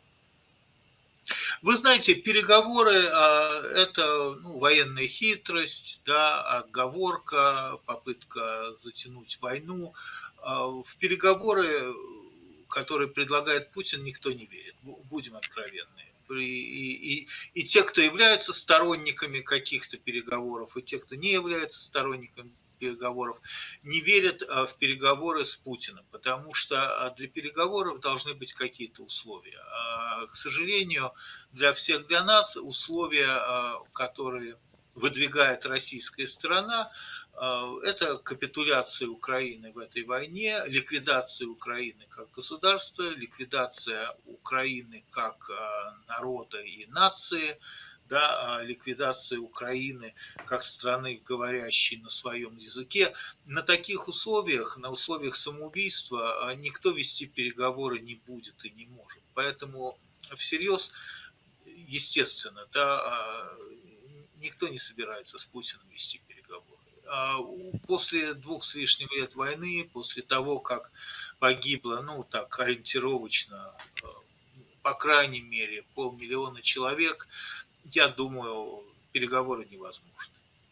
Вы знаете, переговоры – это ну, военная хитрость, да, отговорка, попытка затянуть войну. В переговоры, которые предлагает Путин, никто не верит. Будем откровенны. И, и, и те, кто являются сторонниками каких-то переговоров, и те, кто не является сторонниками переговоров, не верят в переговоры с Путиным, потому что для переговоров должны быть какие-то условия. К сожалению, для всех, для нас условия, которые выдвигает российская сторона, это капитуляция Украины в этой войне, ликвидация Украины как государства, ликвидация Украины как народа и нации, да, ликвидация Украины как страны, говорящей на своем языке. На таких условиях, на условиях самоубийства, никто вести переговоры не будет и не может. Поэтому всерьез, естественно, да, никто не собирается с Путиным вести переговоры. После двух с лишним лет войны, после того, как погибло, ну так, ориентировочно, по крайней мере, полмиллиона человек, я думаю, переговоры невозможны.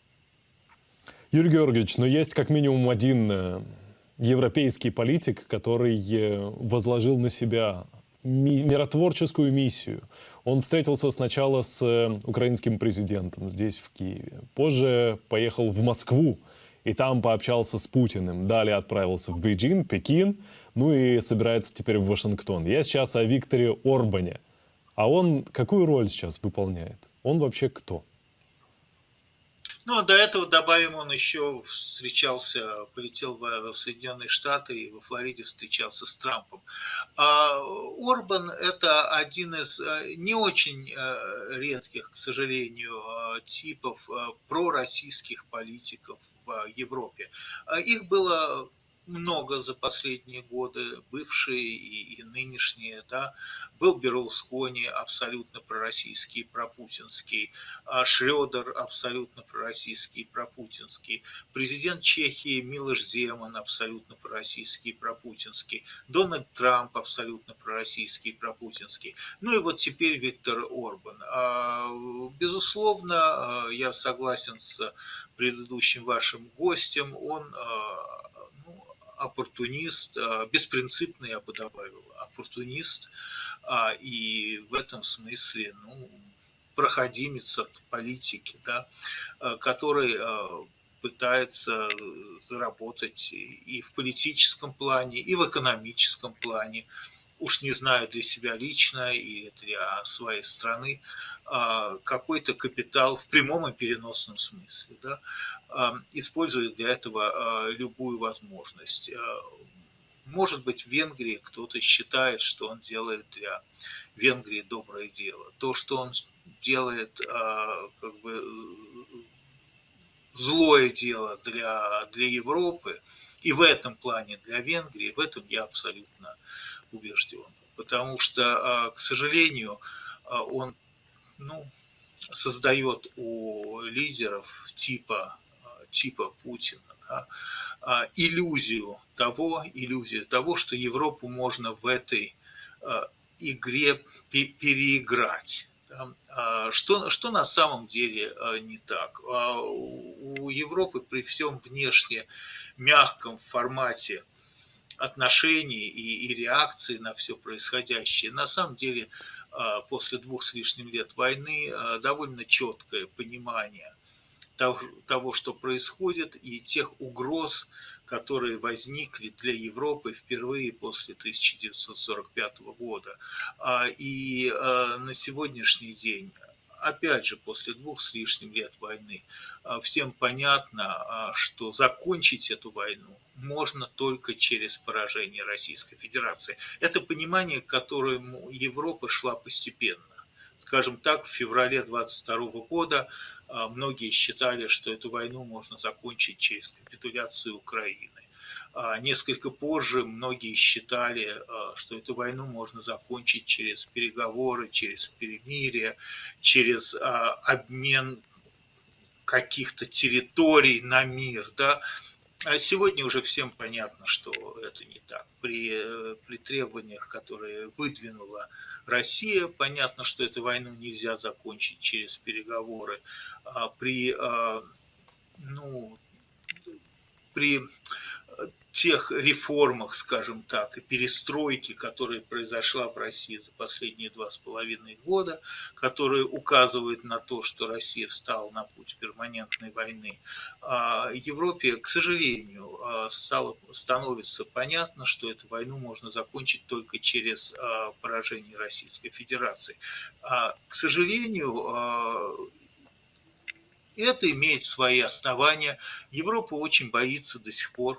Юрий Георгиевич, но есть как минимум один европейский политик, который возложил на себя миротворческую миссию. Он встретился сначала с украинским президентом здесь, в Киеве. Позже поехал в Москву и там пообщался с Путиным. Далее отправился в Бейджин, Пекин, ну и собирается теперь в Вашингтон. Я сейчас о Викторе Орбане. А он какую роль сейчас выполняет? Он вообще кто? Ну, до этого добавим, он еще встречался, полетел в Соединенные Штаты и во Флориде встречался с Трампом. А Орбан – это один из не очень редких, к сожалению, типов пророссийских политиков в Европе. Их было много за последние годы, бывшие и, и нынешние, да. Был Берлускони, абсолютно пророссийский, пропутинский, Шрёдер, абсолютно пророссийский, пропутинский, президент Чехии Милош Земан, абсолютно пророссийский, пропутинский, Дональд Трамп, абсолютно пророссийский, пропутинский, ну и вот теперь Виктор Орбан. Безусловно, я согласен с предыдущим вашим гостем, он оппортунист, беспринципный, я бы добавил, оппортунист, и в этом смысле, ну, проходимец от политики, да, который пытается заработать и в политическом плане, и в экономическом плане, уж не знаю, для себя лично и для своей страны, какой-то капитал в прямом и переносном смысле, да, использует для этого любую возможность. Может быть, в Венгрии кто-то считает, что он делает для Венгрии доброе дело. То, что он делает как бы злое дело для, для Европы, и в этом плане для Венгрии, в этом я абсолютно убежден. Потому что, к сожалению, он, ну, создает у лидеров типа, типа Путина, да, иллюзию того, иллюзию того, что Европу можно в этой игре переиграть. Что, что на самом деле не так? У Европы при всем внешне мягком формате отношений и, и реакции на все происходящее, на самом деле после двух с лишним лет войны довольно четкое понимание того, того, что происходит, и тех угроз, которые возникли для Европы впервые после тысяча девятьсот сорок пятого года. И на сегодняшний день опять же, после двух с лишним лет войны всем понятно, что закончить эту войну можно только через поражение Российской Федерации. Это понимание, к которому Европа шла постепенно. Скажем так, в феврале двадцать второго года многие считали, что эту войну можно закончить через капитуляцию Украины. Несколько позже многие считали, что эту войну можно закончить через переговоры, через перемирие, через обмен каких-то территорий на мир. Да? А сегодня уже всем понятно, что это не так. При, при требованиях, которые выдвинула Россия, понятно, что эту войну нельзя закончить через переговоры. А при, ну, при тех реформах, скажем так, и перестройке, которая произошла в России за последние два с половиной года, которые указывают на то, что Россия встала на путь перманентной войны, Европе, к сожалению, стало, становится понятно, что эту войну можно закончить только через поражение Российской Федерации. К сожалению, это имеет свои основания. Европа очень боится до сих пор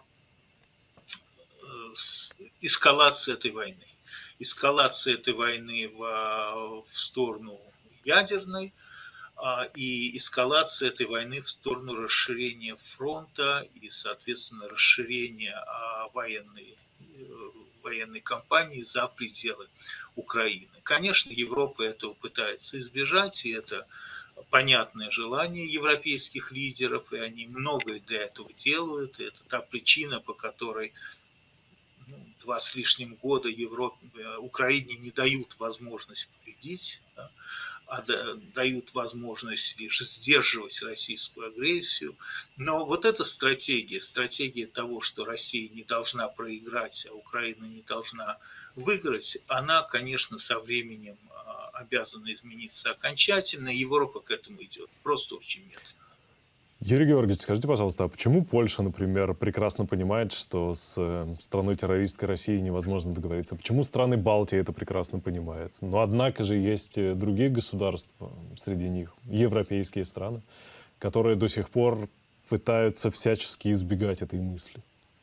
эскалации этой войны. Эскалация этой войны в, в сторону ядерной и эскалация этой войны в сторону расширения фронта и, соответственно, расширения военной, военной кампании за пределы Украины. Конечно, Европа этого пытается избежать, и это понятное желание европейских лидеров, и они многое для этого делают. И это та причина, по которой ну, два с лишним года Европе, Украине не дают возможность победить, да, а дают возможность лишь сдерживать российскую агрессию. Но вот эта стратегия, стратегия того, что Россия не должна проиграть, а Украина не должна выиграть, она, конечно, со временем обязана измениться окончательно. Европа к этому идет просто очень медленно. Юрий Георгиевич, скажите, пожалуйста, а почему Польша, например, прекрасно понимает, что с страной-террористкой Россией невозможно договориться? Почему страны Балтии это прекрасно понимают? Но однако же есть другие государства, среди них европейские страны, которые до сих пор пытаются всячески избегать этой мысли.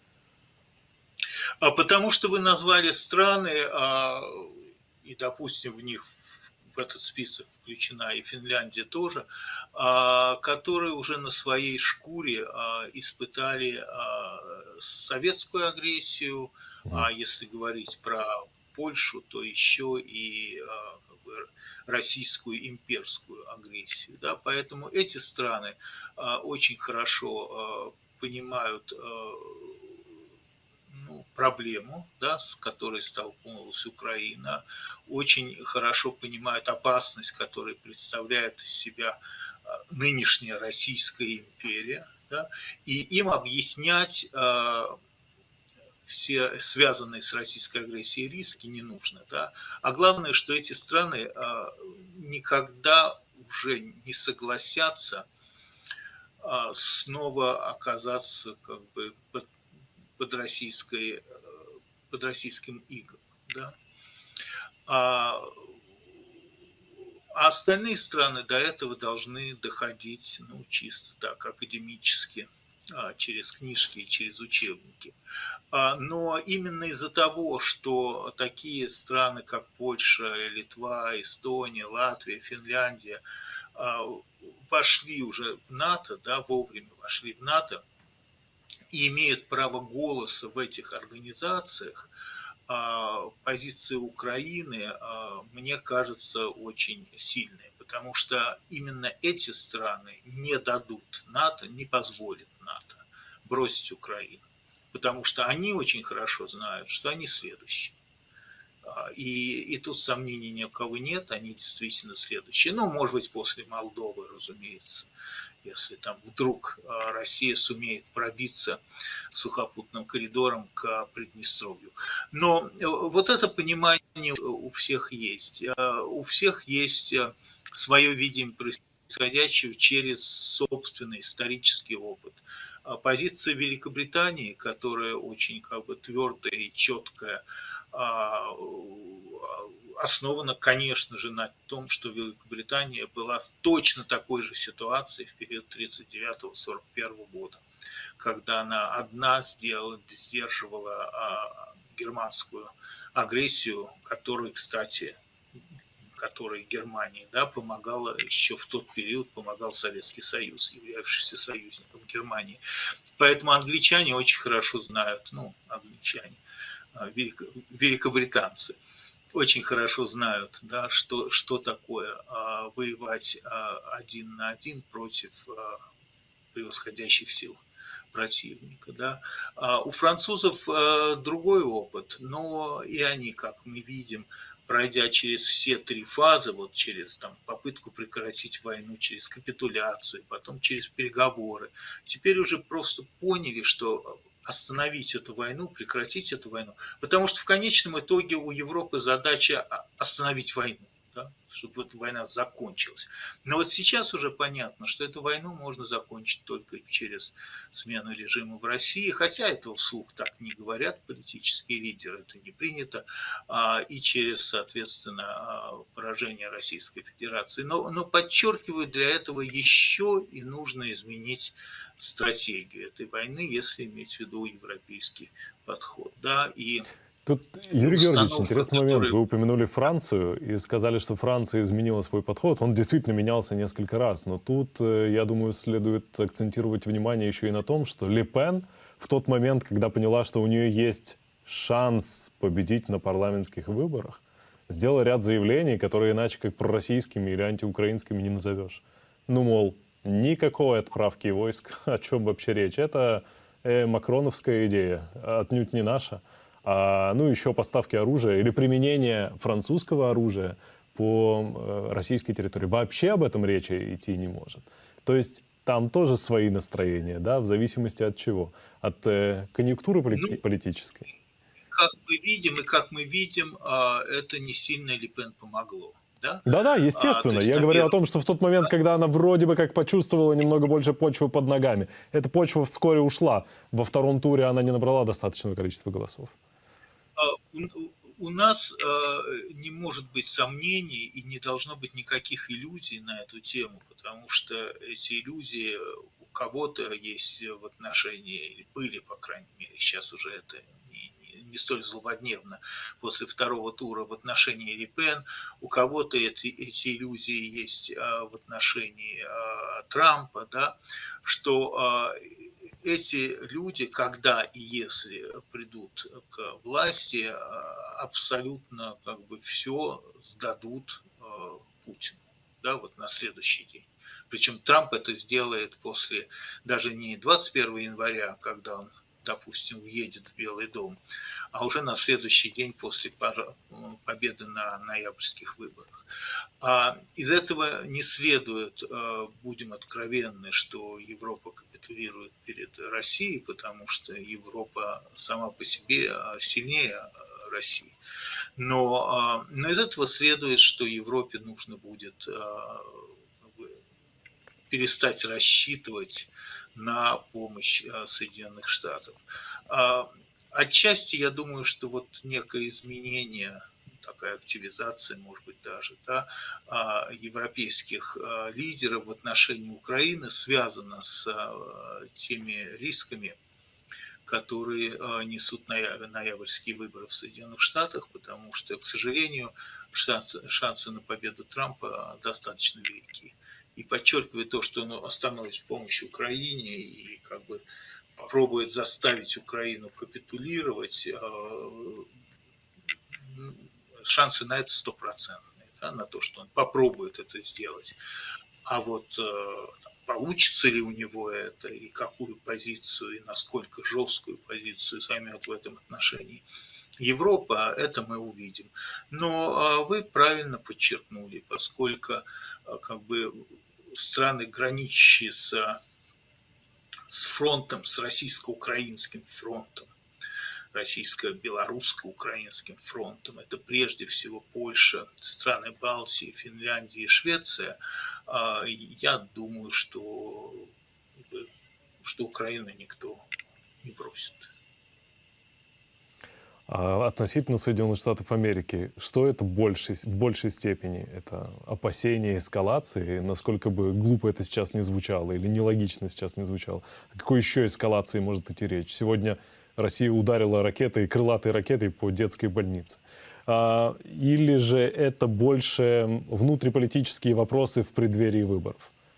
А потому что вы назвали страны, и, допустим, в них в этот список включена и Финляндия тоже, которые уже на своей шкуре испытали советскую агрессию, а если говорить про Польшу, то еще и как бы, российскую имперскую агрессию. Да? Поэтому эти страны очень хорошо понимают ну, проблему, да, с которой столкнулась Украина, очень хорошо понимают опасность, которую представляет из себя нынешняя Российская империя, да, и им объяснять э, все связанные с российской агрессией риски не нужно. Да. А главное, что эти страны э, никогда уже не согласятся э, снова оказаться как бы под под, российской, под российским игом. Да? А, а остальные страны до этого должны доходить ну, чисто так, академически, а, через книжки и через учебники. А, но именно из-за того, что такие страны, как Польша, Литва, Эстония, Латвия, Финляндия а, вошли уже в НАТО, да, вовремя вошли в НАТО, и имеют право голоса в этих организациях, позиция Украины, мне кажется, очень сильная, потому что именно эти страны не дадут НАТО, не позволят НАТО бросить Украину, потому что они очень хорошо знают, что они следующие. И, и тут сомнений ни у кого нет, они действительно следующие. Ну, может быть, после Молдовы, разумеется, если там вдруг Россия сумеет пробиться сухопутным коридором к Приднестровью. Но вот это понимание у всех есть. У всех есть свое видение происходящего через собственный исторический опыт. Позиция Великобритании, которая очень как бы твердая и четкая, основано, конечно же, на том, что Великобритания была в точно такой же ситуации в период тридцать девятого — сорок первого года, когда она одна сделала, сдерживала а, германскую агрессию, которой, кстати, которой Германии, да, помогала еще в тот период, помогал Советский Союз, являвшийся союзником Германии. Поэтому англичане очень хорошо знают, ну, англичане, великобританцы, очень хорошо знают, да, что, что такое а, воевать а, один на один против а, превосходящих сил противника. Да. А у французов а, другой опыт, но и они, как мы видим, пройдя через все три фазы, вот через там, попытку прекратить войну, через капитуляцию, потом через переговоры, теперь уже просто поняли, что остановить эту войну, прекратить эту войну, потому что в конечном итоге у Европы задача остановить войну, да, чтобы эта война закончилась. Но вот сейчас уже понятно, что эту войну можно закончить только через смену режима в России, хотя этого вслух так не говорят политические лидеры, это не принято, и через, соответственно, поражение Российской Федерации. Но, но подчеркиваю, для этого еще и нужно изменить стратегию этой войны, если иметь в виду европейский подход. Да, и Тут, Юрий Георгиевич, интересный момент. Который... Вы упомянули Францию и сказали, что Франция изменила свой подход. Он действительно менялся несколько раз. Но тут, я думаю, следует акцентировать внимание еще и на том, что Ле Пен в тот момент, когда поняла, что у нее есть шанс победить на парламентских выборах, сделала ряд заявлений, которые иначе как пророссийскими или антиукраинскими не назовешь. Ну, мол, никакой отправки войск, о чем вообще речь. Это э, макроновская идея, отнюдь не наша. А, ну, еще поставки оружия или применение французского оружия по э, российской территории. Вообще об этом речи идти не может. То есть там тоже свои настроения, да, в зависимости от чего? От э, конъюнктуры полити- ну, политической. Как мы видим, и как мы видим, э, это не сильно Ле Пен помогло. Да-да, естественно. А, Я говорю первом... о том, что в тот момент, да? когда она вроде бы как почувствовала немного больше почвы под ногами, эта почва вскоре ушла. Во втором туре она не набрала достаточного количества голосов. У нас не может быть сомнений и не должно быть никаких иллюзий на эту тему, потому что эти иллюзии у кого-то есть в отношении, или были, по крайней мере, сейчас уже это не, не столь злободневно, после второго тура в отношении Ле Пен, у кого-то эти, эти иллюзии есть в отношении Трампа, да, что эти люди, когда и если придут к власти, абсолютно как бы все сдадут Путину, да, вот на следующий день. Причем Трамп это сделает после, даже не двадцать первого января, когда он, допустим, въедет в Белый дом, а уже на следующий день после победы на ноябрьских выборах. А из этого не следует, будем откровенны, что Европа капитулирует перед Россией, потому что Европа сама по себе сильнее России. Но, но из этого следует, что Европе нужно будет перестать рассчитывать на помощь Соединенных Штатов. Отчасти я думаю, что вот некое изменение, такая активизация, может быть, даже, да, европейских лидеров в отношении Украины связана с теми рисками, которые несут ноябрьские выборы в Соединенных Штатах, потому что, к сожалению, шансы, шансы на победу Трампа достаточно велики. И подчеркивает то, что он остановит помощь Украине и как бы пробует заставить Украину капитулировать, шансы на это стопроцентные, да, на то, что он попробует это сделать. А вот получится ли у него это, и какую позицию, и насколько жесткую позицию займет в этом отношении Европа, это мы увидим. Но вы правильно подчеркнули, поскольку как бы страны, граничащие с, с фронтом, с российско-украинским фронтом, российско-белорусско-украинским фронтом, это прежде всего Польша, страны Балтии, Финляндия и Швеция, я думаю, что, что Украину никто не бросит. А относительно Соединенных Штатов Америки, что это больше, в большей степени? Это опасение эскалации, насколько бы глупо это сейчас не звучало или нелогично сейчас не звучало? О какой еще эскалации может идти речь? Сегодня Россия ударила ракетой, крылатой ракетой по детской больнице. А, или же это больше внутриполитические вопросы в преддверии выборов?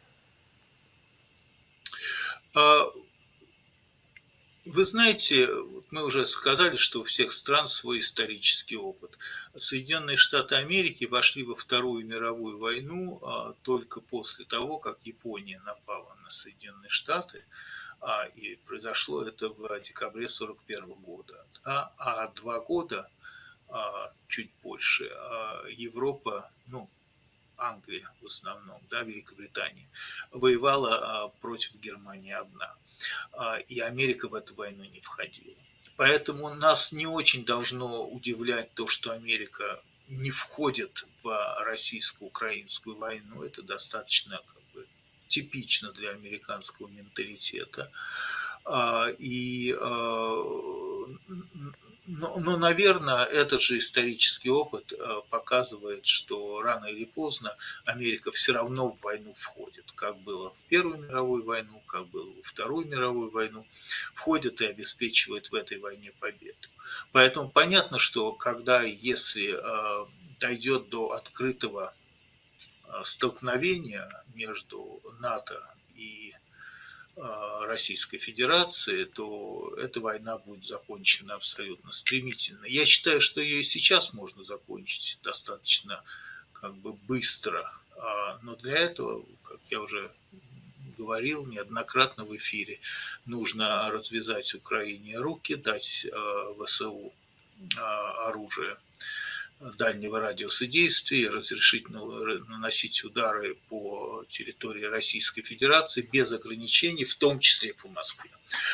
Вы знаете, мы уже сказали, что у всех стран свой исторический опыт. Соединенные Штаты Америки вошли во Вторую мировую войну только после того, как Япония напала на Соединенные Штаты, и произошло это в декабре сорок первого года. А два года, чуть больше, Европа, ну, Англия в основном, да, Великобритания, воевала а, против Германии одна. А, и Америка в эту войну не входила. Поэтому нас не очень должно удивлять то, что Америка не входит в российско-украинскую войну. Это достаточно как бы типично для американского менталитета. А, и а, Но, но, наверное, этот же исторический опыт показывает, что рано или поздно Америка все равно в войну входит, как было в Первую мировую войну, как было во Вторую мировую войну, входит и обеспечивает в этой войне победу. Поэтому понятно, что когда, если дойдет до открытого столкновения между НАТО и Российской Федерации, то эта война будет закончена абсолютно стремительно. Я считаю, что ее и сейчас можно закончить достаточно как бы быстро, но для этого, как я уже говорил неоднократно в эфире, нужно развязать Украине руки, дать ВСУ оружие дальнего радиуса действия, разрешить наносить удары по территории Российской Федерации без ограничений, в том числе и по Москве.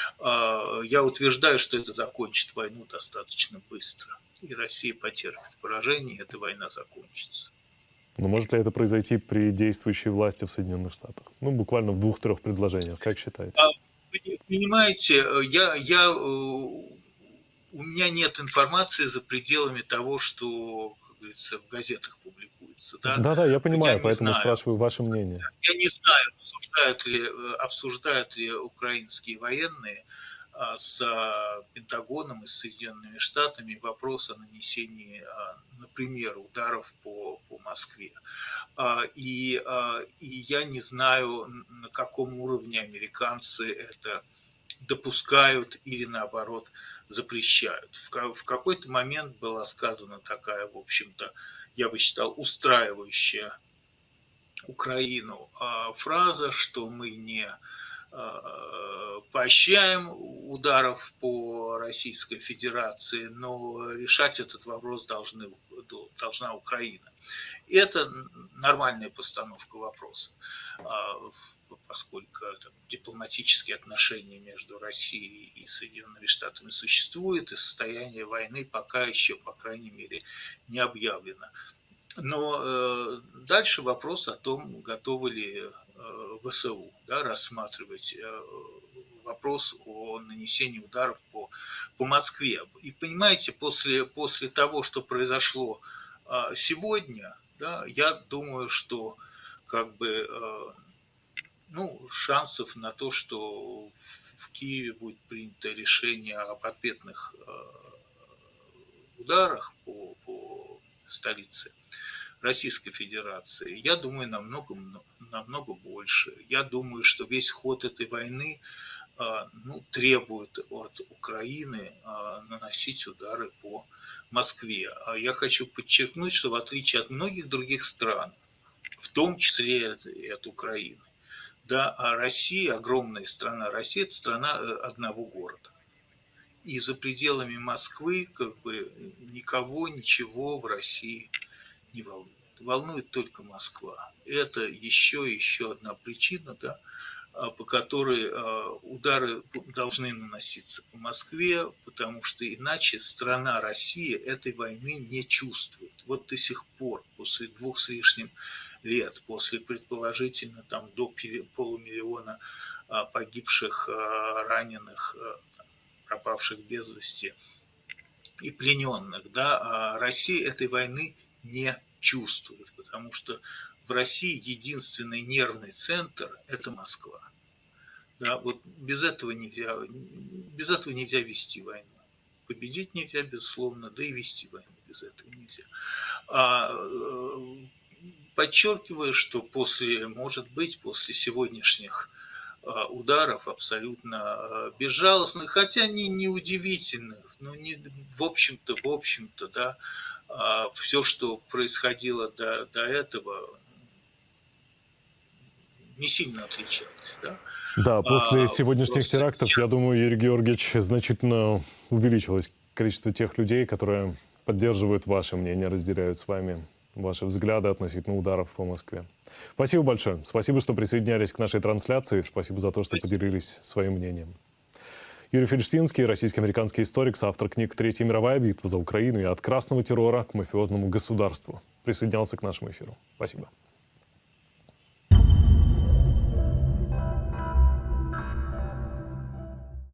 Я утверждаю, что это закончит войну достаточно быстро. И Россия потерпит поражение, и эта война закончится. Но может ли это произойти при действующей власти в Соединенных Штатах? Ну, буквально в двух-трех предложениях, как считаете? Вы понимаете, я... я У меня нет информации за пределами того, что, как говорится, в газетах публикуется. Да, да, да, я понимаю, я поэтому знаю, спрашиваю ваше мнение. Я не знаю, обсуждают ли, обсуждают ли украинские военные с Пентагоном и с Соединенными Штатами вопрос о нанесении, например, ударов по, по Москве. И, и я не знаю, на каком уровне американцы это допускают или, наоборот, запрещают. В какой-то момент была сказана такая, в общем-то, я бы считал, устраивающая Украину фраза, что мы не поощряем ударов по Российской Федерации, но решать этот вопрос должны, должна Украина. И это нормальная постановка вопроса, поскольку там, дипломатические отношения между Россией и Соединенными Штатами существуют, и состояние войны пока еще, по крайней мере, не объявлено. Но э, дальше вопрос о том, готовы ли э, ВСУ, да, рассматривать э, вопрос о нанесении ударов по, по Москве. И понимаете, после, после того, что произошло э, сегодня, да, я думаю, что как бы... Э, Ну, шансов на то, что в Киеве будет принято решение об ответных ударах по, по столице Российской Федерации, я думаю, намного, намного больше. Я думаю, что весь ход этой войны ну, требует от Украины наносить удары по Москве. А я хочу подчеркнуть, что в отличие от многих других стран, в том числе и от Украины, да, а Россия, огромная страна, Россия – это страна одного города. И за пределами Москвы как бы никого, ничего в России не волнует. Волнует только Москва. Это еще, еще одна причина, да, по которой удары должны наноситься по Москве, потому что иначе страна Россия этой войны не чувствует. Вот до сих пор, после двух с лишним лет, после предположительно там, до полумиллиона погибших, раненых, пропавших без вести и плененных, да, а Россия этой войны не чувствует, потому что в России единственный нервный центр – это Москва. Да, вот без этого нельзя, без этого нельзя вести войну. Победить нельзя, безусловно, да и вести войну без этого нельзя. А, подчеркиваю, что после, может быть, после сегодняшних ударов абсолютно безжалостных, хотя не, не удивительных, но не, в общем-то, в общем-то, да, все, что происходило до, до этого, не сильно отличалось, да. Да, после а, сегодняшних терактов, я думаю, Юрий Георгиевич, значительно увеличилось количество тех людей, которые поддерживают ваше мнение, разделяют с вами ваши взгляды относительно ударов по Москве. Спасибо большое. Спасибо, что присоединялись к нашей трансляции. Спасибо за то, что Спасибо. поделились своим мнением. Юрий Фельштинский, российско-американский историк, соавтор книг «Третья мировая битва за Украину» и «От красного террора к мафиозному государству», присоединялся к нашему эфиру. Спасибо.